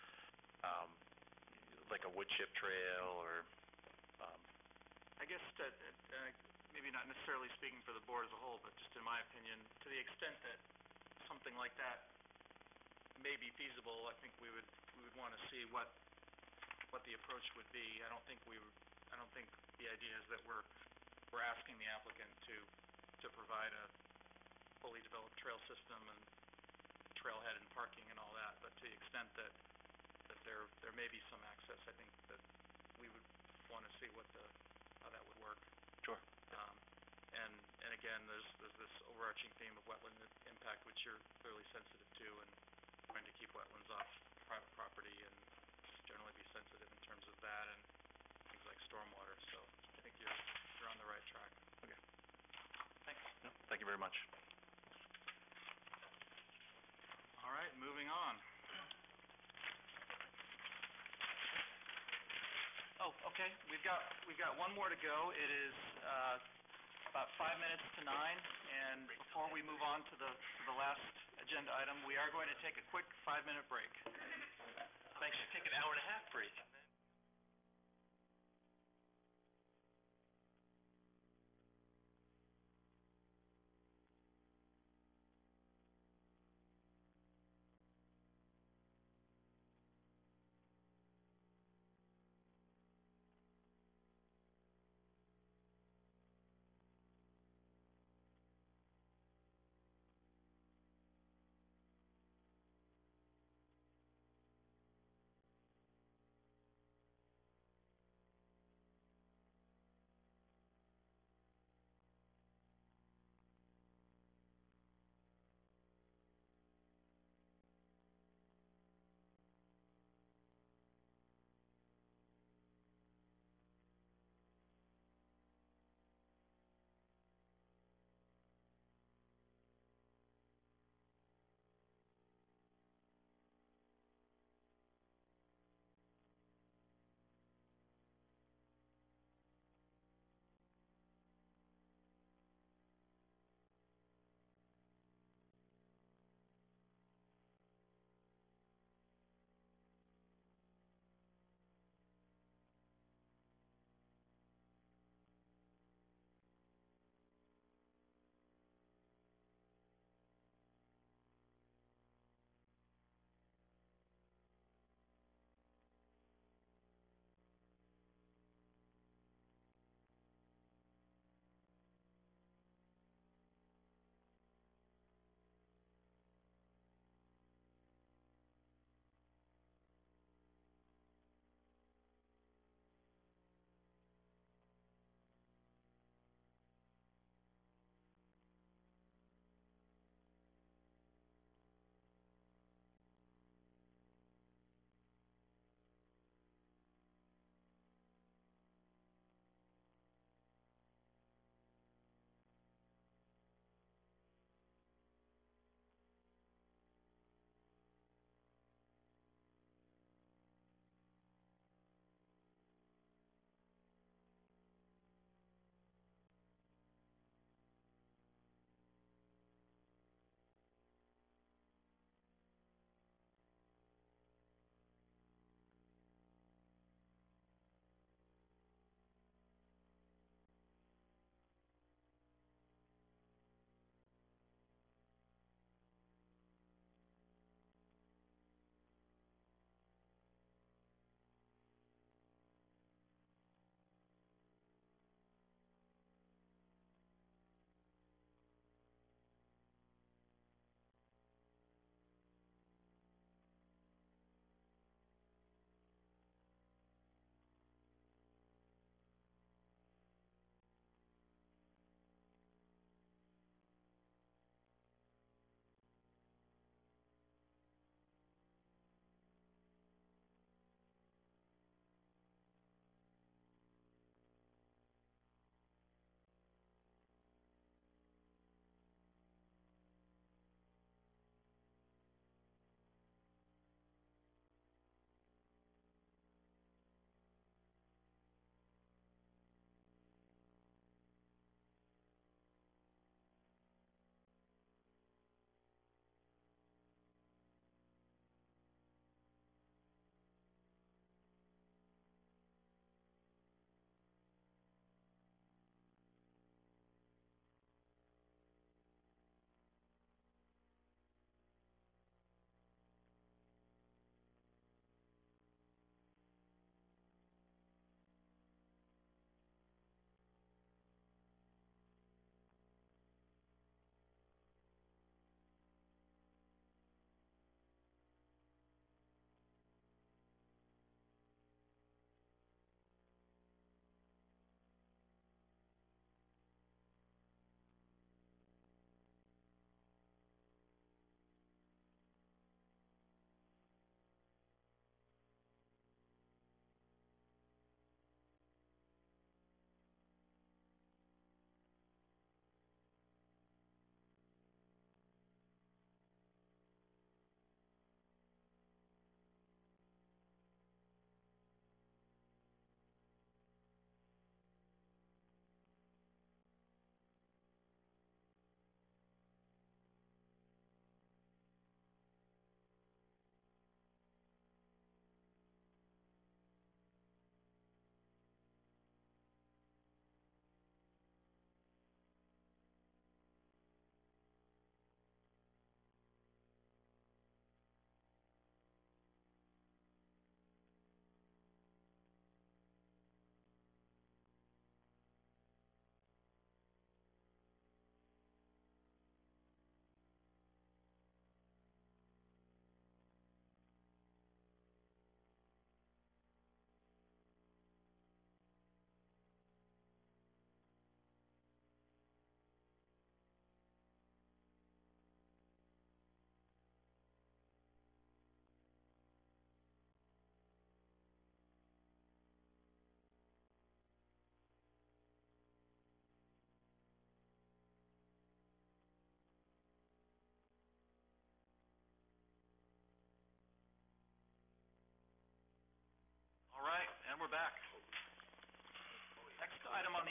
Speaker 16: like a wood chip trail or,
Speaker 1: I guess that, maybe not necessarily speaking for the board as a whole, but just in my opinion, to the extent that something like that may be feasible, I think we would want to see what the approach would be. I don't think the idea is that we're asking the applicant to provide a fully developed trail system and trailhead and parking and all that, but to the extent that there may be some access, I think that we would want to see how that would work.
Speaker 16: Sure.
Speaker 1: And again, there's this overarching theme of wetland impact, which you're clearly sensitive to, and trying to keep wetlands off private property and generally be sensitive in terms of that and things like stormwater. So I think you're on the right track.
Speaker 16: Okay.
Speaker 1: Thanks.
Speaker 16: No, thank you very much.
Speaker 1: All right, moving on. Oh, okay. We've got one more to go. It is about 5 minutes to 9, and before we move on to the last agenda item, we are going to take a quick 5-minute break.
Speaker 14: Thanks. Take an hour and a half break.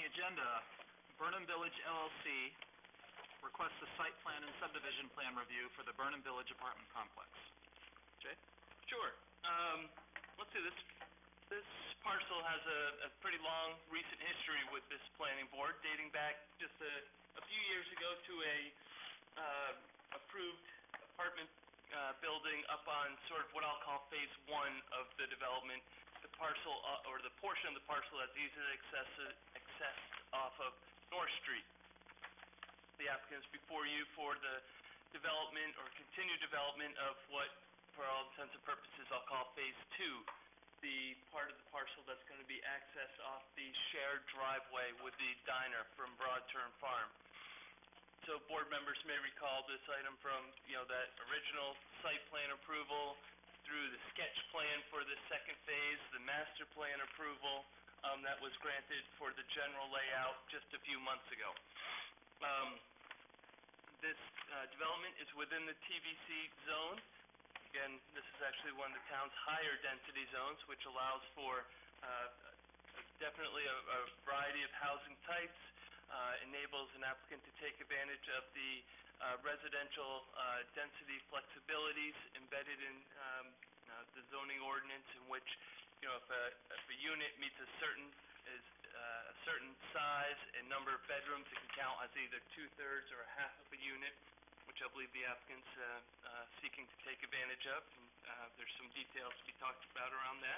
Speaker 1: the agenda, Burnham Village LLC requests a site plan and subdivision plan review for the Burnham Village apartment complex. Jay?
Speaker 4: Sure. Let's see, this parcel has a pretty long recent history with this planning board, dating back just a few years ago to a approved apartment building up on sort of what I'll call phase one of the development. The parcel, or the portion of the parcel that's easily accessed off of North Street. The applicant's before you for the development or continued development of what, for all intents and purposes, I'll call phase two, the part of the parcel that's going to be accessed off the shared driveway with the diner from Broad Turn Farm. So board members may recall this item from, that original site plan approval through the sketch plan for the second phase, the master plan approval that was granted for the general layout just a few months ago. This development is within the TVC zone. Again, this is actually one of the town's higher density zones, which allows for definitely a variety of housing types, enables an applicant to take advantage of the residential density flexibilities embedded in the zoning ordinance, in which, if a unit meets a certain size and number of bedrooms, it can count as either 2/3 or a half of a unit, which I believe the applicant's seeking to take advantage of. And there's some details to be talked about around that.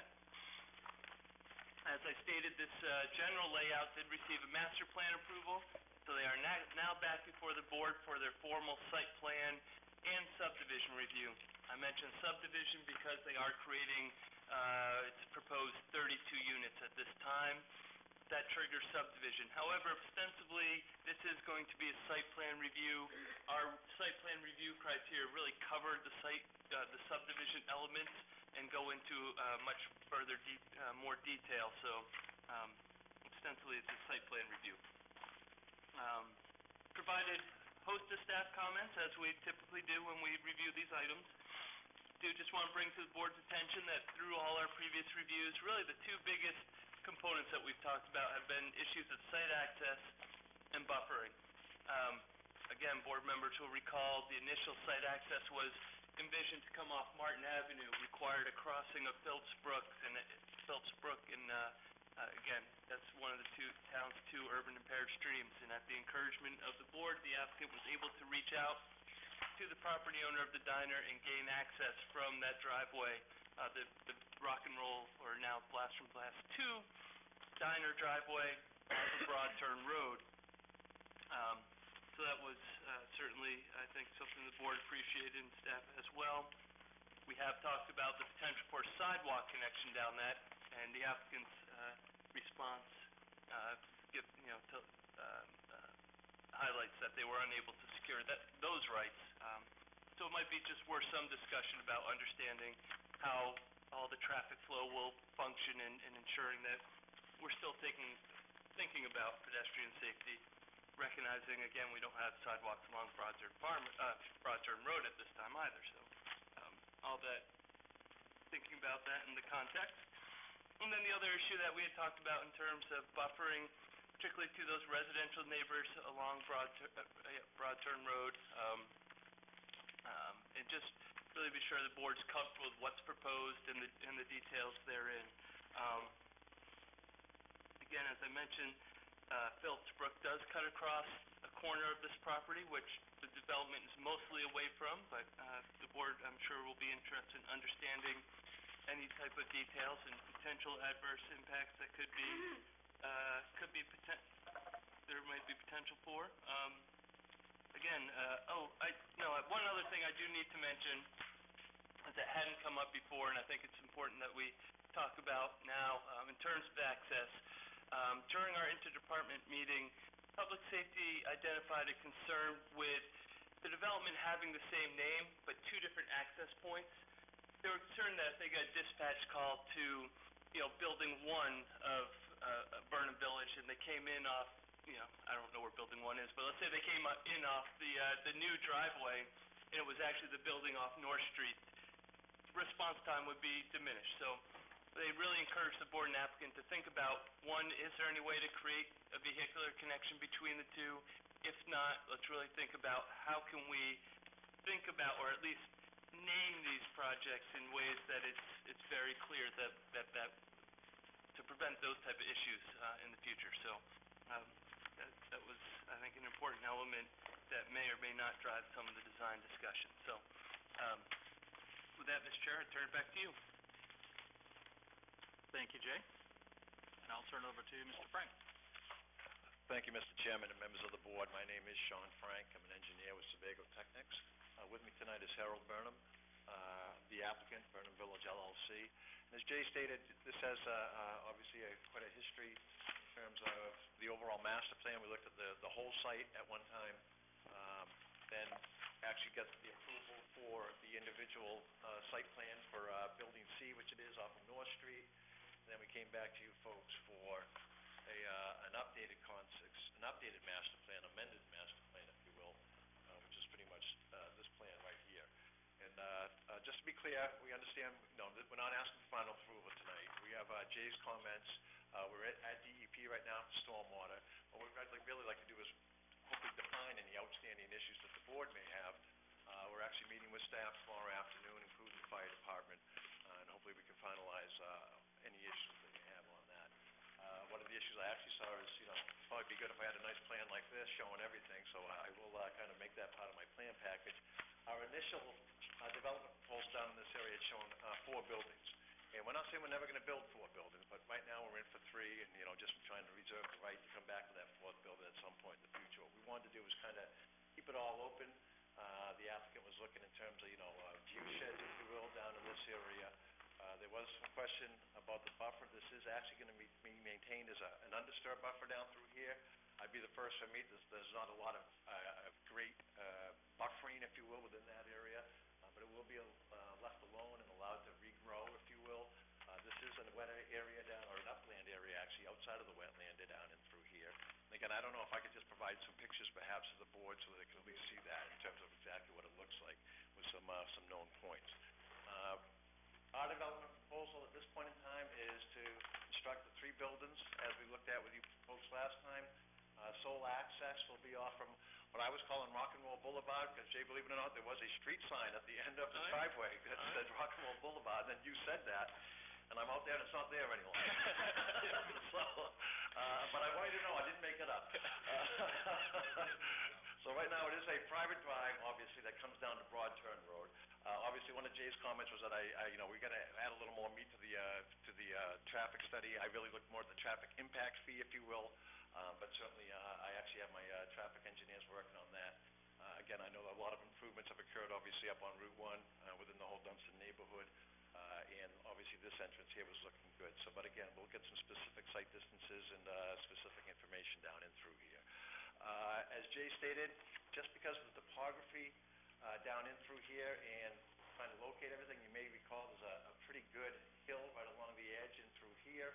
Speaker 4: As I stated, this general layout did receive a master plan approval, so they are now back before the board for their formal site plan and subdivision review. I mentioned subdivision because they are creating, it's proposed 32 units at this time. That triggers subdivision. However, ostensibly, this is going to be a site plan review. Our site plan review criteria really cover the subdivision elements and go into much further more detail. So, ostensibly, it's a site plan review. Provided host of staff comments, as we typically do when we review these items. Do just want to bring to the board's attention that through all our previous reviews, really the two biggest components that we've talked about have been issues of site access and buffering. Again, board members will recall the initial site access was envisioned to come off Martin Avenue, required a crossing of Phillips Brook, and again, that's one of the town's two urban impaired streams. And at the encouragement of the board, the applicant was able to reach out to the property owner of the diner and gain access from that driveway, the Rock and Roll, or now Blast from Blast 2 diner driveway off of Broad Turn Road. So that was certainly, I think, something the board appreciated and staff as well. We have talked about the potential for a sidewalk connection down that, and the applicant's response highlights that they were unable to secure those rights. So it might be just worth some discussion about understanding how all the traffic flow will function and ensuring that we're still thinking about pedestrian safety, recognizing, again, we don't have sidewalks along Broad Turn Road at this time either. So all that, thinking about that in the context. And then the other issue that we had talked about in terms of buffering, particularly to those residential neighbors along Broad Turn Road, and just really be sure the board's comfortable with what's proposed and the details therein. Again, as I mentioned, Phillips Brook does cut across a corner of this property, which the development is mostly away from, but the board, I'm sure, will be interested in understanding any type of details and potential adverse impacts that there might be potential for. One other thing I do need to mention that hadn't come up before, and I think it's important that we talk about now in terms of access. During our interdepartment meeting, Public Safety identified a concern with the development having the same name but two different access points. They were concerned that if they got a dispatch call to, Building 1 of Burnham Village, and they came in off, I don't know where Building 1 is, but let's say they came in off the new driveway, and it was actually the building off North Street, response time would be diminished. So they really encourage the board and applicant to think about, one, is there any way to create a vehicular connection between the two? If not, let's really think about how can we think about, or at least name these projects in ways that it's very clear that to prevent those type of issues in the future. So that was, I think, an important element that may or may not drive some of the design discussion. So with that, Mr. Chair, I turn it back to you.
Speaker 1: Thank you, Jay. And I'll turn it over to Mr. Frank.
Speaker 17: Thank you, Mr. Chairman and members of the board. My name is Sean Frank. I'm an engineer with Sebago Technics. With me tonight is Harold Burnham, the applicant, Burnham Village LLC. And as Jay stated, this has obviously quite a history in terms of the overall master plan. We looked at the whole site at one time, then actually got the approval for the individual site plan for Building C, which it is, off of North Street. And then we came back to you folks for an updated master plan, amended master plan, if you will, which is pretty much this plan right here. And just to be clear, we understand, we're not asking for final approval tonight. We have Jay's comments. We're at DEP right now, stormwater. What we'd really like to do is hopefully define any outstanding issues that the board may have. We're actually meeting with staff tomorrow afternoon, including the fire department, and hopefully we can finalize any issues that you have on that. One of the issues I actually saw is, it'd probably be good if I had a nice plan like this showing everything, so I will kind of make that part of my plan package. Our initial development proposal down in this area is showing 4 buildings. And we're not saying we're never going to build 4 buildings, but right now we're in for 3, and, just trying to reserve the right to come back to that 4th building at some point in the future. What we wanted to do was kind of keep it all open. The applicant was looking in terms of, view sheds, if you will, down in this area. There was some question about the buffer. This is actually going to be maintained as an undisturbed buffer down through here. I'd be the first to admit there's not a lot of great buffering, if you will, within that area, but it will be left alone and allowed to regrow, if you will. This is a wet area down, or an upland area actually, outside of the wetland down and through here. And again, I don't know if I could just provide some pictures perhaps to the board so they can at least see that in terms of exactly what it looks like with some known points. Our development proposal at this point in time is to construct the 3 buildings as we looked at with you folks last time. Sole access will be off from what I was calling Rock and Roll Boulevard, because, Jay, believe it or not, there was a street sign at the end of the driveway that said Rock and Roll Boulevard, and then you said that, and I'm out there and it's not there anymore. But I want you to know I didn't make it up. So right now it is a private drive, obviously, that comes down to Broad Turn Road. Obviously, one of Jay's comments was that we got to add a little more meat to the traffic study. I really looked more at the traffic impact fee, if you will, but certainly I actually have my traffic engineers working on that. Again, I know a lot of improvements have occurred, obviously, up on Route 1 within the whole Dunston neighborhood, and obviously this entrance here was looking good. So, but again, we'll get some specific site distances and specific information down in through here. As Jay stated, just because of the topography down in through here and trying to locate everything, you may recall there's a pretty good hill right along the edge and through here.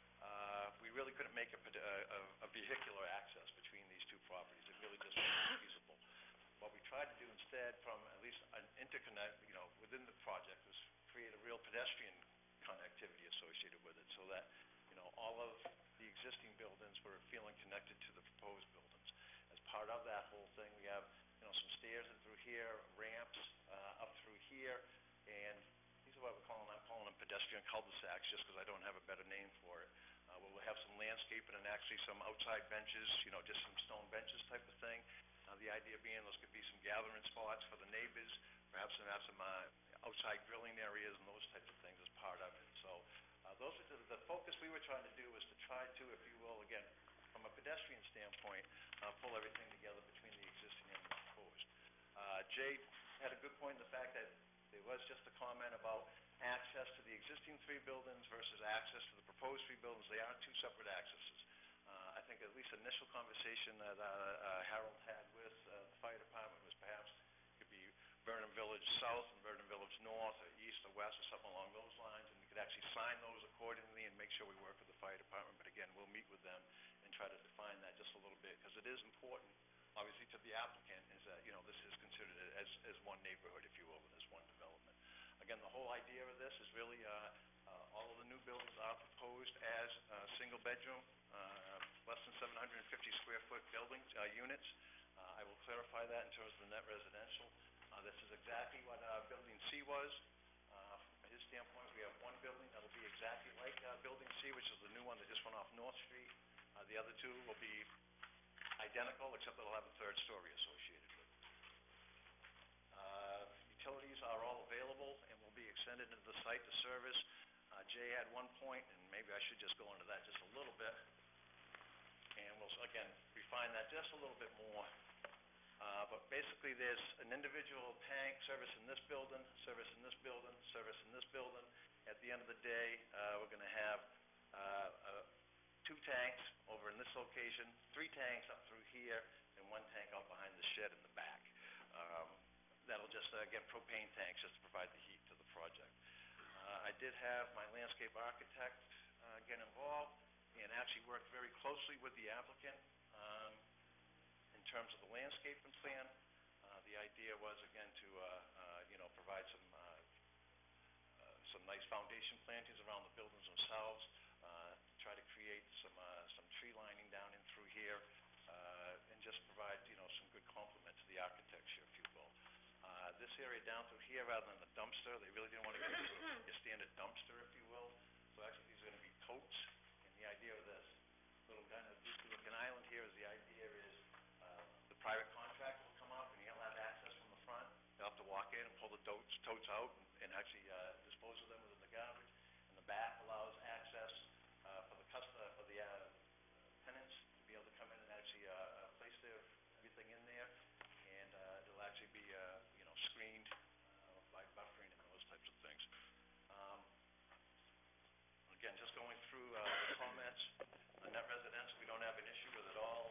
Speaker 17: We really couldn't make a vehicular access between these 2 properties. It really just wasn't feasible. What we tried to do instead, from at least an interconnect, within the project, was create a real pedestrian connectivity associated with it, so that, all of the existing buildings were feeling connected to the proposed buildings. As part of that whole thing, we have, some stairs in through here, ramps up through here, and these are what I'm calling them pedestrian cul-de-sacs, just because I don't have a better name for it. We'll have some landscaping and actually some outside benches, just some stone benches type of thing. The idea being those could be some gathering spots for the neighbors, perhaps some outside grilling areas and those types of things as part of it. So those are the focus we were trying to do, was to try to, if you will, again, from a pedestrian standpoint, pull everything together between the existing and the proposed. Jay had a good point in the fact that there was just a comment about access to the existing 3 buildings versus access to the proposed 3 buildings. They are 2 separate accesses. I think at least initial conversation that Harold had with the fire department was perhaps it could be Burnham Village South and Burnham Village North, or East or West, or something along those lines, and we could actually sign those accordingly and make sure we work with the fire department. But again, we'll meet with them and try to define that just a little bit, because it is important, obviously, to the applicant, is that, this is considered as one neighborhood, if you will, as one development. Again, the whole idea of this is really all of the new new buildings are proposed as single bedroom, less than 750 square foot buildings, units. I will clarify that in terms of the net residential. This is exactly what Building C was. From his standpoint, we have one building that'll be exactly like Building C, which is the new one that just went off North Street. The other two will be identical, except they'll have a third story associated with it. Utilities are all available and will be extended into the site to service. Jay had one point, and maybe I should just go into that just a little bit. And we'll, again, refine that just a little bit more. But basically, there's an individual tank service in this building, service in this building, service in this building. At the end of the day, we're going to have 2 tanks over in this location, 3 tanks up through here, and 1 tank out behind the shed in the back. That'll just, again, propane tanks just to provide the heat to the project. I did have my landscape architect get involved and actually worked very closely with the applicant in terms of the landscaping plan. The idea was, again, to provide some nice foundation plantings around the buildings themselves, try to create some tree lining down in through here, and just provide some good complement to the architecture, if you will. This area down through here, rather than the dumpster, they really didn't want to get into a standard dumpster, if you will. So actually, these are going to be totes. And the idea of this little kind of looking island here is the idea is the private contractor will come up and he'll have access from the front. They'll have to walk in and pull the totes out and actually dispose of them within the garbage. And the back allows access for the customer, for the tenants to be able to come in and actually place everything in there. And it'll actually be screened by buffering and those types of things. Again, just going through the comments. Net residential, we don't have an issue with it all.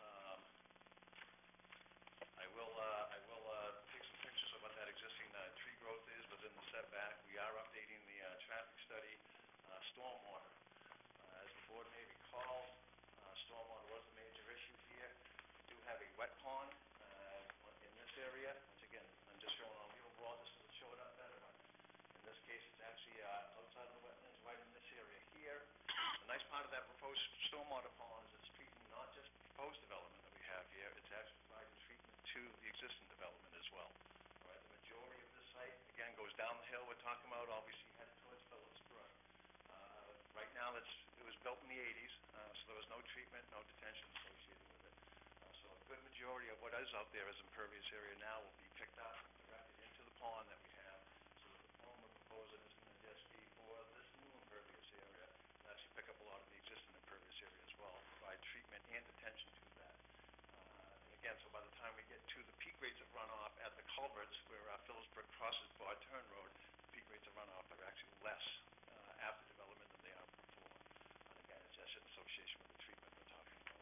Speaker 17: I will take some pictures of what that existing tree growth is within the setback. We are updating the traffic study, stormwater. As the board may recall, stormwater was a major issue here. We do have a wet pond in this area. Once again, I'm just showing on the overall just to show it up better. But in this case, it's actually outside of the wetlands, right in this area here. The nice part of that proposed stormwater pond is it's treating not just the proposed development that we have here, it's actually providing treatment to the existing development as well. All right, the majority of this site, again, goes down the hill we're talking about, obviously headed towards Phillips Brook. Right now, it was built in the 80s, so there was no treatment, no detention associated with it. So a good majority of what is out there as impervious area now will be picked up and directed into the pond that we have. So the pond we're proposing is going to just be for this new impervious area. It'll actually pick up a lot of the existing impervious area as well, provide treatment and detention to that. And again, so by the time we get to the peak rates of runoff at the culverts where Phillips Brook crosses Bar Turn Road, the peak rates of runoff are actually less after development than they are before. And again, it's just in association with the treatment we're talking about.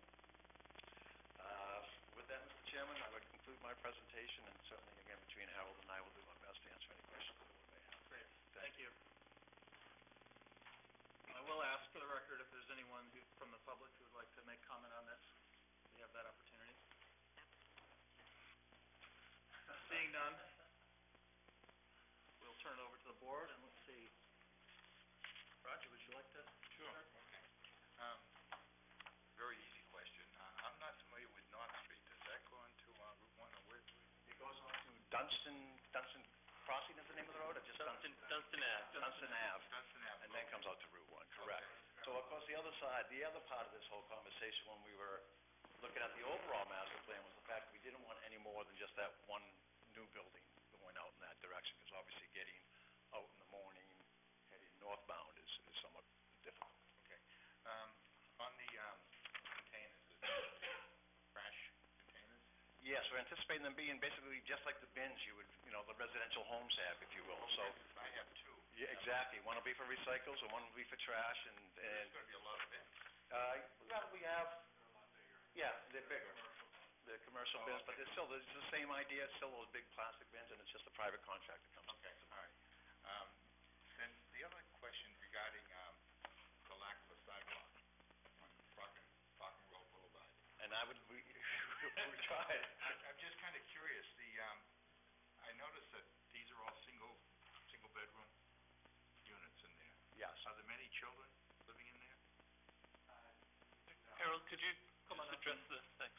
Speaker 17: With that, Mr. Chairman, I would conclude my presentation, and certainly, again, between Harold and I will do our best to answer any questions that we may have.
Speaker 1: Great. Thank you. I will ask for the record if there's anyone from the public who would like to make comment on this. We have that opportunity. Seeing none, we'll turn it over to the board, and let's see. Roger, would you like to?
Speaker 11: Sure, okay. Very easy question. I'm not familiar with North Street. Does that go into Route 1 or where?
Speaker 17: It goes on to Dunstan Crossing is the name of the road, or just Dunstan Ave?
Speaker 11: Dunstan Ave.
Speaker 17: Dunstan Ave, and then comes out to Route 1, correct. Okay. So, of course, the other side, the other part of this whole conversation when we were looking at the overall master plan was the fact that we didn't want any more than just that one new building going out in that direction, because obviously getting out in the morning, heading northbound is somewhat difficult.
Speaker 11: Okay. On the containers, is it trash containers?
Speaker 17: Yes, we're anticipating them being basically just like the bins you would, the residential homes have, if you will.
Speaker 11: Okay,
Speaker 17: So
Speaker 11: I have 2.
Speaker 17: yeah, exactly. One will be for recycles, and one will be for trash, and
Speaker 11: There's going to be a lot of bins.
Speaker 17: We have. They're a lot bigger. Yeah, they're bigger. The commercial bins, but it's the same idea. It's still those big plastic bins, and it's just a private contract that comes.
Speaker 11: Okay, all right. Then the other question regarding the lack of a sidewalk on Rock and Roll Boulevard.
Speaker 17: And we tried.
Speaker 11: I'm just kind of curious. I noticed that these are all single bedroom units in there.
Speaker 17: Yes.
Speaker 11: Are there many
Speaker 12: could you
Speaker 4: come on
Speaker 12: just
Speaker 4: up
Speaker 12: address
Speaker 4: and-
Speaker 12: the, thanks.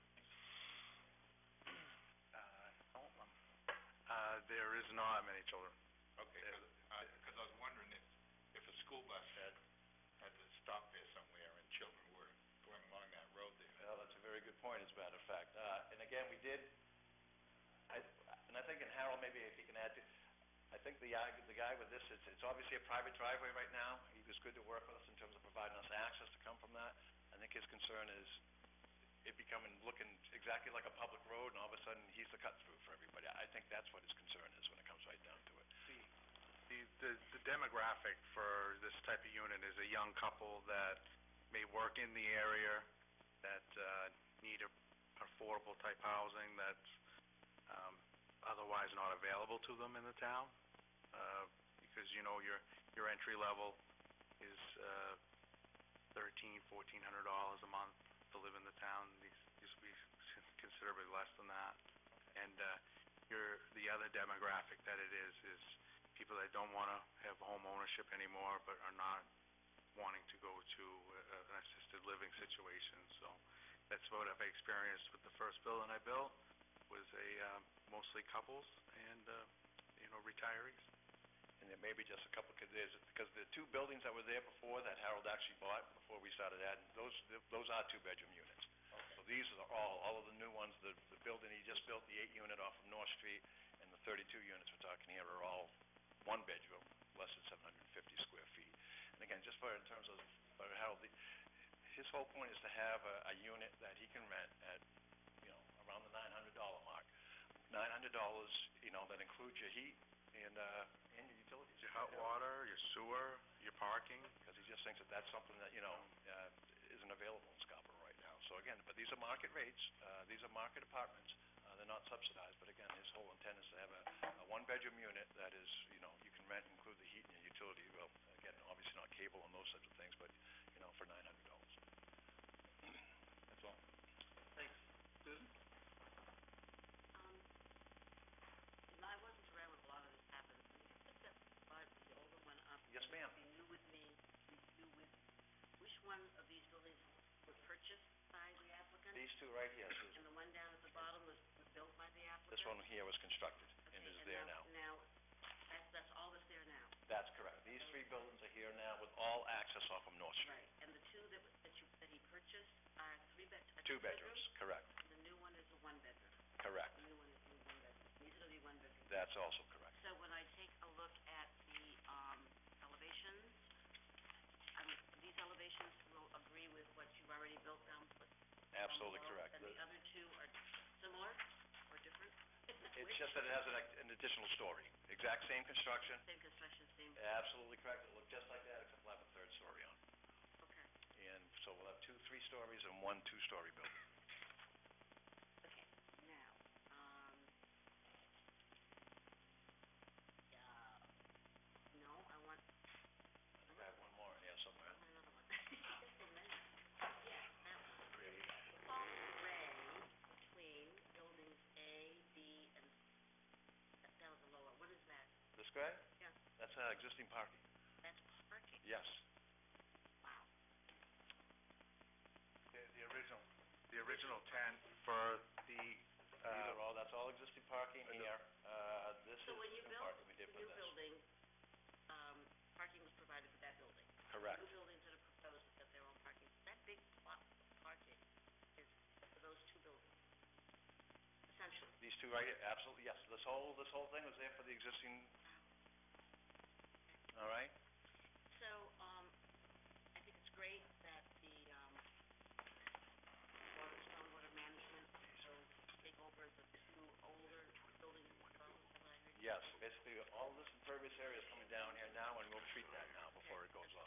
Speaker 2: There is not many children.
Speaker 11: Okay, because I was wondering if a school bus had to stop there somewhere and children were going along that road there.
Speaker 17: Well, that's a very good point, as a matter of fact. And again, we did, and I think, and Harold, maybe if he can add to, I think the guy with this, it's obviously a private driveway right now. He was good to work with us in terms of providing us access to come from that. I think his concern is it looking exactly like a public road, and all of a sudden, he's the cut-through for everybody. I think that's what his concern is when it comes right down to it.
Speaker 2: The demographic for this type of unit is a young couple that may work in the area, that need affordable type housing that's otherwise not available to them in the town. Because, your entry level is $1,300-1,400 a month to live in the town. These used to be considerably less than that. And the other demographic that it is people that don't want to have home ownership anymore, but are not wanting to go to an assisted living situation. So that's what I've experienced with the first building I built, was mostly couples and retirees.
Speaker 17: And there may be just a couple, because the two buildings that were there before that Harold actually bought before we started adding, those are two-bedroom units. Okay. So these are all of the new ones, the building he just built, the 8-unit off of North Street, and the 32 units we're talking here are all one-bedroom, less than 750 square feet. And again, just in terms of Harold, his whole point is to have a unit that he can rent at, around the $900 mark. $900, that includes your heat and your utilities.
Speaker 2: Your hot water, your sewer, your parking.
Speaker 17: Because he just thinks that that's something that, isn't available in Scarborough right now. So again, but these are market rates, these are market apartments. They're not subsidized, but again, his whole intent is to have a one-bedroom unit that is, you can rent, include the heat and your utility. Well, again, obviously not cable and those sorts of things, but, for $900. That's all.
Speaker 12: Thanks. Susan?
Speaker 3: I wasn't around when a lot of this happened. Can you put that slide, the older one up?
Speaker 17: Yes, ma'am.
Speaker 3: Review with me, which one of these buildings were purchased by the applicant?
Speaker 17: These two right here, Susan.
Speaker 3: And the one down at the bottom was built by the applicant?
Speaker 17: This one here was constructed and is there now.
Speaker 3: Now, that's all that's there now?
Speaker 17: That's correct. These three buildings are here now with all access off of North Street.
Speaker 3: Right, and the two that he purchased are
Speaker 17: two bedrooms, correct.
Speaker 3: The new one is a one-bedroom?
Speaker 17: Correct.
Speaker 3: The new one is a one-bedroom. These are the one-bedroom?
Speaker 17: That's also correct.
Speaker 3: So when I take a look at the elevations, these elevations will agree with what you've already built down?
Speaker 17: Absolutely correct.
Speaker 3: And the other two are similar or different?
Speaker 17: It's just that it has an additional story. Exact same construction.
Speaker 3: Same construction, same...
Speaker 17: Absolutely correct. It'll look just like that, except we'll have a third story on it.
Speaker 3: Okay.
Speaker 17: And so we'll have 2 3-stories and 1 2-story building.
Speaker 3: Okay, now, no, I want...
Speaker 17: I have one more in here somewhere.
Speaker 3: I want another one. Just a minute. Yeah, that one. Paul Ray between buildings A, B, and that was the lower. What is that?
Speaker 17: This guy?
Speaker 3: Yeah.
Speaker 17: That's existing parking.
Speaker 3: That's parking?
Speaker 17: Yes.
Speaker 3: Wow.
Speaker 2: The original tent for the
Speaker 17: that's all existing parking here. This
Speaker 3: So
Speaker 17: is
Speaker 3: when you
Speaker 17: new
Speaker 3: built
Speaker 17: parking we did
Speaker 3: the
Speaker 17: with
Speaker 3: new
Speaker 17: this.
Speaker 3: building, parking was provided for that building?
Speaker 17: Correct.
Speaker 3: The new buildings that are proposed have got their own parking. That big plot of parking is for those two buildings, essentially?
Speaker 17: These two right here, absolutely, yes. This whole thing was there for the existing. All right?
Speaker 3: So, I think it's great that the stormwater management will take over the two older buildings as well, is that what I heard?
Speaker 17: Yes, basically, all this impervious area is coming down here now, and we'll treat that now before it goes off.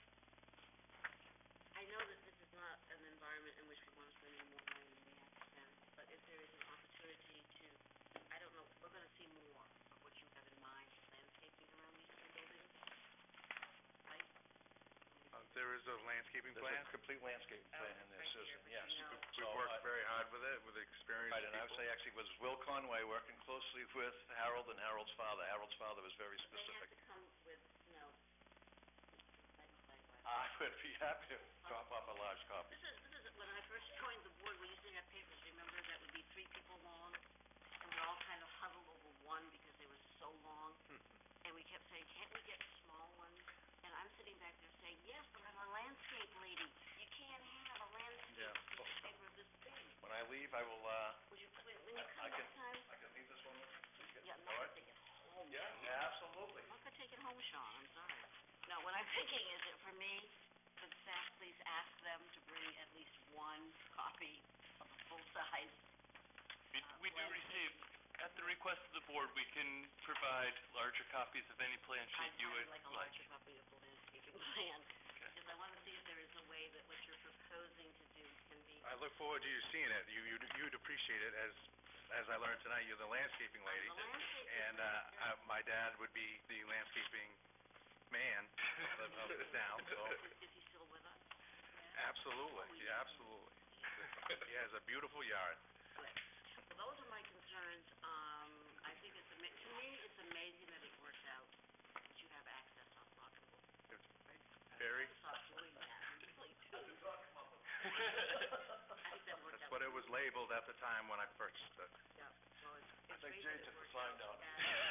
Speaker 3: I know that this is not an environment in which we want to spend any more money than we have to spend, but if there is an opportunity to, I don't know, we're gonna see more of what you have in mind, landscaping around these two buildings, right?
Speaker 2: There is a landscaping plan.
Speaker 17: There's a complete landscape plan in there,
Speaker 3: right
Speaker 17: Susan,
Speaker 3: here,
Speaker 17: yes.
Speaker 3: no.
Speaker 2: We've worked very hard with it, with experienced
Speaker 17: Right, and I would say actually it was Will Conway working closely with Harold and Harold's father. Harold's father was very specific.
Speaker 3: They have to come with,
Speaker 17: I would be happy to drop off a large copy.
Speaker 3: This is first joined the board, we used to have papers, remember, that would be 3 people long, and we're all kind of huddled over one because they were so long, and we kept saying, can't we get small ones? And I'm sitting back there saying, yes, but I'm a landscape lady. You can't have a landscape piece of paper this big.
Speaker 17: When I leave, I will,
Speaker 3: Would you please, when you come next time?
Speaker 17: I can leave this one with you?
Speaker 3: Yeah, I'm not gonna take it home.
Speaker 17: Yeah, absolutely.
Speaker 3: I'm not gonna take it home, Sean, I'm sorry. No, what I'm thinking is that for me, could staff please ask them to bring at least one copy of a full-size,
Speaker 4: We do receive, at the request of the board, we can provide larger copies of any plan sheet you would
Speaker 3: I'd like a larger copy of the landscaping plan, because I wanna see if there is a way that what you're proposing to do can be.
Speaker 11: I look forward to you seeing it. You'd appreciate it, as I learned tonight, you're the landscaping lady.
Speaker 3: I'm the landscaping
Speaker 11: And, my dad would be the landscaping man of the town, so.
Speaker 3: Is he still with us?
Speaker 11: Absolutely, yeah, absolutely. He has a beautiful yard.
Speaker 3: Good. Well, those are my concerns. I think to me, it's amazing that it worked out, that you have access off Rockville.
Speaker 11: Very,
Speaker 3: Stop doing that, you really do. I think that worked
Speaker 11: that's
Speaker 3: out.
Speaker 11: what it was labeled at the time when I purchased it.
Speaker 3: Yeah, well, it's
Speaker 17: I think
Speaker 3: great
Speaker 17: Jay
Speaker 3: that it
Speaker 17: took the
Speaker 3: worked
Speaker 17: sign
Speaker 3: out.
Speaker 17: down.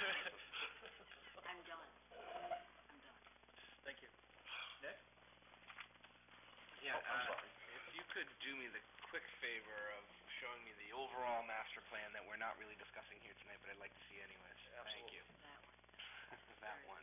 Speaker 3: I'm done. I'm done.
Speaker 17: Thank you. Nick?
Speaker 10: Yeah,
Speaker 17: I'm sorry.
Speaker 10: if you could do me the quick favor of showing me the overall master plan that we're not really discussing here tonight, but I'd like to see anyways. Thank you.
Speaker 3: That one.
Speaker 10: That one.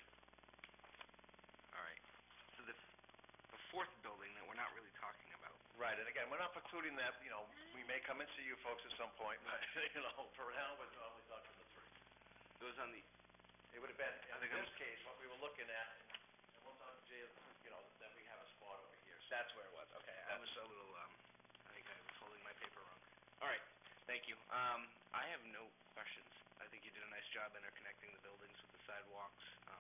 Speaker 10: All right. So the fourth building that we're not really talking about.
Speaker 17: Right, and again, we're not precluding that, we may come and see you folks at some point, but, for now, we're only talking the 3.
Speaker 10: Those on the,
Speaker 17: It would have been,
Speaker 10: I
Speaker 17: in
Speaker 10: think
Speaker 17: this case, what we were looking at, and we'll talk to Jay, then we have a spot over here. So
Speaker 10: that's where it was, okay. I was a little, I think I was holding my paper wrong. All right, thank you. I have no questions. I think you did a nice job interconnecting the buildings with the sidewalks.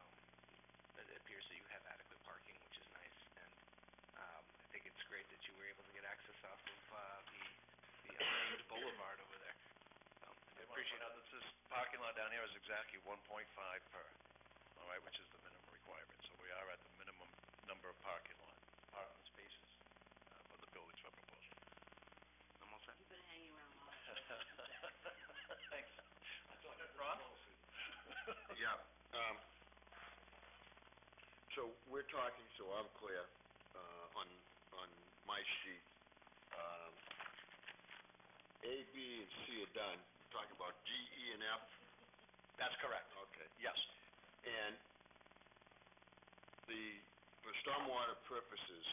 Speaker 10: It appears that you have adequate parking, which is nice, and, I think it's great that you were able to get access off of, the unnamed boulevard over there. So, I appreciate it.
Speaker 17: This parking lot down here is exactly 1.5 per, all right, which is the minimum requirement. So we are at the minimum number of parking spaces, for the buildings we're proposing.
Speaker 10: I'm all set.
Speaker 3: You've been hanging around long.
Speaker 17: Thanks. Ron?
Speaker 9: Yeah, so we're talking, so I'm clear, on my sheet, A, B, and C are done. We're talking about D, E, and F?
Speaker 17: That's correct.
Speaker 9: Okay.
Speaker 17: Yes.
Speaker 9: And for stormwater purposes,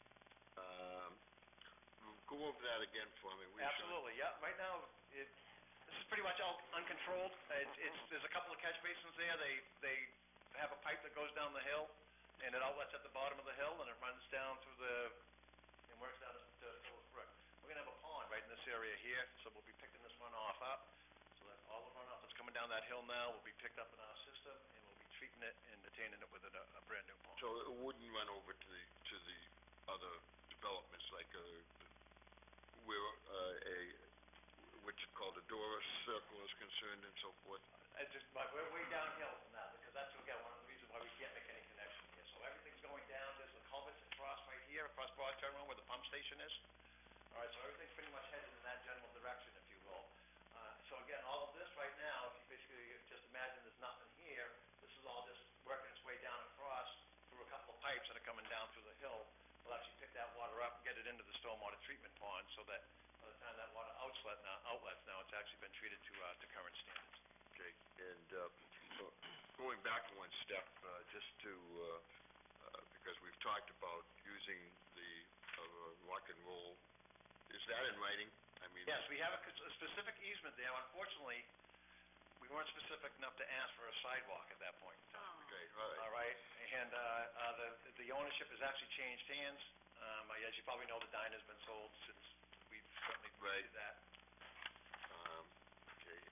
Speaker 9: go over that again for me, will you, Sean?
Speaker 17: Absolutely, yeah. Right now, this is pretty much all uncontrolled. There's a couple of catch basins there. They have a pipe that goes down the hill, and it outlets at the bottom of the hill, and it runs down and works down to Phillips Brook. We're gonna have a pond right in this area here, so we'll be picking this runoff up. So that all the runoff that's coming down that hill now will be picked up in our system, and we'll be treating it and retaining it within a brand new pond.
Speaker 9: So it wouldn't run over to the other developments, like, where, what you call the Dora Circle is concerned and so forth?
Speaker 17: We're way downhill from that, because that's, again, one of the reasons why we can't make any connection here. So everything's going down, there's the culverts across right here, across Broad Terminal where the pump station is. All right, so everything's pretty much headed in that general direction, if you will. So again, all of this right now, if you basically just imagine there's nothing here, this is all just working its way down across through a couple of pipes that are coming down through the hill. We'll actually pick that water up and get it into the stormwater treatment pond, so that by the time that water outlets now, it's actually been treated to current standards.
Speaker 9: Okay, and, going back one step, just to, because we've talked about using the, rock and roll, is that in writing? I mean.
Speaker 17: Yes, we have a specific easement there. Unfortunately, we weren't specific enough to ask for a sidewalk at that point in time.
Speaker 9: Okay, all right.
Speaker 17: All right, and, the ownership has actually changed hands. As you probably know, the diner's been sold since we've certainly did that.
Speaker 9: Okay,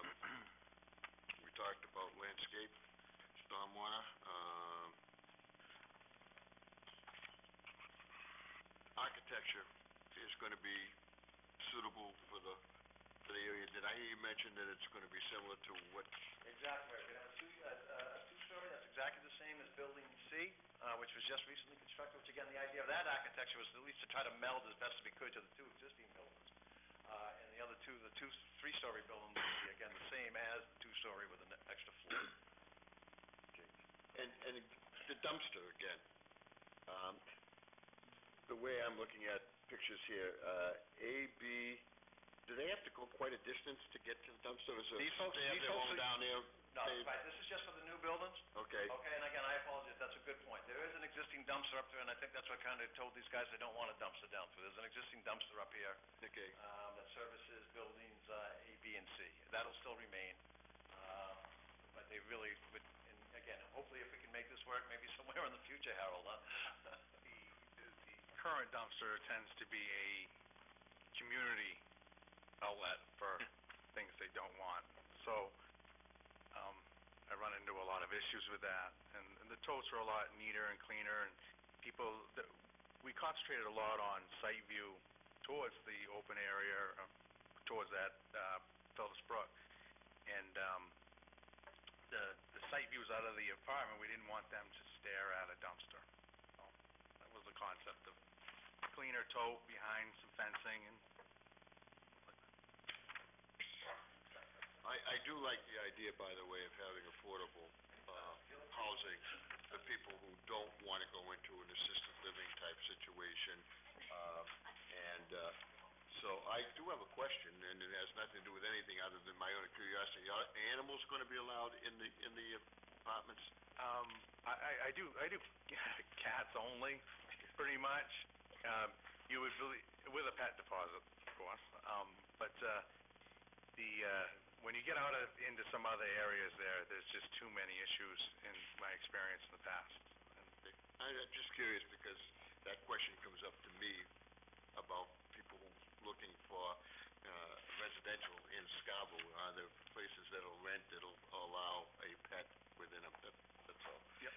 Speaker 9: we talked about landscape, stormwater, architecture is gonna be suitable for the area. Did I hear you mention that it's gonna be similar to what?
Speaker 17: Exactly right. We're gonna have a two-story, that's exactly the same as Building C, which was just recently constructed, which again, the idea of that architecture was at least to try to meld as best as we could to the two existing buildings. And the other two, the three-story building would be, again, the same as the two-story with an extra floor.
Speaker 9: And the dumpster again, the way I'm looking at pictures here, A, B, do they have to go quite a distance to get to the dumpster? Is there
Speaker 17: These folks
Speaker 9: are down there?
Speaker 17: No, right, this is just for the new buildings.
Speaker 9: Okay.
Speaker 17: Okay, and again, I apologize, that's a good point. There is an existing dumpster up there, and I think that's what kind of told these guys they don't want a dumpster down through. There's an existing dumpster up here.
Speaker 9: Okay.
Speaker 17: That services buildings A, B, and C. That'll still remain. But they really would, and again, hopefully if we can make this work, maybe somewhere in the future, Harold, huh?
Speaker 11: The current dumpster tends to be a community outlet for things they don't want. So, I run into a lot of issues with that, and the totes are a lot neater and cleaner, and we concentrated a lot on site view towards the open area, towards that Phillips Brook, and the site views out of the apartment, we didn't want them to stare at a dumpster. So that was the concept of cleaner tote behind some fencing and
Speaker 9: I do like the idea, by the way, of having affordable housing for people who don't want to go into an assisted living type situation. So I do have a question, and it has nothing to do with anything other than my own curiosity. Are animals going to be allowed in the apartments?
Speaker 11: I do cats only, pretty much. You would really, with a pet deposit, of course. But when you get out into some other areas there's just too many issues in my experience in the past.
Speaker 9: I'm just curious because that question comes up to me about people looking for residential in Scarborough. Are there places that'll rent that'll allow a pet within a pet? That's all.
Speaker 11: Yep.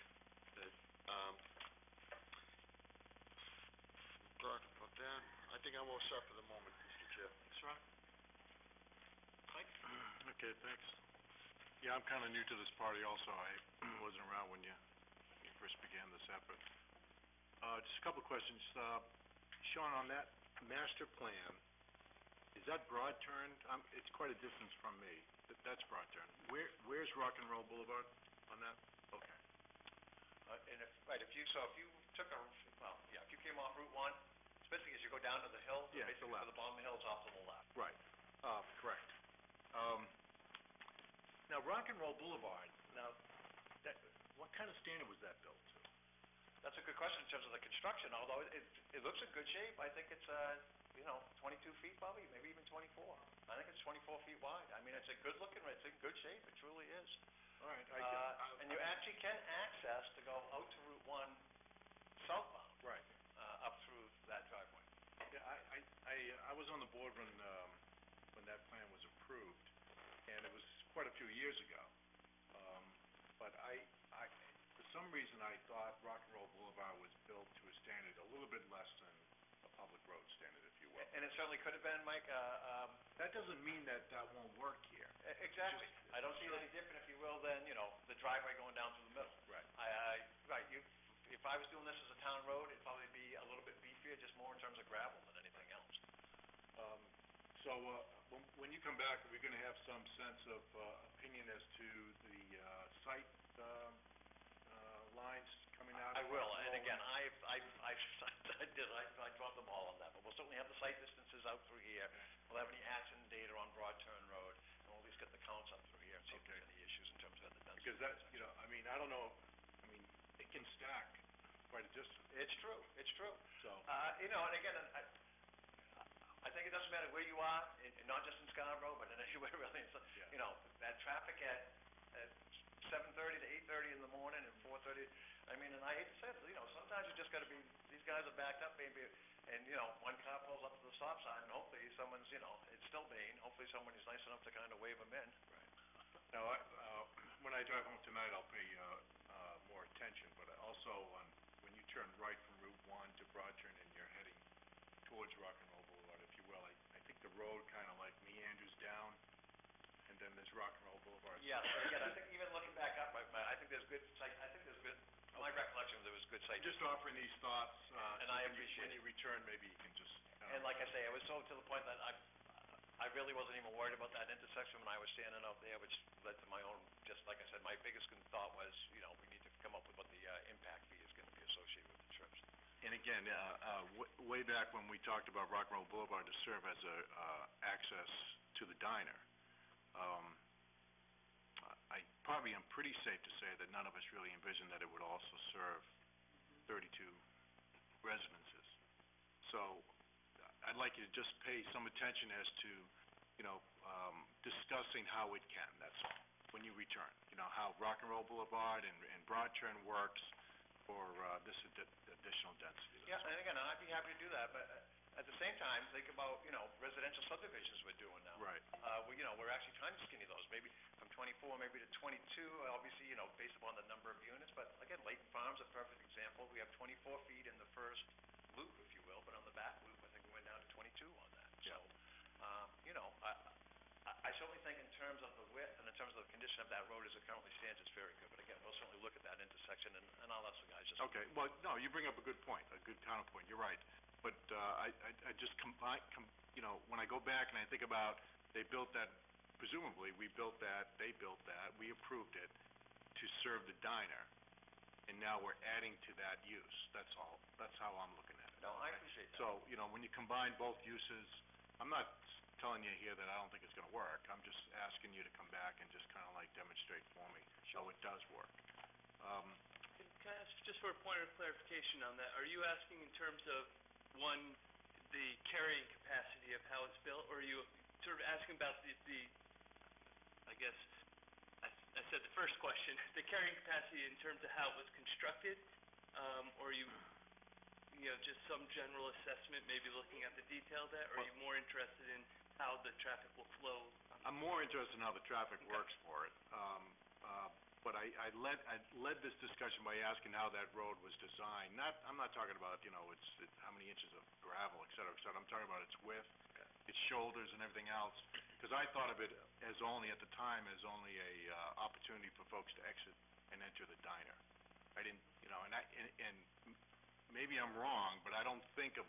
Speaker 9: Talk about that. I think I'm all set for the moment, Mr. Chair.
Speaker 12: Thanks, Ron. Mike?
Speaker 8: Okay, thanks. Yeah, I'm kind of new to this party also. I wasn't around when you first began this effort. Just a couple of questions. Sean, on that master plan, is that broad turn? It's quite a distance from me. That's broad turn. Where's Rock and Roll Boulevard on that? Okay.
Speaker 17: If you took if you came off Route 1, especially as you go down to the hill,
Speaker 8: yeah,
Speaker 17: basically to the bottom of the hill is off to the left.
Speaker 8: Right. Correct. Now, Rock and Roll Boulevard, what kind of standard was that built to?
Speaker 17: That's a good question in terms of the construction, although it looks in good shape. I think it's, 22 feet probably, maybe even 24. I think it's 24 feet wide. I mean, it's a good looking, it's in good shape. It truly is.
Speaker 8: All right.
Speaker 17: And you actually can access to go out to Route 1 southbound.
Speaker 8: Right.
Speaker 17: Up through that driveway.
Speaker 8: Yeah, I was on the board when that plan was approved, and it was quite a few years ago. But for some reason, I thought Rock and Roll Boulevard was built to a standard a little bit less than a public road standard, if you will.
Speaker 17: And it certainly could have been, Mike.
Speaker 8: That doesn't mean that won't work here.
Speaker 17: Exactly. I don't see it any different, if you will, than, the driveway going down through the middle.
Speaker 8: Right.
Speaker 17: If I was doing this as a town road, it'd probably be a little bit beefier, just more in terms of gravel than anything else.
Speaker 8: So when you come back, are we going to have some sense of opinion as to the site lines coming out?
Speaker 17: I will, and again, I dropped them all on that, but we'll certainly have the site distances out through here. We'll have any accident data on Broad Turn Road, and we'll at least get the counts up through here and see if there's any issues in terms of the density.
Speaker 8: Because that, I don't know, it can stack quite a distance.
Speaker 17: It's true.
Speaker 8: So.
Speaker 17: And again, I think it doesn't matter where you are, and not just in Scarborough, but in anywhere really. So, that traffic at 7:30 to 8:30 in the morning and 4:30. I mean, and I hate to say it, sometimes you just got to be. These guys are backed up, maybe, and one car pulls up to the stop sign, and hopefully someone's, it's still Maine. Hopefully someone is nice enough to kind of wave them in.
Speaker 8: Right. Now, when I drive home tonight, I'll pay more attention, but also when you turn right from Route 1 to Broad Turn and you're heading towards Rock and Roll Boulevard, if you will, I think the road kind of like meanders down, and then there's Rock and Roll Boulevard.
Speaker 17: Yeah, again, I think even looking back up, I think there's good site. I think there's good. My recollection was there was good
Speaker 10: site.
Speaker 8: Just offering these thoughts,
Speaker 10: And I appreciate
Speaker 8: when you return, maybe you can just...
Speaker 10: And like I say, I was so to the point that I really wasn't even worried about that intersection when I was standing out there, which led to my own, just like I said, my biggest thought was, you know, we need to come up with what the impact fee is gonna be associated with the trips.
Speaker 8: And again, way back when we talked about Rock and Roll Boulevard to serve as a access to the diner, I'm pretty safe to say that none of us really envisioned that it would also serve 32 residences. So I'd like you to just pay some attention as to, you know, discussing how it can, that's all, when you return. You know, how Rock and Roll Boulevard and Broad Turn works for this additional density.
Speaker 10: Yeah, and again, I'd be happy to do that, but at the same time, think about, you know, residential subdivisions we're doing now.
Speaker 8: Right.
Speaker 10: We're actually trying to skinny those, maybe from 24, maybe to 22, obviously, you know, based upon the number of units, but again, Layton Farm's a perfect example. We have 24 feet in the first loop, if you will, but on the back loop, I think we went down to 22 on that.
Speaker 8: Yeah.
Speaker 10: So, you know, I certainly think in terms of the width and in terms of the condition of that road as it currently stands, it's very good. But again, we'll certainly look at that intersection, and I'll ask the guys just...
Speaker 8: Okay, well, no, you bring up a good point, a good counterpoint, you're right. But I just you know, when I go back and I think about, they built that, presumably, we built that, they built that, we approved it to serve the diner, and now we're adding to that use. That's all. That's how I'm looking at it.
Speaker 10: No, I appreciate that.
Speaker 8: So, you know, when you combine both uses, I'm not telling you here that I don't think it's gonna work. I'm just asking you to come back and just kinda like demonstrate for me how it does work.
Speaker 4: Can I ask just for a point of clarification on that, are you asking in terms of, one, the carrying capacity of how it's built, or are you sort of asking about the I guess, I said the first question, the carrying capacity in terms of how it was constructed, or are you know, just some general assessment, maybe looking at the detail there, or are you more interested in how the traffic will flow?
Speaker 8: I'm more interested in how the traffic works for it. But I led this discussion by asking how that road was designed. I'm not talking about, you know, it's how many inches of gravel, et cetera, et cetera. I'm talking about its width, its shoulders, and everything else. Because I thought of it as only, at the time, as only a opportunity for folks to exit and enter the diner. I didn't, you know, and maybe I'm wrong, but I don't think of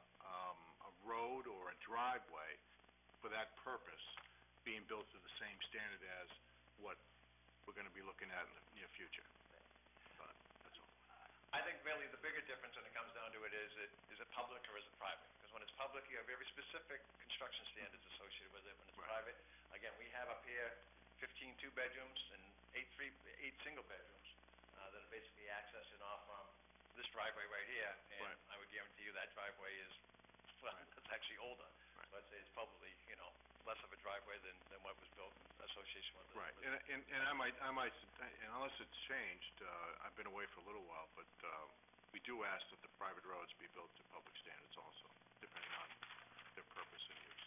Speaker 8: a road or a driveway for that purpose being built to the same standard as what we're gonna be looking at in the near future. But that's all.
Speaker 10: I think really the bigger difference when it comes down to it is it public or is it private? Because when it's public, you have very specific construction standards associated with it. When it's private, again, we have up here 15 two-bedrooms and 8 single bedrooms that are basically accessing off this driveway right here. And I would guarantee you that driveway is, well, it's actually older. So I'd say it's probably, you know, less of a driveway than what was built in association with it.
Speaker 8: Right, and I might, and unless it's changed, I've been away for a little while, but we do ask that the private roads be built to public standards also, depending on their purpose and use.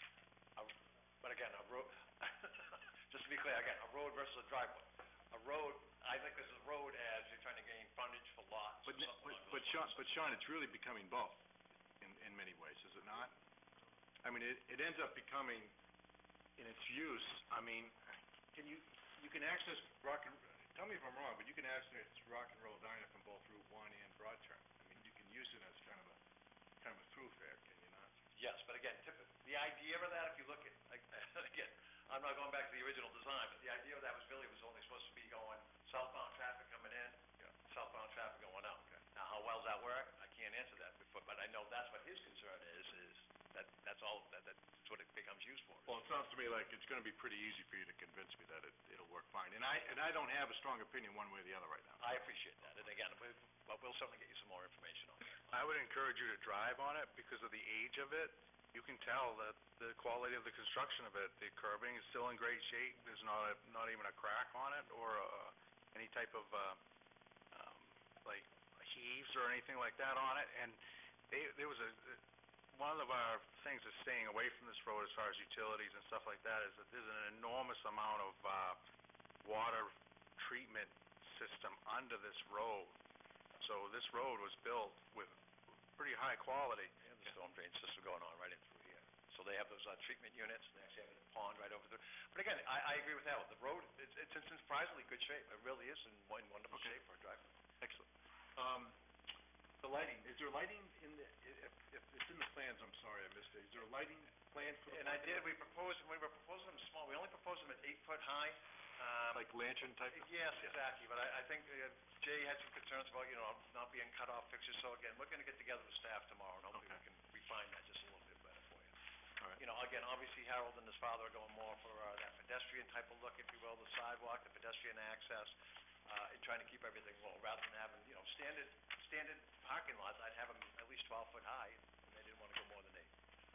Speaker 10: But again, a road, just to be clear, again, a road versus a driveway. A road, I think this is a road as you're trying to gain frontage for lots or something like that.
Speaker 8: But Sean, it's really becoming both in many ways, is it not? I mean, it ends up becoming, in its use, I mean, you can access tell me if I'm wrong, but you can access Rock and Roll Diner from both Route 1 and Broad Turn. I mean, you can use it as kind of a thoroughfare, can you not?
Speaker 10: Yes, but again, the idea of that, if you look at, again, I'm not going back to the original design, but the idea of that was really was only supposed to be going southbound traffic coming in, southbound traffic going out.
Speaker 8: Okay.
Speaker 10: Now, how well does that work? I can't answer that before, but I know that's what his concern is that's what it becomes used for.
Speaker 8: Well, it sounds to me like it's gonna be pretty easy for you to convince me that it'll work fine. And I don't have a strong opinion one way or the other right now.
Speaker 10: I appreciate that, and again, we'll certainly get you some more information on that.
Speaker 2: I would encourage you to drive on it because of the age of it. You can tell that the quality of the construction of it, the curbing is still in great shape. There's not even a crack on it or any type of like heaves or anything like that on it. And there was one of our things that's staying away from this road as far as utilities and stuff like that is that there's an enormous amount of water treatment system under this road. So this road was built with pretty high quality.
Speaker 10: They have the storm drain system going on right in through here. So they have those treatment units, they actually have a pond right over there. But again, I agree with Hal. The road, it's in surprisingly good shape. It really is in wonderful shape for a driveway.
Speaker 8: Excellent. lighting in the, if it's in the plans, I'm sorry, I missed it. Is there a lighting plan for the
Speaker 17: And I did, we were proposing them small, we only proposed them at 8 foot high.
Speaker 8: like lantern type?
Speaker 17: Yes, exactly, but I think Jay had some concerns about, not being cut off fixtures, so again, we're gonna get together with staff tomorrow, and hopefully we can refine that just a little bit better for you.
Speaker 8: All right.
Speaker 17: Again, obviously Harold and his father are going more for that pedestrian type of look, if you will, the sidewalk, the pedestrian access, and trying to keep everything low, rather than having, standard parking lots, I'd have them at least 12 foot high, and they didn't wanna go more than 8.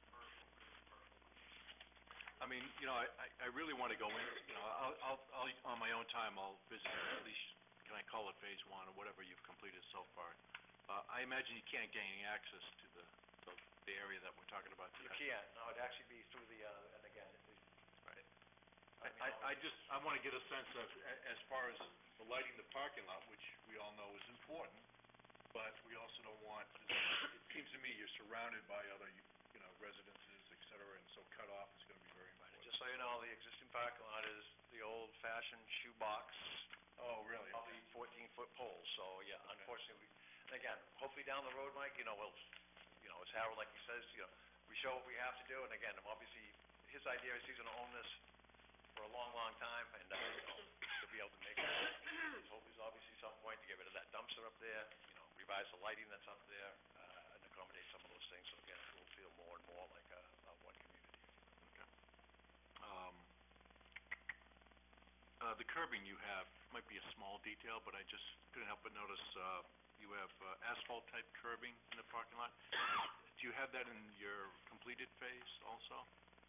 Speaker 8: I mean, I really want to go in, I'll, on my own time, I'll visit at least, can I call it phase 1 or whatever you've completed so far. I imagine you can't gain access to the area that we're talking about
Speaker 17: You
Speaker 8: today.
Speaker 17: can't, no, it'd actually be through the, and again,
Speaker 8: I want to get a sense of, as far as the lighting the parking lot, which we all know is important, but we also don't want, it seems to me you're surrounded by other, residences, et cetera, and so cut off is going to be very important.
Speaker 17: just so you know, the existing parking lot is the old-fashioned shoebox.
Speaker 8: Oh, really?
Speaker 17: Probably 14-foot poles, so, yeah, unfortunately, and again, hopefully down the road, Mike, we'll, as Harold, like he says, we show what we have to do, and again, obviously, his idea is he's gonna own this for a long, long time, and, to be able to make it, his hope is obviously some point to get rid of that dumpster up there, revise the lighting that's up there, and accommodate some of those things, so again, it will feel more and more like a one community.
Speaker 8: Okay. The curbing you have might be a small detail, but I just couldn't help but notice, you have asphalt-type curbing in the parking lot. Do you have that in your completed phase also?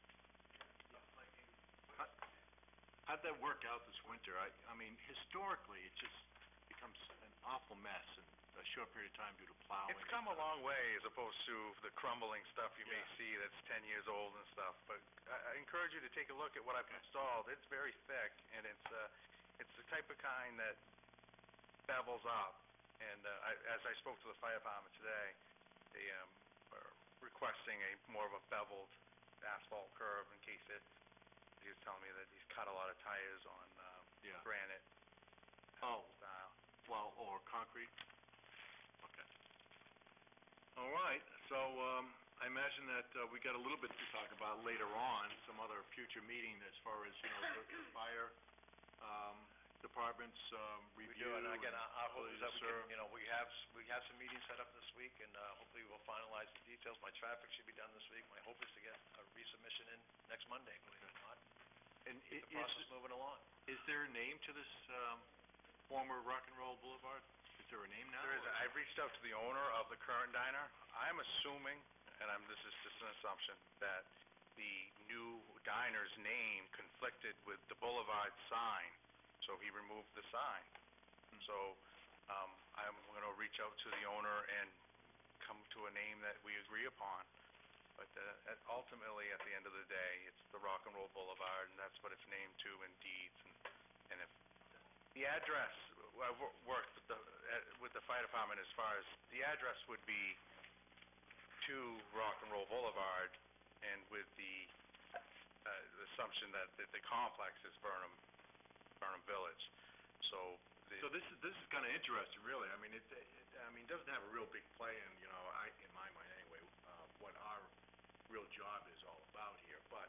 Speaker 8: How'd that work out this winter? I mean, historically, it just becomes an awful mess in a short period of time due to plowing.
Speaker 11: It's come a long way as opposed to the crumbling stuff you may see that's 10 years old and stuff, but I encourage you to take a look at what I've installed. It's very thick, and it's the type of kind that bevels up, and as I spoke to the fire department today, they are requesting more of a beveled asphalt curb in case he was telling me that he's cut a lot of tires on granite.
Speaker 8: Oh, well, or concrete? Okay. All right, so I imagine that we got a little bit to talk about later on, some other future meeting as far as, the fire department's review.
Speaker 17: We do, and again, our hope is that we
Speaker 8: serve.
Speaker 17: can, we have some meetings set up this week, and hopefully we'll finalize the details. My traffic should be done this week. My hope is to get a resubmission in next Monday, believe it or not.
Speaker 8: And
Speaker 17: Keep the process moving along.
Speaker 8: Is there a name to this former Rock and Roll Boulevard? Is there a name now?
Speaker 11: There is. I've reached out to the owner of the current diner. I'm assuming, and this is just an assumption, that the new diner's name conflicted with the boulevard sign, so he removed the sign. So I'm going to reach out to the owner and come to a name that we agree upon. But ultimately, at the end of the day, it's the Rock and Roll Boulevard, and that's what it's named to in deeds. And if the address, I've worked with the fire department as far as the address would be to Rock and Roll Boulevard, and with the assumption that the complex is Burnham Village. So
Speaker 8: this is kind of interesting, really. I mean, it doesn't have a real big play in, in my mind anyway, what our real job is all about here. But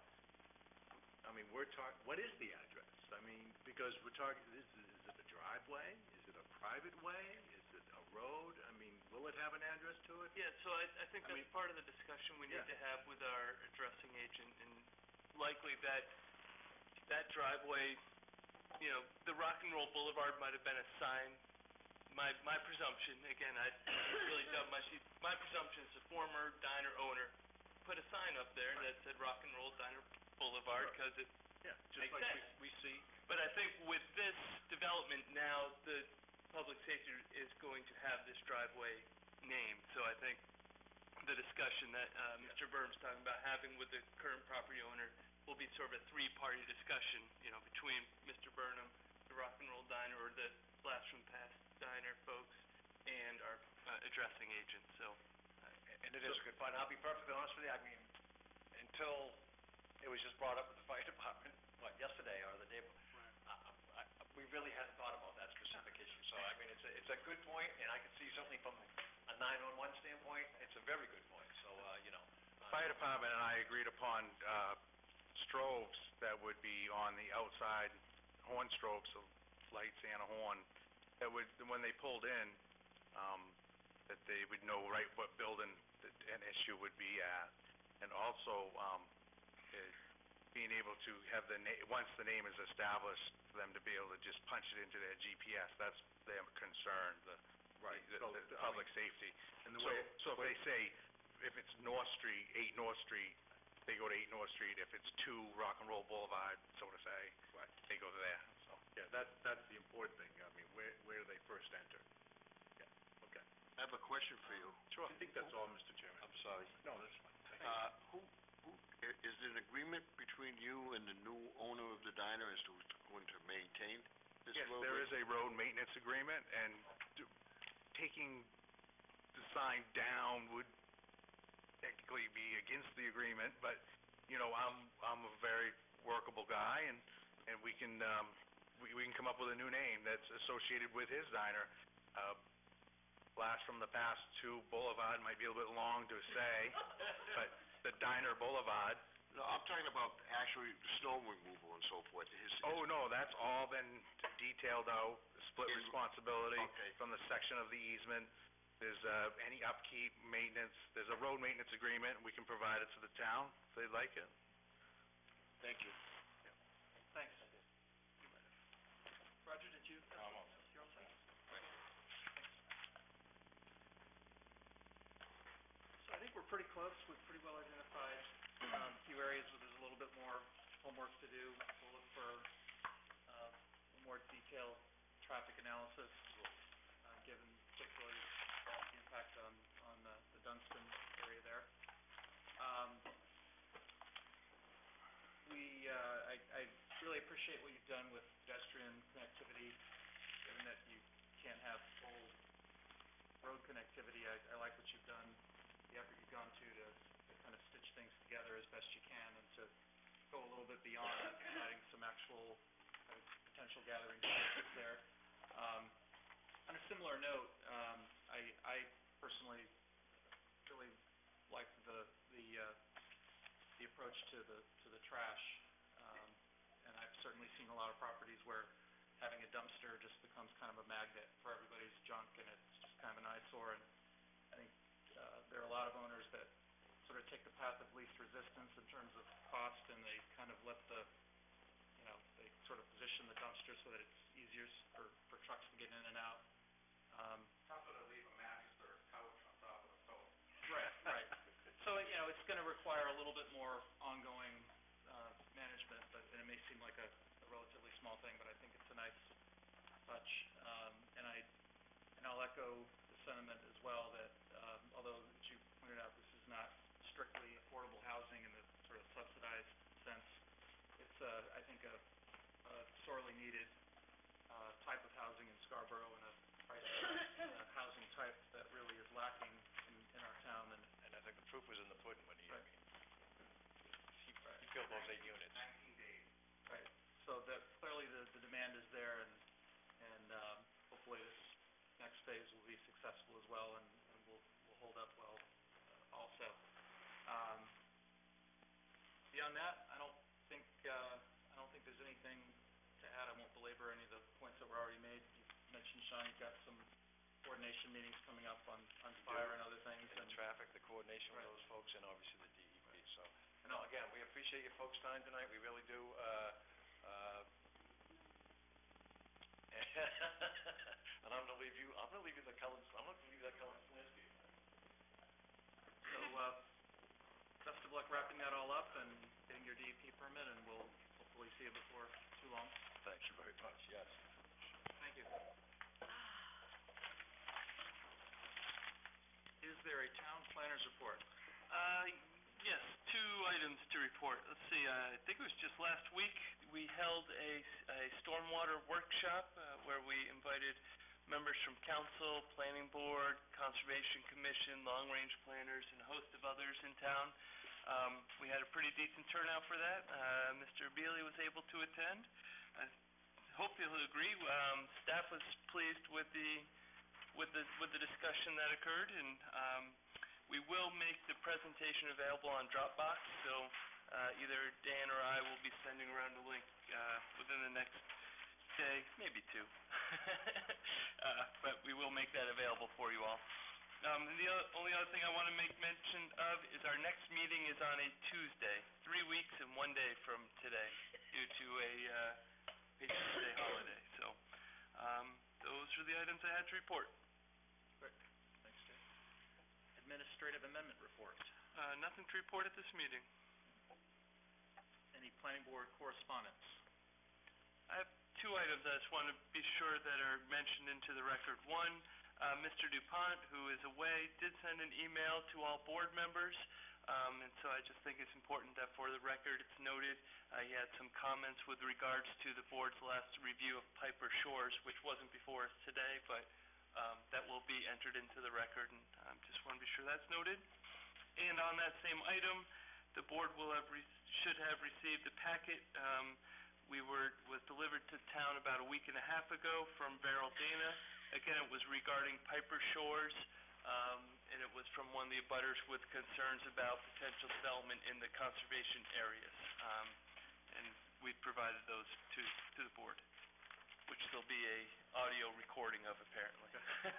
Speaker 8: I mean, what is the address? I mean, because we're talking, is it a driveway? Is it a private way? Is it a road? I mean, will it have an address to it?
Speaker 4: Yeah, so I think that's part of the discussion we need to have with our addressing agent, and likely that driveway, the Rock and Roll Boulevard might have been a sign. My presumption, again, I really dug my sheet, my presumption is the former diner owner put a sign up there that said Rock and Roll Diner Boulevard, because it
Speaker 8: just
Speaker 4: makes
Speaker 8: like
Speaker 4: sense.
Speaker 8: we see.
Speaker 4: But I think with this development now, the public safety is going to have this driveway named. So I think the discussion that Mr. Burnham's talking about having with the current property owner will be sort of a three-party discussion, between Mr. Burnham, the Rock and Roll Diner, or the Blast from Past Diner folks, and our addressing agent. So,
Speaker 17: and it is a good point. I'll be perfectly honest with you. I mean, until it was just brought up with the fire department, yesterday or the day before, we really hadn't thought about that specific issue. So, I mean, it's a good point, and I can see certainly from a 911 standpoint, it's a very good point, so,
Speaker 11: Fire department and I agreed upon, strobes that would be on the outside, horn strobes, of lights and a horn, that would, when they pulled in, that they would know right what building an issue would be at. And also, being able to have once the name is established, for them to be able to just punch it into their GPS, that's their concern, the public safety.
Speaker 8: And the
Speaker 11: So if they say, if it's North Street, 8 North Street, they go to 8 North Street. If it's 2 Rock and Roll Boulevard, so to say, they go to there, so.
Speaker 8: Yeah, that's the important thing. I mean, where do they first enter? Yeah, okay.
Speaker 9: I have a question for you.
Speaker 8: Sure. I think that's all, Mr. Chairman.
Speaker 9: I'm sorry.
Speaker 8: No, that's fine. Thank you.
Speaker 9: Is there an agreement between you and the new owner of the diner as to who's going to maintain this
Speaker 11: Yes,
Speaker 9: roadway?
Speaker 11: there is a road maintenance agreement, and taking the sign down would technically be against the agreement, but, I'm a very workable guy, and we can come up with a new name that's associated with his diner. Blast from the Past 2 Boulevard might be a little bit long to say, but the Diner Boulevard.
Speaker 9: No, I'm talking about actually snow removal and so forth.
Speaker 11: Oh, no, that's all been detailed out, split responsibility
Speaker 9: Okay.
Speaker 11: from the section of the easement. There's any upkeep, maintenance, there's a road maintenance agreement, we can provide it to the town if they'd like it.
Speaker 9: Thank you.
Speaker 1: Thanks. Roger, did you? You're all set? So I think we're pretty close. We've pretty well identified a few areas where there's a little bit more homework to do. We'll look for a more detailed traffic analysis, given particularly the impact on the Dunstan area there. I really appreciate what you've done with pedestrian connectivity, given that you can't have full road connectivity. I like what you've done, the effort you've gone to kind of stitch things together as best you can, and to go a little bit beyond adding some actual kind of potential gathering places there. On a similar note, I personally really like the approach to the trash, and I've certainly seen a lot of properties where having a dumpster just becomes kind of a magnet for everybody's junk, and it's just kind of an eyesore. And I think there are a lot of owners that sort of take the path of least resistance in terms of cost, and they kind of let they sort of position the dumpster so that it's easier for trucks to get in and out.
Speaker 11: Tougher to leave a mattress or a couch on top of the toilet.
Speaker 1: Right. So, it's gonna require a little bit more ongoing management, and it may seem like a relatively small thing, but I think it's a nice touch. And I'll echo the sentiment as well that, although, as you pointed out, this is not strictly affordable housing in the sort of subsidized sense, it's, I think, a sorely needed type of housing in Scarborough, and a price housing type that really is lacking in our town.
Speaker 17: And I think the proof was in the pudding when he,
Speaker 1: Right.
Speaker 17: He built those 8 units.
Speaker 11: 19 days.
Speaker 1: Right. So that clearly the demand is there, and hopefully this next phase will be successful as well, and will hold up well also. Beyond that, I don't think there's anything to add. I won't belabor any of the points that were already made. You mentioned, Sean, you've got some coordination meetings coming up on fire and other things.
Speaker 17: And traffic, the coordination with those folks, and obviously the DEP, so. No, again, we appreciate your folks' time tonight, we really do. And I'm gonna leave you that Cullen's landscape.
Speaker 1: So, best of luck wrapping that all up and getting your DEP permit, and we'll hopefully see you before too long.
Speaker 17: Thank you very much, yes.
Speaker 1: Thank you. Is there a town planner's report?
Speaker 4: Yes, 2 items to report. Let's see, I think it was just last week, we held a stormwater workshop, where we invited members from council, planning board, conservation commission, long-range planners, and a host of others in town. We had a pretty decent turnout for that. Mr. Bealey was able to attend. I hope you'll agree, staff was pleased with the with the discussion that occurred, and we will make the presentation available on Dropbox, so either Dan or I will be sending around a link within the next day, maybe two. But we will make that available for you all. The only other thing I want to make mention of is our next meeting is on a Tuesday, 3 weeks and 1 day from today, due to a Patriots' Day holiday. So those are the items I had to report.
Speaker 1: Great. Thanks, Jay. Administrative amendment report.
Speaker 4: Nothing to report at this meeting.
Speaker 1: Any planning board correspondence?
Speaker 4: I have 2 items I just want to be sure that are mentioned into the record. One, Mr. DuPont, who is away, did send an email to all board members, and so I just think it's important that for the record it's noted. He had some comments with regards to the board's last review of Piper Shores, which wasn't before us today, but that will be entered into the record, and just want to be sure that's noted. And on that same item, the board will should have received a packet. Was delivered to town about a week and a half ago from Beryl Dana. Again, it was regarding Piper Shores, and it was from one of the abutters with concerns about potential development in the conservation areas. And we provided those to the board, which there'll be a audio recording of, apparently.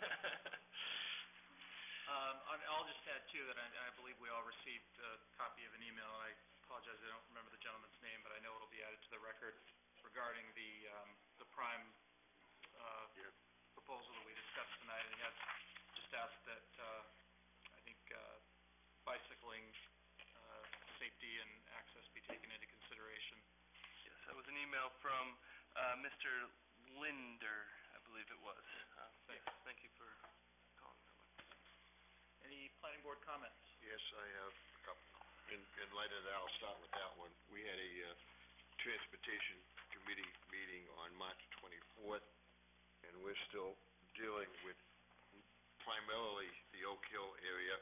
Speaker 1: I'll just add, too, that I believe we all received a copy of an email, and I apologize, I don't remember the gentleman's name, but I know it'll be added to the record regarding the prime proposal that we discussed tonight, and he has just asked that I think bicycling safety and access be taken into consideration.
Speaker 4: Yes, that was an email from Mr. Linder, I believe it was. Thank you for calling that one.
Speaker 1: Any planning board comments?
Speaker 9: Yes, I have a couple. In light of that, I'll start with that one. We had a Transportation Committee meeting on March 24th, and we're still dealing with primarily the Oak Hill area,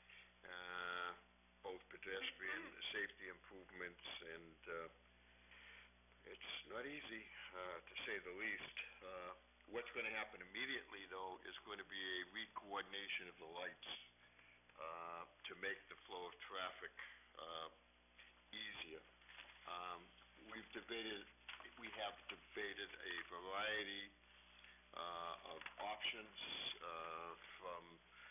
Speaker 9: both pedestrian safety improvements, and it's not easy, to say the least. What's going to happen immediately, though, is going to be a re-coordination of the lights to make the flow of traffic easier. We have debated a variety of options, from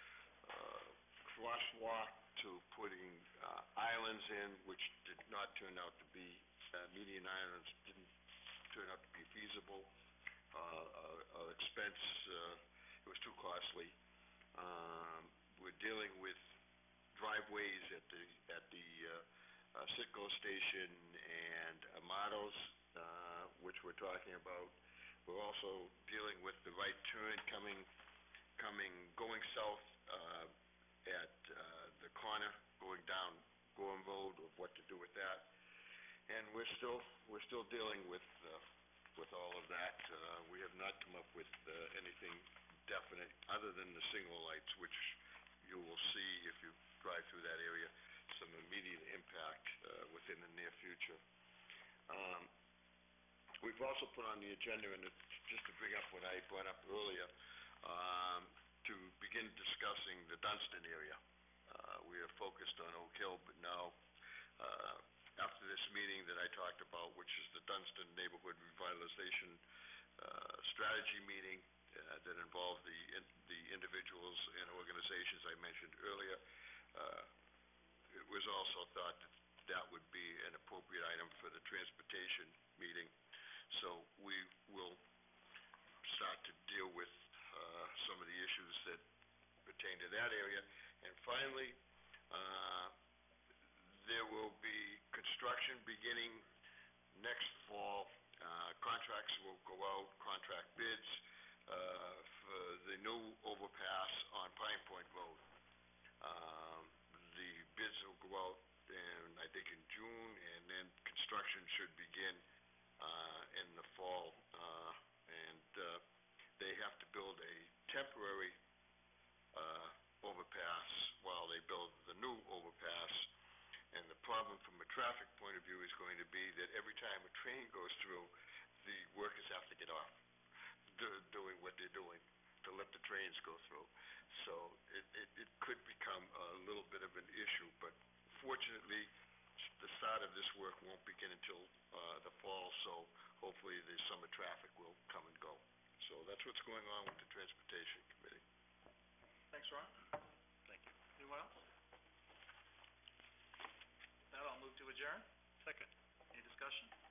Speaker 9: crosswalk to putting islands in, which did not turn out to be, median islands didn't turn out to be feasible, expense, it was too costly. We're dealing with driveways at the Citgo station and Amados, which we're talking about. We're also dealing with the right turn going south at the corner, going down Gorham Road, of what to do with that. And we're still dealing with all of that. We have not come up with anything definite other than the signal lights, which you will see if you drive through that area, some immediate impact within the near future. We've also put on the agenda, and just to bring up what I brought up earlier, to begin discussing the Dunstan area. We are focused on Oak Hill, but now, after this meeting that I talked about, which is the Dunstan Neighborhood Revitalization Strategy meeting, that involved the individuals and organizations I mentioned earlier, it was also thought that would be an appropriate item for the transportation meeting. So we will start to deal with some of the issues that pertain to that area. And finally, there will be construction beginning next fall. Contracts will go out, contract bids, for the new overpass on Pine Point Road. The bids will go out I think in June, and then construction should begin in the fall. And they have to build a temporary overpass while they build the new overpass. And the problem from a traffic point of view is going to be that every time a train goes through, the workers have to get off doing what they're doing to let the train trains go through. So it could become a little bit of an issue, but fortunately, the start of this work won't begin until the fall, so hopefully the summer traffic will come and go. So that's what's going on with the Transportation Committee.
Speaker 1: Thanks, Ron.
Speaker 8: Thank you.
Speaker 1: Anyone else? With that, I'll move to adjourn.
Speaker 8: Second.
Speaker 1: Any discussion?